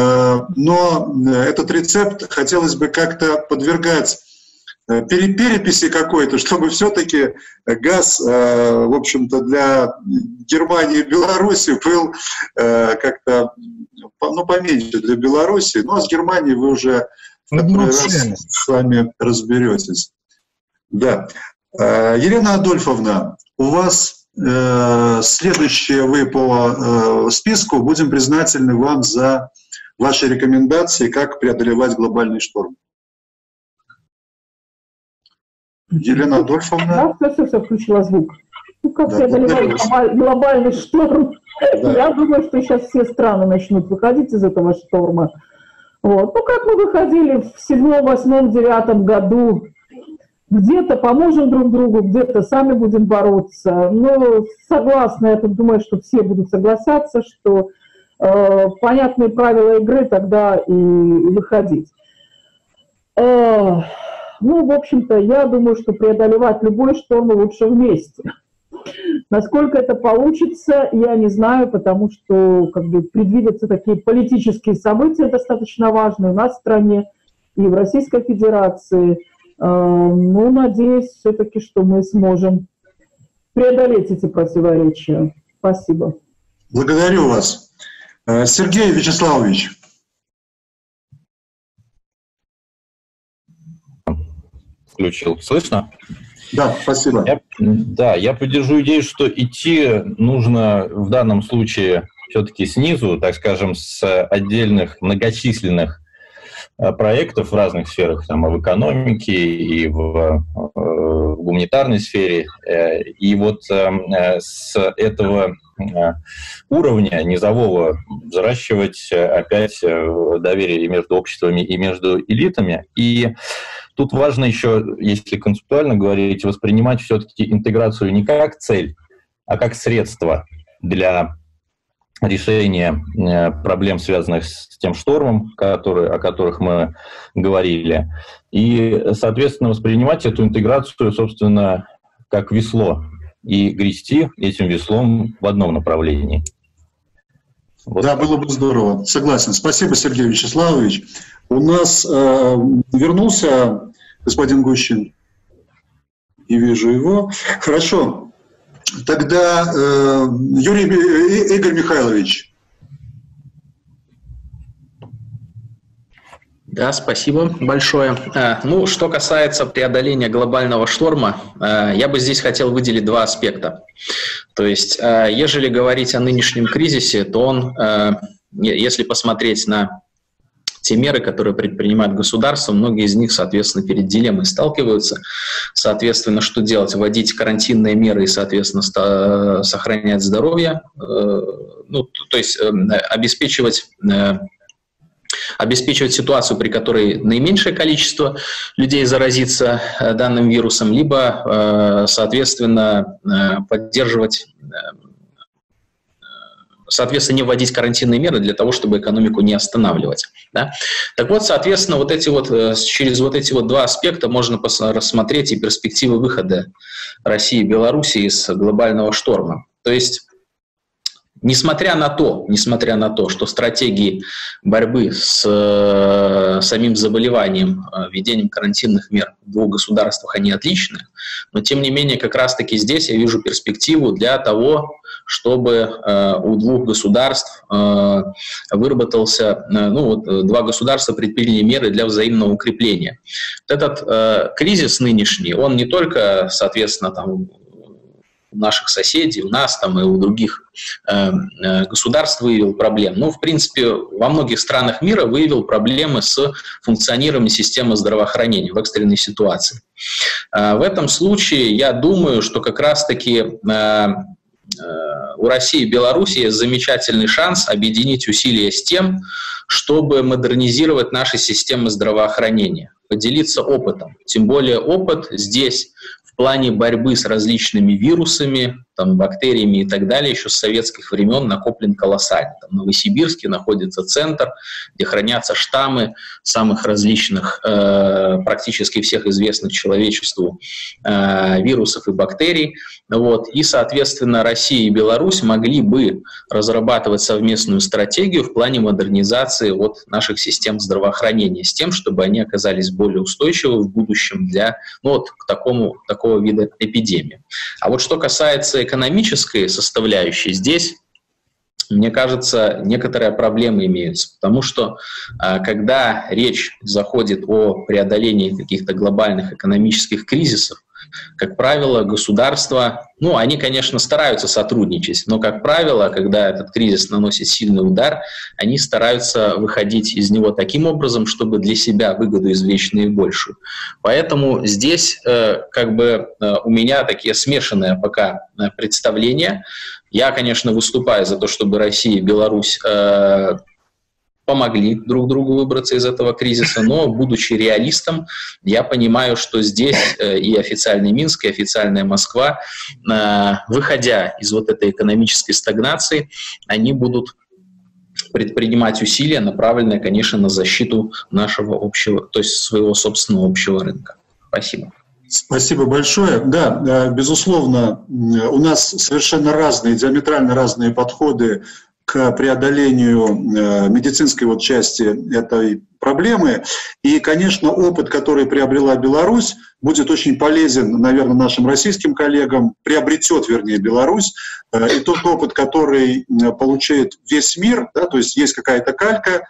но этот рецепт хотелось бы как-то подвергать переписи какой-то, чтобы все-таки газ, в общем-то, для Германии и Беларуси был как-то, ну, поменьше для Беларуси, но с Германией вы уже в который раз с вами разберетесь. Да. Елена Адольфовна, у вас следующее вы по списку. Будем признательны вам за ваши рекомендации, как преодолевать глобальный шторм. Елена Адольфовна. Да, все, все, включила звук. Ну, как да, преодолевать глобаль, глобальный шторм? Да. Я думаю, что сейчас все страны начнут выходить из этого шторма. Вот. Ну, как мы выходили в седьмом, восьмом, девятом году, где-то поможем друг другу, где-то сами будем бороться. Но согласна, я так думаю, что все будут согласятся, что э, понятные правила игры тогда и, и выходить. Э, Ну, в общем-то, я думаю, что преодолевать любой шторм лучше вместе. Насколько это получится, я не знаю, потому что как бы предвидятся такие политические события достаточно важные у нас в стране и в Российской Федерации. Ну, надеюсь все-таки, что мы сможем преодолеть эти противоречия. Спасибо. Благодарю вас. Сергей Вячеславович. Включил. Слышно? Да, спасибо. Я, да, я поддержу идею, что идти нужно в данном случае все-таки снизу, так скажем, с отдельных многочисленных проектов в разных сферах, там, и в экономике, и в, в гуманитарной сфере. И вот с этого уровня низового взращивать опять доверие и между обществами, и между элитами. И тут важно еще, если концептуально говорить, воспринимать все-таки интеграцию не как цель, а как средство для решения проблем, связанных с тем штормом, который, о которых мы говорили. И, соответственно, воспринимать эту интеграцию, собственно, как весло и грести этим веслом в одном направлении. Вот. Да, было бы здорово. Согласен. Спасибо, Сергей Вячеславович. У нас э, вернулся господин Гущин. И вижу его. Хорошо. Тогда э, Юрий, э, Игорь Михайлович. Да, спасибо большое. Ну, что касается преодоления глобального шторма, я бы здесь хотел выделить два аспекта. То есть, ежели говорить о нынешнем кризисе, то он, если посмотреть на те меры, которые предпринимает государство, многие из них, соответственно, перед дилеммой сталкиваются. Соответственно, что делать? Вводить карантинные меры и, соответственно, сохранять здоровье, ну, то есть обеспечивать обеспечивать ситуацию, при которой наименьшее количество людей заразится данным вирусом, либо, соответственно, поддерживать, соответственно, не вводить карантинные меры для того, чтобы экономику не останавливать. Да? Так вот, соответственно, вот эти вот, через вот эти вот два аспекта можно рассмотреть и перспективы выхода России и Беларуси из глобального шторма. То есть, Несмотря на то, несмотря на то, что стратегии борьбы с э, самим заболеванием, э, введением карантинных мер в двух государствах, они отличны, но тем не менее как раз-таки здесь я вижу перспективу для того, чтобы э, у двух государств э, выработался, э, ну вот два государства предприняли меры для взаимного укрепления. Этот э, кризис нынешний, он не только, соответственно, там, у наших соседей, у нас там и у других э, государств выявил проблем. Ну, в принципе, во многих странах мира выявил проблемы с функционированием системы здравоохранения в экстренной ситуации. Э, в этом случае я думаю, что как раз-таки э, э, у России и Беларуси есть замечательный шанс объединить усилия с тем, чтобы модернизировать наши системы здравоохранения, поделиться опытом. Тем более опыт здесь в плане борьбы с различными вирусами, там, бактериями и так далее, еще с советских времен накоплен колоссально. Там, в Новосибирске находится центр, где хранятся штаммы самых различных, э, практически всех известных человечеству э, вирусов и бактерий. Вот. И, соответственно, Россия и Беларусь могли бы разрабатывать совместную стратегию в плане модернизации вот наших систем здравоохранения, с тем, чтобы они оказались более устойчивы в будущем для, ну, вот, к такому, такого вида эпидемии. А вот что касается экономической составляющей, здесь, мне кажется, некоторые проблемы имеются, потому что когда речь заходит о преодолении каких-то глобальных экономических кризисов, как правило, государства, ну, они, конечно, стараются сотрудничать, но, как правило, когда этот кризис наносит сильный удар, они стараются выходить из него таким образом, чтобы для себя выгоду извлечь наибольшую. Поэтому здесь э, как бы э, у меня такие смешанные пока представления. Я, конечно, выступаю за то, чтобы Россия и Беларусь э, помогли друг другу выбраться из этого кризиса, но, будучи реалистом, я понимаю, что здесь и официальный Минск, и официальная Москва, выходя из вот этой экономической стагнации, они будут предпринимать усилия, направленные, конечно, на защиту нашего общего, то есть своего собственного общего рынка. Спасибо. Спасибо большое. Да, безусловно, у нас совершенно разные, диаметрально разные подходы к преодолению медицинской вот части этой проблемы. И, конечно, опыт, который приобрела Беларусь, будет очень полезен, наверное, нашим российским коллегам, приобретет, вернее, Беларусь. И тот опыт, который получает весь мир, да, то есть есть какая-то калька,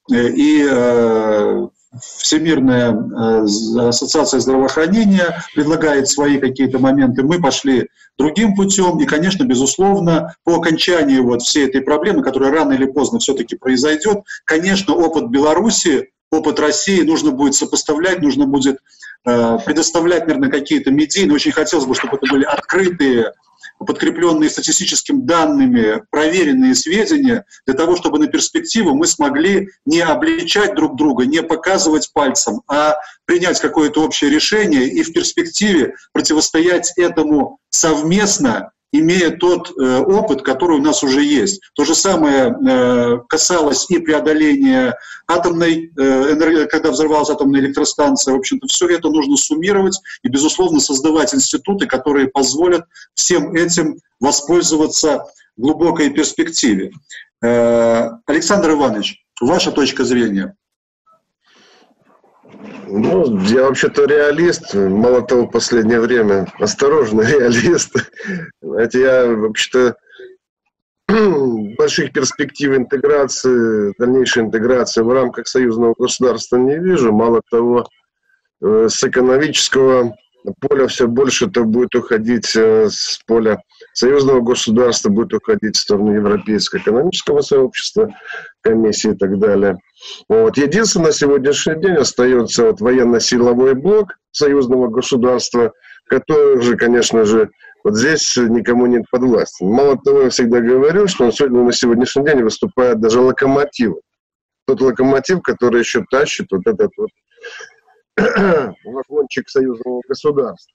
и Всемирная ассоциация здравоохранения предлагает свои какие-то моменты. Мы пошли другим путем. И, конечно, безусловно, по окончании вот всей этой проблемы, которая рано или поздно все-таки произойдет, конечно, опыт Беларуси, опыт России нужно будет сопоставлять, нужно будет э, предоставлять, наверное, какие-то медийные. Очень хотелось бы, чтобы это были открытые, подкрепленные статистическими данными, проверенные сведения, для того, чтобы на перспективу мы смогли не обличать друг друга, не показывать пальцем, а принять какое-то общее решение и в перспективе противостоять этому совместно, имея тот э, опыт, который у нас уже есть. То же самое э, касалось и преодоления атомной, э, энерги... когда взорвалась атомная электростанция. В общем-то, все это нужно суммировать и, безусловно, создавать институты, которые позволят всем этим воспользоваться в глубокой перспективе. Э, Александр Иванович, ваша точка зрения? Ну, я вообще-то реалист, мало того, в последнее время осторожный реалист. Знаете, я вообще-то больших перспектив интеграции, дальнейшей интеграции в рамках союзного государства не вижу. Мало того, с экономического поля все больше это будет уходить с поля союзного государства, будет уходить в сторону Европейского экономического сообщества, комиссии и так далее. Вот. Единственное, на сегодняшний день остается вот военно-силовой блок союзного государства, который же, конечно же, вот здесь никому не подвластен. Мало того, я всегда говорю, что он сегодня, на сегодняшний день выступает даже локомотивом. тот локомотив, который еще тащит вот этот вот вагончик союзного государства.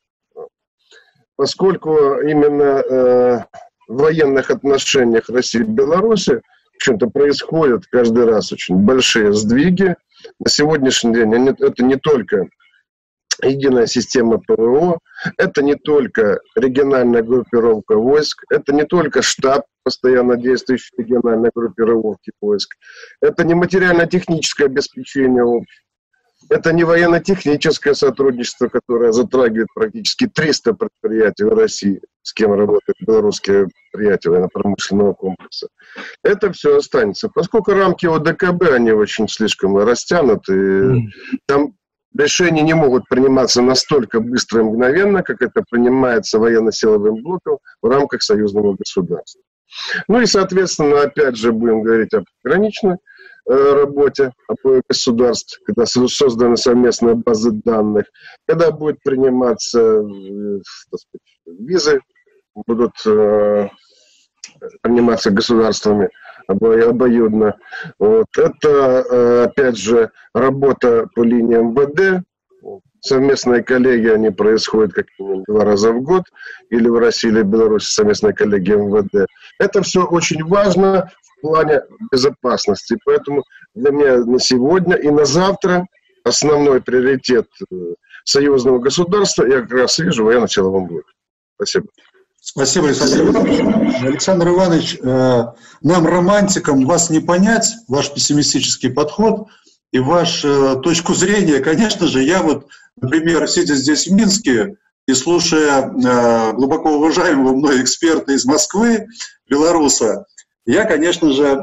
Поскольку именно э, в военных отношениях России и Беларуси в общем-то происходят каждый раз очень большие сдвиги. На сегодняшний день они, это не только единая система ПВО, это не только региональная группировка войск, это не только штаб постоянно действующей региональной группировки войск, это не материально-техническое обеспечение общества, это не военно-техническое сотрудничество, которое затрагивает практически триста предприятий в России, с кем работают белорусские предприятия военно-промышленного комплекса. Это все останется. Поскольку рамки ОДКБ, они очень слишком растянуты, mm. там решения не могут приниматься настолько быстро и мгновенно, как это принимается военно-силовым блоком в рамках союзного государства. Ну и, соответственно, опять же, будем говорить об пограничной работе обоих государств, когда созданы совместные базы данных, когда будет приниматься, так сказать, визы, будут э, приниматься государствами обоюдно. Вот. Это, э, опять же, работа по линии МВД. Совместные коллегии, они происходят как минимум два раза в год, или в России, или в Беларуси совместная коллегия МВД. Это все очень важно в плане безопасности. Поэтому для меня на сегодня и на завтра основной приоритет союзного государства я как раз вижу в военно-силовом блоке. Спасибо. Спасибо, Александр Иванович. Александр Иванович, нам, романтикам, вас не понять, ваш пессимистический подход и вашу точку зрения. Конечно же, я вот, например, сидя здесь в Минске и слушая глубоко уважаемого мной эксперта из Москвы, белоруса, я, конечно же,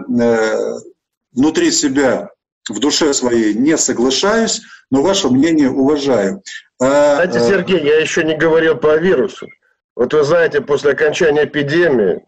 внутри себя, в душе своей не соглашаюсь, но ваше мнение уважаю. Знаете, Сергей, я еще не говорил по вирусу. Вот вы знаете, после окончания эпидемии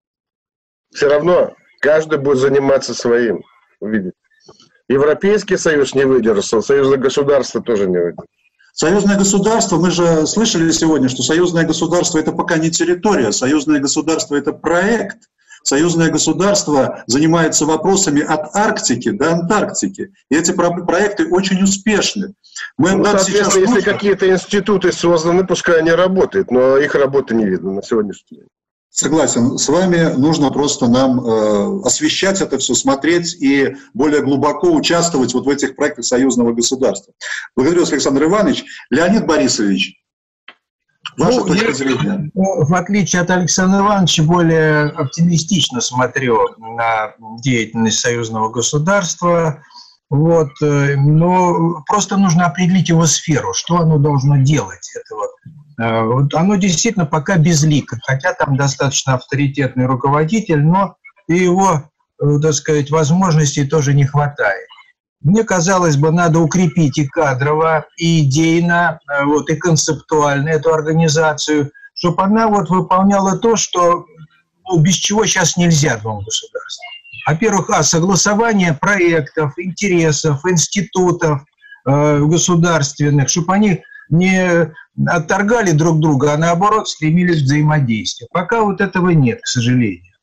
все равно каждый будет заниматься своим. Увидите. Европейский Союз не выдержал, союзное государство тоже не выдержало. Союзное государство, мы же слышали сегодня, что союзное государство – это пока не территория, союзное государство – это проект. Союзное государство занимается вопросами от Арктики до Антарктики. И эти проекты очень успешны. Мы, ну, соответственно, если какие-то институты созданы, пускай они работают, но их работы не видно на сегодняшний день. Согласен с вами, нужно просто нам э, освещать это все, смотреть и более глубоко участвовать вот в этих проектах союзного государства. Благодарю вас, Александр Иванович. Леонид Борисович, ваша ну, точка я, зрения. В отличие от Александра Ивановича, более оптимистично смотрю на деятельность союзного государства. Вот, но просто нужно определить его сферу, что оно должно делать. Это вот. Вот оно действительно пока безлико, хотя там достаточно авторитетный руководитель, но и его, так сказать, возможностей тоже не хватает. Мне казалось бы, надо укрепить и кадрово, и идейно, вот, и концептуально эту организацию, чтобы она вот выполняла то, что, ну, без чего сейчас нельзя двум государствам. Во-первых, а, согласование проектов, интересов, институтов э, государственных, чтобы они не отторгали друг друга, а наоборот стремились к взаимодействию. Пока вот этого нет, к сожалению.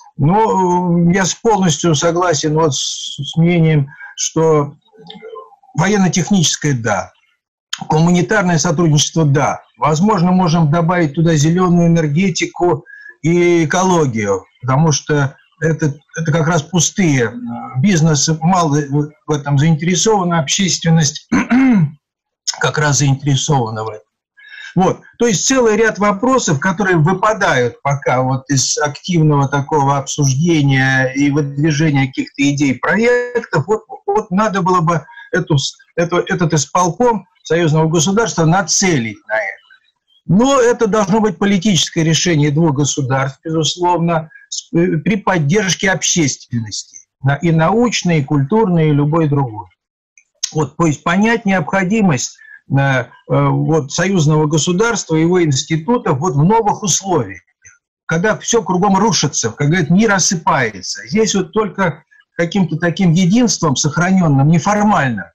Но я полностью согласен вот с, с мнением, что военно-техническое – да, гуманитарное сотрудничество – да. Возможно, можем добавить туда зеленую энергетику и экологию, потому что это, это как раз пустые. Бизнес мало в этом заинтересован, общественность как раз заинтересована в этом. Вот. То есть целый ряд вопросов, которые выпадают пока вот из активного такого обсуждения и выдвижения каких-то идей, проектов, вот, вот надо было бы эту, эту, этот исполком союзного государства нацелить на это. Но это должно быть политическое решение двух государств, безусловно, при поддержке общественности, и научной, и культурной, и любой другой. Вот, то есть понять необходимость вот, союзного государства, его институтов вот в новых условиях, когда все кругом рушится, когда мир рассыпается. Здесь вот только каким-то таким единством сохраненным, неформальным,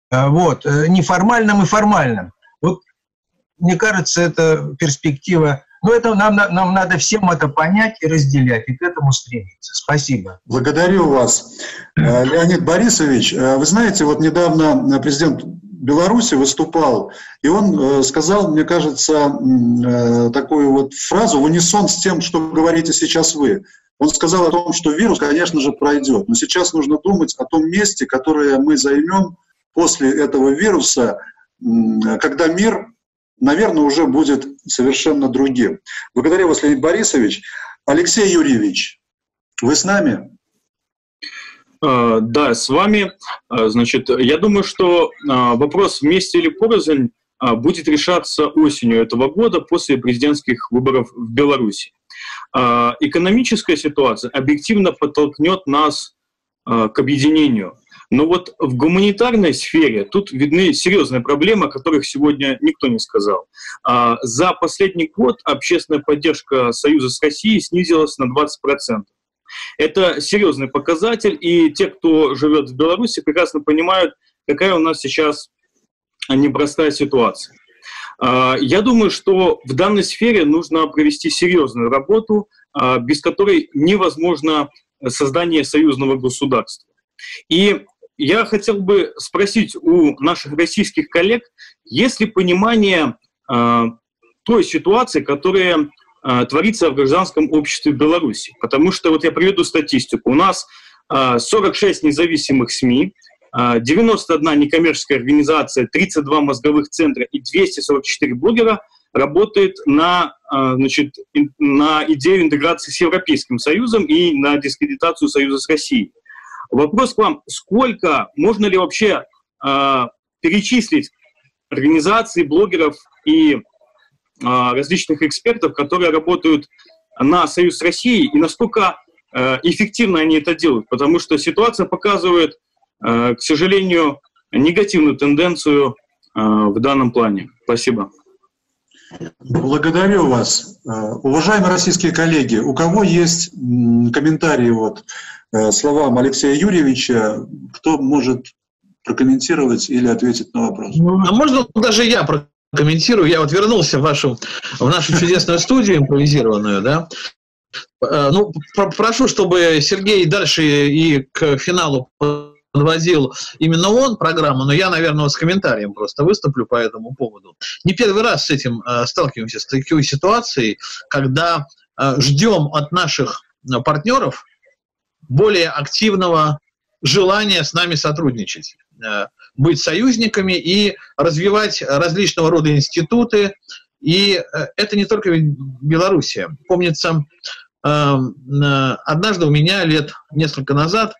вот, неформальным и формальным. Вот, мне кажется, эта перспектива Но это нам, нам надо всем это понять и разделять, и к этому стремиться. Спасибо. Благодарю вас. Леонид Борисович, вы знаете, вот недавно президент Беларуси выступал, и он сказал, мне кажется, такую вот фразу в унисон с тем, что говорите сейчас вы. Он сказал о том, что вирус, конечно же, пройдет, но сейчас нужно думать о том месте, которое мы займем после этого вируса, когда мир, наверное, уже будет совершенно другим. Благодарю вас, Леонид Борисович. Алексей Юрьевич, вы с нами? Да, с вами. Значит, я думаю, что вопрос вместе или порознь будет решаться осенью этого года после президентских выборов в Беларуси. Экономическая ситуация объективно подтолкнет нас к объединению. Но вот в гуманитарной сфере тут видны серьезные проблемы, о которых сегодня никто не сказал. За последний год общественная поддержка Союза с Россией снизилась на двадцать процентов. Это серьезный показатель, и те, кто живет в Беларуси, прекрасно понимают, какая у нас сейчас непростая ситуация. Я думаю, что в данной сфере нужно провести серьезную работу, без которой невозможно создание союзного государства. И я хотел бы спросить у наших российских коллег, есть ли понимание той ситуации, которая творится в гражданском обществе Беларуси. Потому что, вот я приведу статистику, у нас сорок шесть независимых СМИ, девяносто одна некоммерческая организация, тридцать два мозговых центра и двести сорок четыре блогера работает на, значит, на идею интеграции с Европейским Союзом и на дискредитацию Союза с Россией. Вопрос к вам, сколько, можно ли вообще перечислить организаций, блогеров и различных экспертов, которые работают на Союз с Россией, и насколько э, эффективно они это делают, потому что ситуация показывает, э, к сожалению, негативную тенденцию э, в данном плане. Спасибо. Благодарю вас. Уважаемые российские коллеги, у кого есть комментарии вот, словам Алексея Юрьевича, кто может прокомментировать или ответить на вопрос? А можно даже я прокомментирую? Комментирую. Я вот вернулся в, вашу, в нашу чудесную студию импровизированную, да. Ну, прошу, чтобы Сергей дальше и к финалу подводил именно он программу, но я, наверное, вот с комментарием просто выступлю по этому поводу. Не первый раз с этим сталкиваемся, с такой ситуацией, когда ждем от наших партнеров более активного желания с нами сотрудничать, быть союзниками и развивать различного рода институты. И это не только Белоруссия. Помнится, однажды у меня лет несколько назад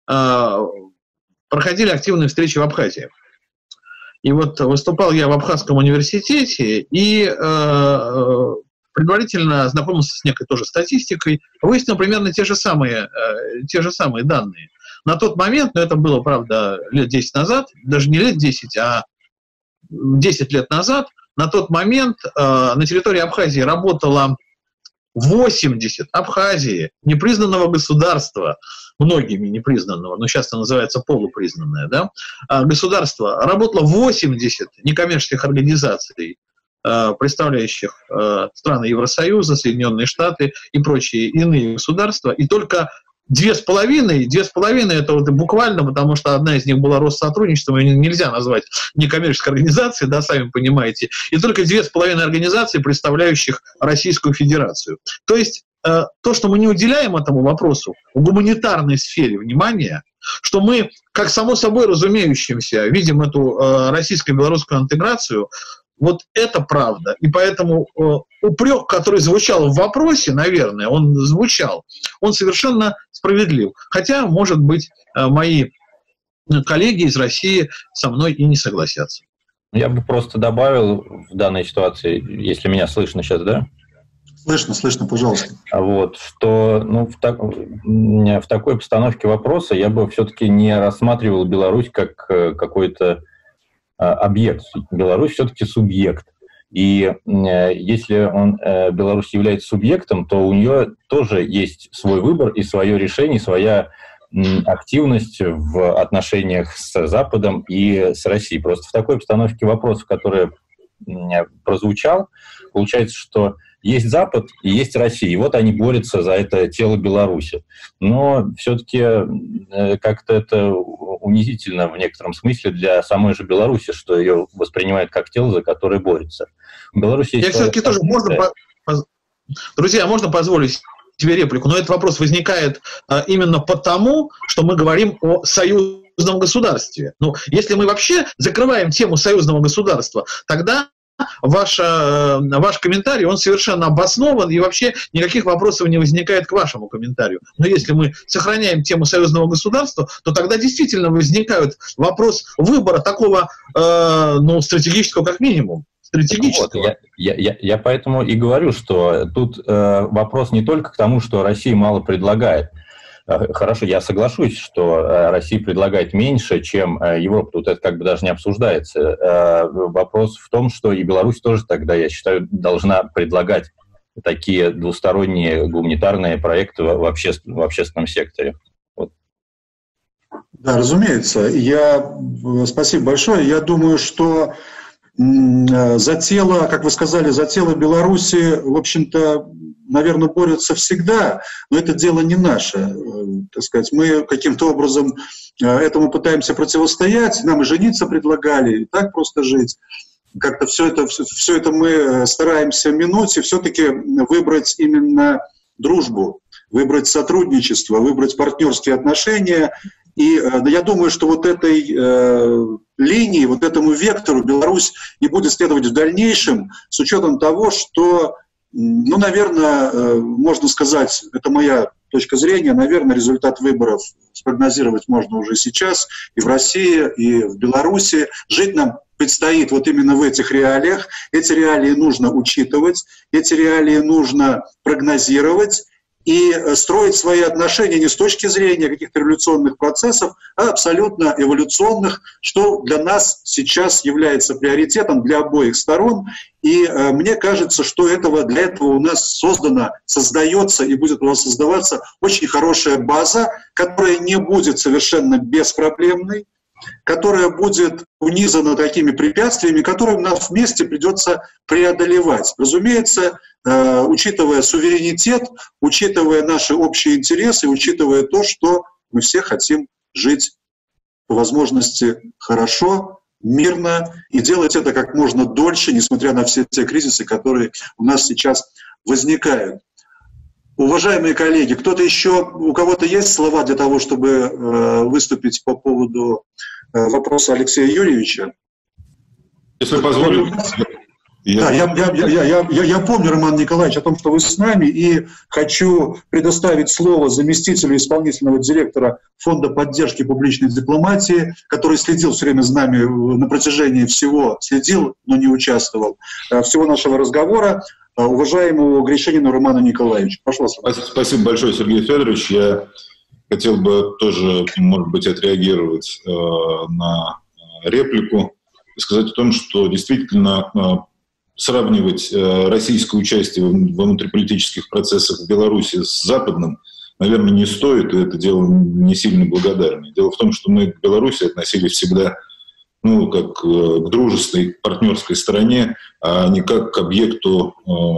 проходили активные встречи в Абхазии. И вот выступал я в Абхазском университете и предварительно ознакомился с некой тоже статистикой, выяснил примерно те же самые, те же самые данные. На тот момент, но это было, правда, лет десять назад, даже не лет десять, а десять лет назад, на тот момент э, на территории Абхазии работало восемьдесят, Абхазии, непризнанного государства, многими непризнанного, но сейчас это называется полупризнанное, да, государство, работало восемьдесят некоммерческих организаций, э, представляющих э, страны Евросоюза, Соединенные Штаты и прочие иные государства, и только Две с половиной, две с половиной это вот буквально, потому что одна из них была Россотрудничеством, ее нельзя назвать некоммерческой организацией, да, сами понимаете, и только две с половиной организации, представляющих Российскую Федерацию. То есть э, то, что мы не уделяем этому вопросу в гуманитарной сфере внимания, что мы, как само собой разумеющимся, видим эту э, российско-белорусскую интеграцию, вот это правда. И поэтому э, упрек, который звучал в вопросе, наверное, он звучал, он совершенно справедлив. Хотя, может быть, э, мои коллеги из России со мной и не согласятся. Я бы просто добавил в данной ситуации, если меня слышно сейчас, да? Слышно, слышно, пожалуйста. Вот, что ну, в, так, в такой постановке вопроса я бы все-таки не рассматривал Беларусь как какой-то объект. Беларусь все-таки субъект. И э, если он, э, Беларусь является субъектом, то у нее тоже есть свой выбор и свое решение, своя м, активность в отношениях с Западом и с Россией. Просто в такой постановке вопросов, который м, прозвучал, получается, что есть Запад и есть Россия. И вот они борются за это тело Беларуси. Но все-таки э, как-то это унизительно в некотором смысле для самой же Беларуси, что ее воспринимают как тело, за которое борется. В Беларуси Я все-таки тоже можно... По... Друзья, можно позволить себе реплику, но этот вопрос возникает а, именно потому, что мы говорим о союзном государстве. Ну, если мы вообще закрываем тему союзного государства, тогда ваш, э, ваш комментарий, он совершенно обоснован, и вообще никаких вопросов не возникает к вашему комментарию. Но если мы сохраняем тему союзного государства, то тогда действительно возникает вопрос выбора такого, э, ну, стратегического как минимум. Вот, я, я, я, я поэтому и говорю, что тут э, вопрос не только к тому, что Россия мало предлагает. Э, хорошо, я соглашусь, что э, Россия предлагает меньше, чем э, Европа. Тут это как бы даже не обсуждается. Э, вопрос в том, что и Беларусь тоже тогда, я считаю, должна предлагать такие двусторонние гуманитарные проекты в, обще, в общественном секторе. Вот. Да, разумеется. Я, спасибо большое. Я думаю, что за тело, как вы сказали, за тело Беларуси, в общем-то, наверное, борются всегда, но это дело не наше. Так сказать, мы каким-то образом этому пытаемся противостоять, нам и жениться предлагали, и так просто жить. Как-то все это, все это мы стараемся минуть и все-таки выбрать именно дружбу, выбрать сотрудничество, выбрать партнерские отношения. И э, я думаю, что вот этой э, линии, вот этому вектору Беларусь и будет следовать в дальнейшем, с учетом того, что, ну, наверное, э, можно сказать, это моя точка зрения, наверное, результат выборов спрогнозировать можно уже сейчас и в России, и в Беларуси. Жить нам предстоит вот именно в этих реалиях. Эти реалии нужно учитывать, эти реалии нужно прогнозировать и строить свои отношения не с точки зрения каких-то революционных процессов, а абсолютно эволюционных, что для нас сейчас является приоритетом для обоих сторон. И э, мне кажется, что этого, для этого у нас создана, создается и будет у нас создаваться очень хорошая база, которая не будет совершенно беспроблемной, которая будет унизана такими препятствиями, которые нам вместе придется преодолевать. Разумеется, э, учитывая суверенитет, учитывая наши общие интересы, учитывая то, что мы все хотим жить по возможности хорошо, мирно и делать это как можно дольше, несмотря на все те кризисы, которые у нас сейчас возникают. Уважаемые коллеги, кто-то еще, у кого-то есть слова для того, чтобы э, выступить по поводу э, вопроса Алексея Юрьевича? Если позволите. Да, я, я, я, я, я, я помню, Роман Николаевич, о том, что вы с нами, и хочу предоставить слово заместителю исполнительного директора Фонда поддержки публичной дипломатии, который следил все время с нами на протяжении всего, следил, но не участвовал, всего нашего разговора, уважаемому Гришинину Роману Николаевичу. Прошу вас. Спасибо большое, Сергей Федорович. Я хотел бы тоже, может быть, отреагировать э, на реплику и сказать о том, что действительно э, сравнивать э, российское участие в внутриполитических процессах в Беларуси с западным, наверное, не стоит, и это дело не сильно благодарное. Дело в том, что мы к Беларуси относились всегда ну, как к дружественной, партнерской стороне, а не как к объекту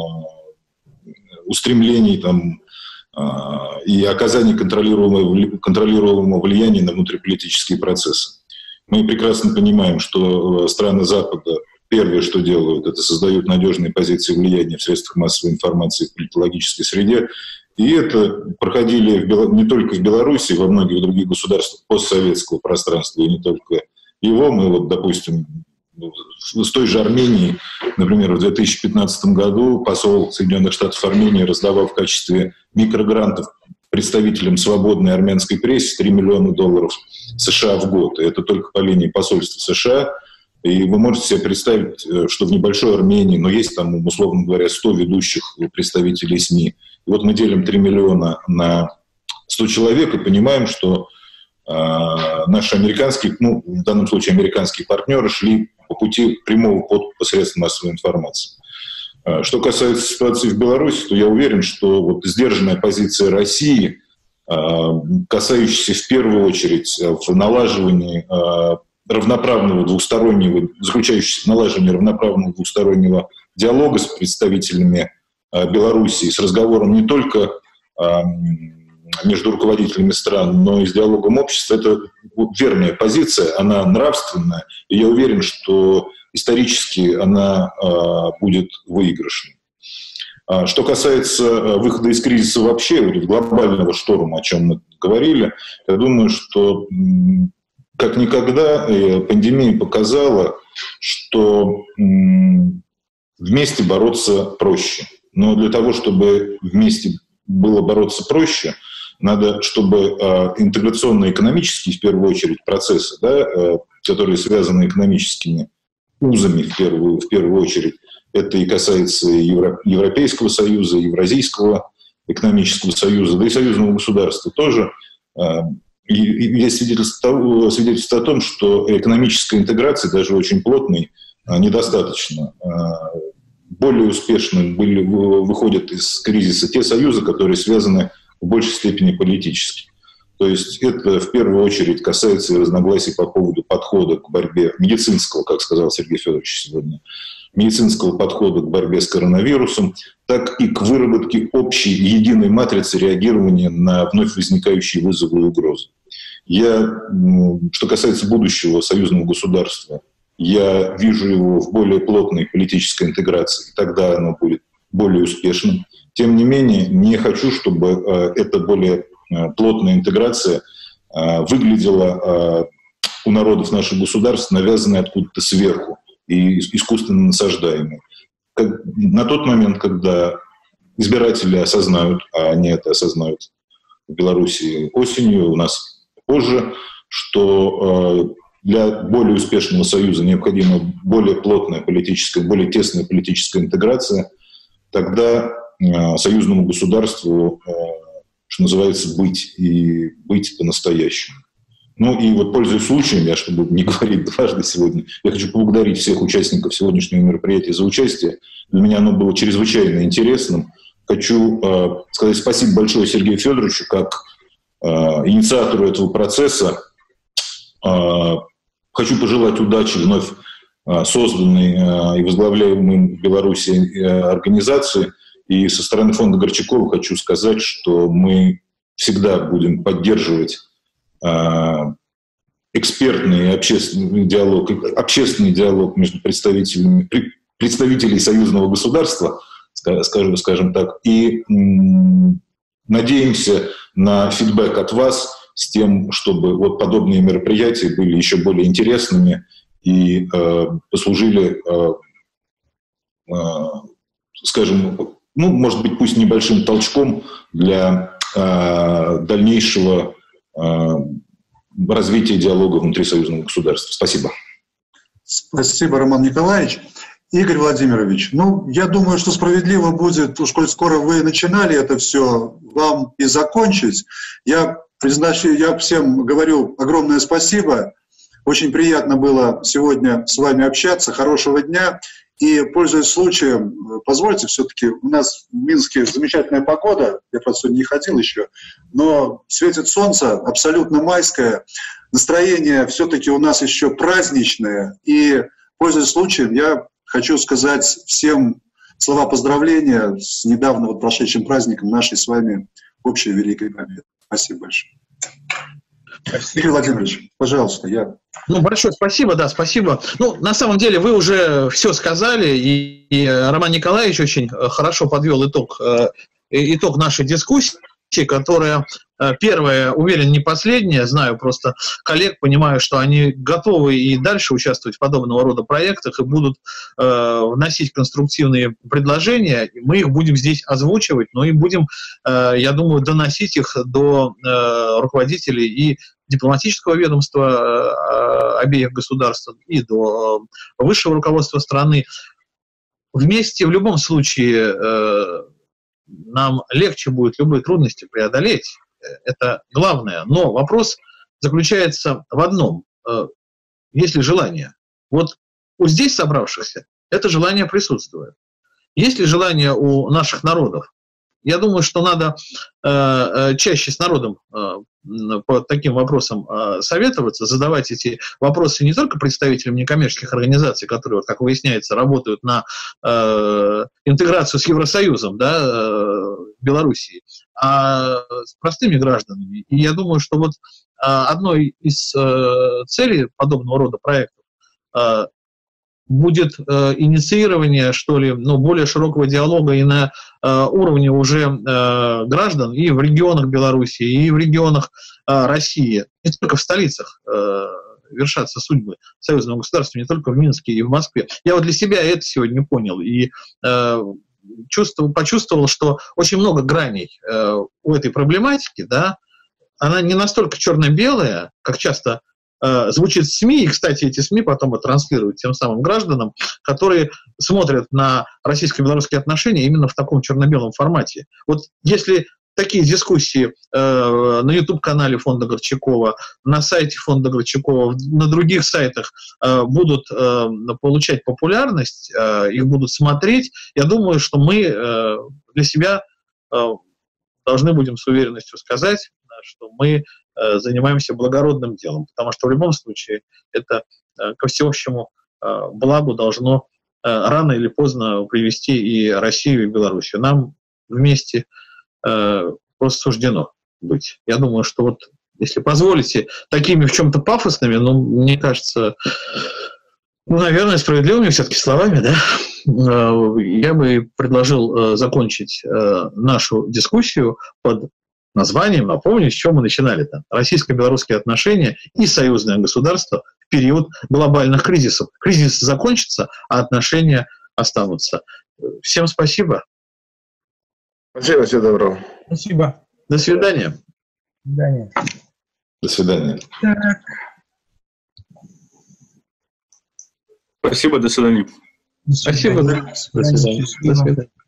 э, устремлений там, э, и оказания контролируемого, контролируемого влияния на внутриполитические процессы. Мы прекрасно понимаем, что страны Запада первое, что делают, это создают надежные позиции влияния в средствах массовой информации в политологической среде. И это проходили в, не только в Беларуси, во многих других государствах постсоветского пространства, и не только его. Мы вот, допустим, с той же Армении, например, в две тысячи пятнадцатом году посол Соединенных Штатов Армении раздавал в качестве микрогрантов представителям свободной армянской прессы три миллиона долларов США в год. И это только по линии посольства США. И вы можете себе представить, что в небольшой Армении, но есть там, условно говоря, сто ведущих представителей СМИ. И вот мы делим три миллиона на сто человек и понимаем, что э, наши американские, ну, в данном случае американские партнеры шли по пути прямого подкупа средств массовой информации. Э, что касается ситуации в Беларуси, то я уверен, что вот сдержанная позиция России, э, касающаяся в первую очередь в налаживании э, равноправного двустороннего, заключающегося в налаживании равноправного двустороннего диалога с представителями Белоруссии с разговором не только между руководителями стран, но и с диалогом общества, это верная позиция, она нравственная, и я уверен, что исторически она будет выигрышной. Что касается выхода из кризиса вообще, вот глобального шторма, о чем мы говорили, я думаю, что как никогда пандемия показала, что вместе бороться проще. Но для того, чтобы вместе было бороться проще, надо, чтобы интеграционные экономические, в первую очередь, процессы, да, которые связаны экономическими узами, в первую, в первую очередь, это и касается Евро, Европейского Союза, Евразийского экономического союза, да и союзного государства тоже. И есть свидетельство, свидетельство о том, что экономическая интеграция, даже очень плотной, недостаточно. Более успешно были, выходят из кризиса те союзы, которые связаны в большей степени политически. То есть это в первую очередь касается и разногласий по поводу подхода к борьбе медицинского, как сказал Сергей Федорович сегодня, медицинского подхода к борьбе с коронавирусом, так и к выработке общей единой матрицы реагирования на вновь возникающие вызовы и угрозы. Я, что касается будущего союзного государства, я вижу его в более плотной политической интеграции, тогда оно будет более успешным. Тем не менее, не хочу, чтобы эта более плотная интеграция выглядела у народов наших государств навязанной откуда-то сверху и искусственно насаждаемой. На тот момент, когда избиратели осознают, а они это осознают в Беларуси осенью, у нас позже, что для более успешного союза необходима более плотная политическая, более тесная политическая интеграция, тогда союзному государству, что называется, быть, и быть по-настоящему. Ну и вот, пользуясь случаем, я, чтобы не говорить дважды сегодня, я хочу поблагодарить всех участников сегодняшнего мероприятия за участие. Для меня оно было чрезвычайно интересным. Хочу э, сказать спасибо большое Сергею Федоровичу как э, инициатору этого процесса. Э, хочу пожелать удачи вновь э, созданной э, и возглавляемой в Беларуси э, организации. И со стороны фонда Горчакова хочу сказать, что мы всегда будем поддерживать экспертный и общественный диалог, общественный диалог между представителями, представителей союзного государства, скажем, скажем так, и надеемся на фидбэк от вас с тем, чтобы вот подобные мероприятия были еще более интересными и э, послужили, э, э, скажем, ну, может быть, пусть небольшим толчком для э, дальнейшего развития диалога внутри союзного государства. Спасибо. Спасибо, Роман Николаевич. Игорь Владимирович, ну, я думаю, что справедливо будет, уж коль скоро вы начинали это все, вам и закончить. Я, признаюсь, я всем говорю огромное спасибо. Очень приятно было сегодня с вами общаться. Хорошего дня. И, пользуясь случаем, позвольте, все-таки у нас в Минске замечательная погода, я, правда, сегодня не ходил еще, но светит солнце, абсолютно майское, настроение все-таки у нас еще праздничное. И, пользуясь случаем, я хочу сказать всем слова поздравления с недавно вот прошедшим праздником нашей с вами общей Великой Победы. Спасибо большое. Игорь Владимирович, пожалуйста, я... Ну, большое спасибо, да, спасибо. Ну, на самом деле, вы уже все сказали, и, и Роман Николаевич очень хорошо подвел итог, итог нашей дискуссии, которая, первая, уверен, не последняя, знаю просто коллег, понимаю, что они готовы и дальше участвовать в подобного рода проектах и будут э, вносить конструктивные предложения. Мы их будем здесь озвучивать, но и будем, э, я думаю, доносить их до э, руководителей и дипломатического ведомства э, обеих государств, и до э, высшего руководства страны. Вместе в любом случае э, нам легче будет любые трудности преодолеть. Это главное. Но вопрос заключается в одном. Есть ли желание? Вот у здесь собравшихся это желание присутствует. Есть ли желание у наших народов? Я думаю, что надо чаще с народом по таким вопросам советоваться, задавать эти вопросы не только представителям некоммерческих организаций, которые, вот, как выясняется, работают на э, интеграцию с Евросоюзом, да, э, Белоруссии, а с простыми гражданами. И я думаю, что вот э, одной из э, целей подобного рода проектов э, будет э, инициирование, что ли, ну, более широкого диалога и на э, уровне уже э, граждан и в регионах Беларуси, и в регионах э, России, не только в столицах э, вершатся судьбы союзного государства, не только в Минске и в Москве. Я вот для себя это сегодня понял и э, чувствовал, почувствовал, что очень много граней э, у этой проблематики, да, она не настолько черно-белая, как часто звучит в СМИ, и, кстати, эти СМИ потом и транслируют тем самым гражданам, которые смотрят на российско-белорусские отношения именно в таком черно-белом формате. Вот если такие дискуссии э, на YouTube-канале фонда Горчакова, на сайте фонда Горчакова, на других сайтах э, будут э, получать популярность, э, их будут смотреть, я думаю, что мы э, для себя э, должны будем с уверенностью сказать, что мы занимаемся благородным делом, потому что в любом случае это ко всеобщему благу должно рано или поздно привести и Россию, и Белоруссию. Нам вместе просто суждено быть. Я думаю, что вот, если позволите, такими в чем-то пафосными, но мне кажется, ну, наверное, справедливыми все-таки словами, да, я бы предложил закончить нашу дискуссию под названием, напомню, с чего мы начинали-то. Российско-белорусские отношения и союзное государство в период глобальных кризисов. Кризис закончится, а отношения останутся. Всем спасибо. Спасибо, всего доброго. Спасибо. До свидания. До свидания. До свидания. Так. Спасибо, до свидания. Спасибо, да. До свидания. До свидания.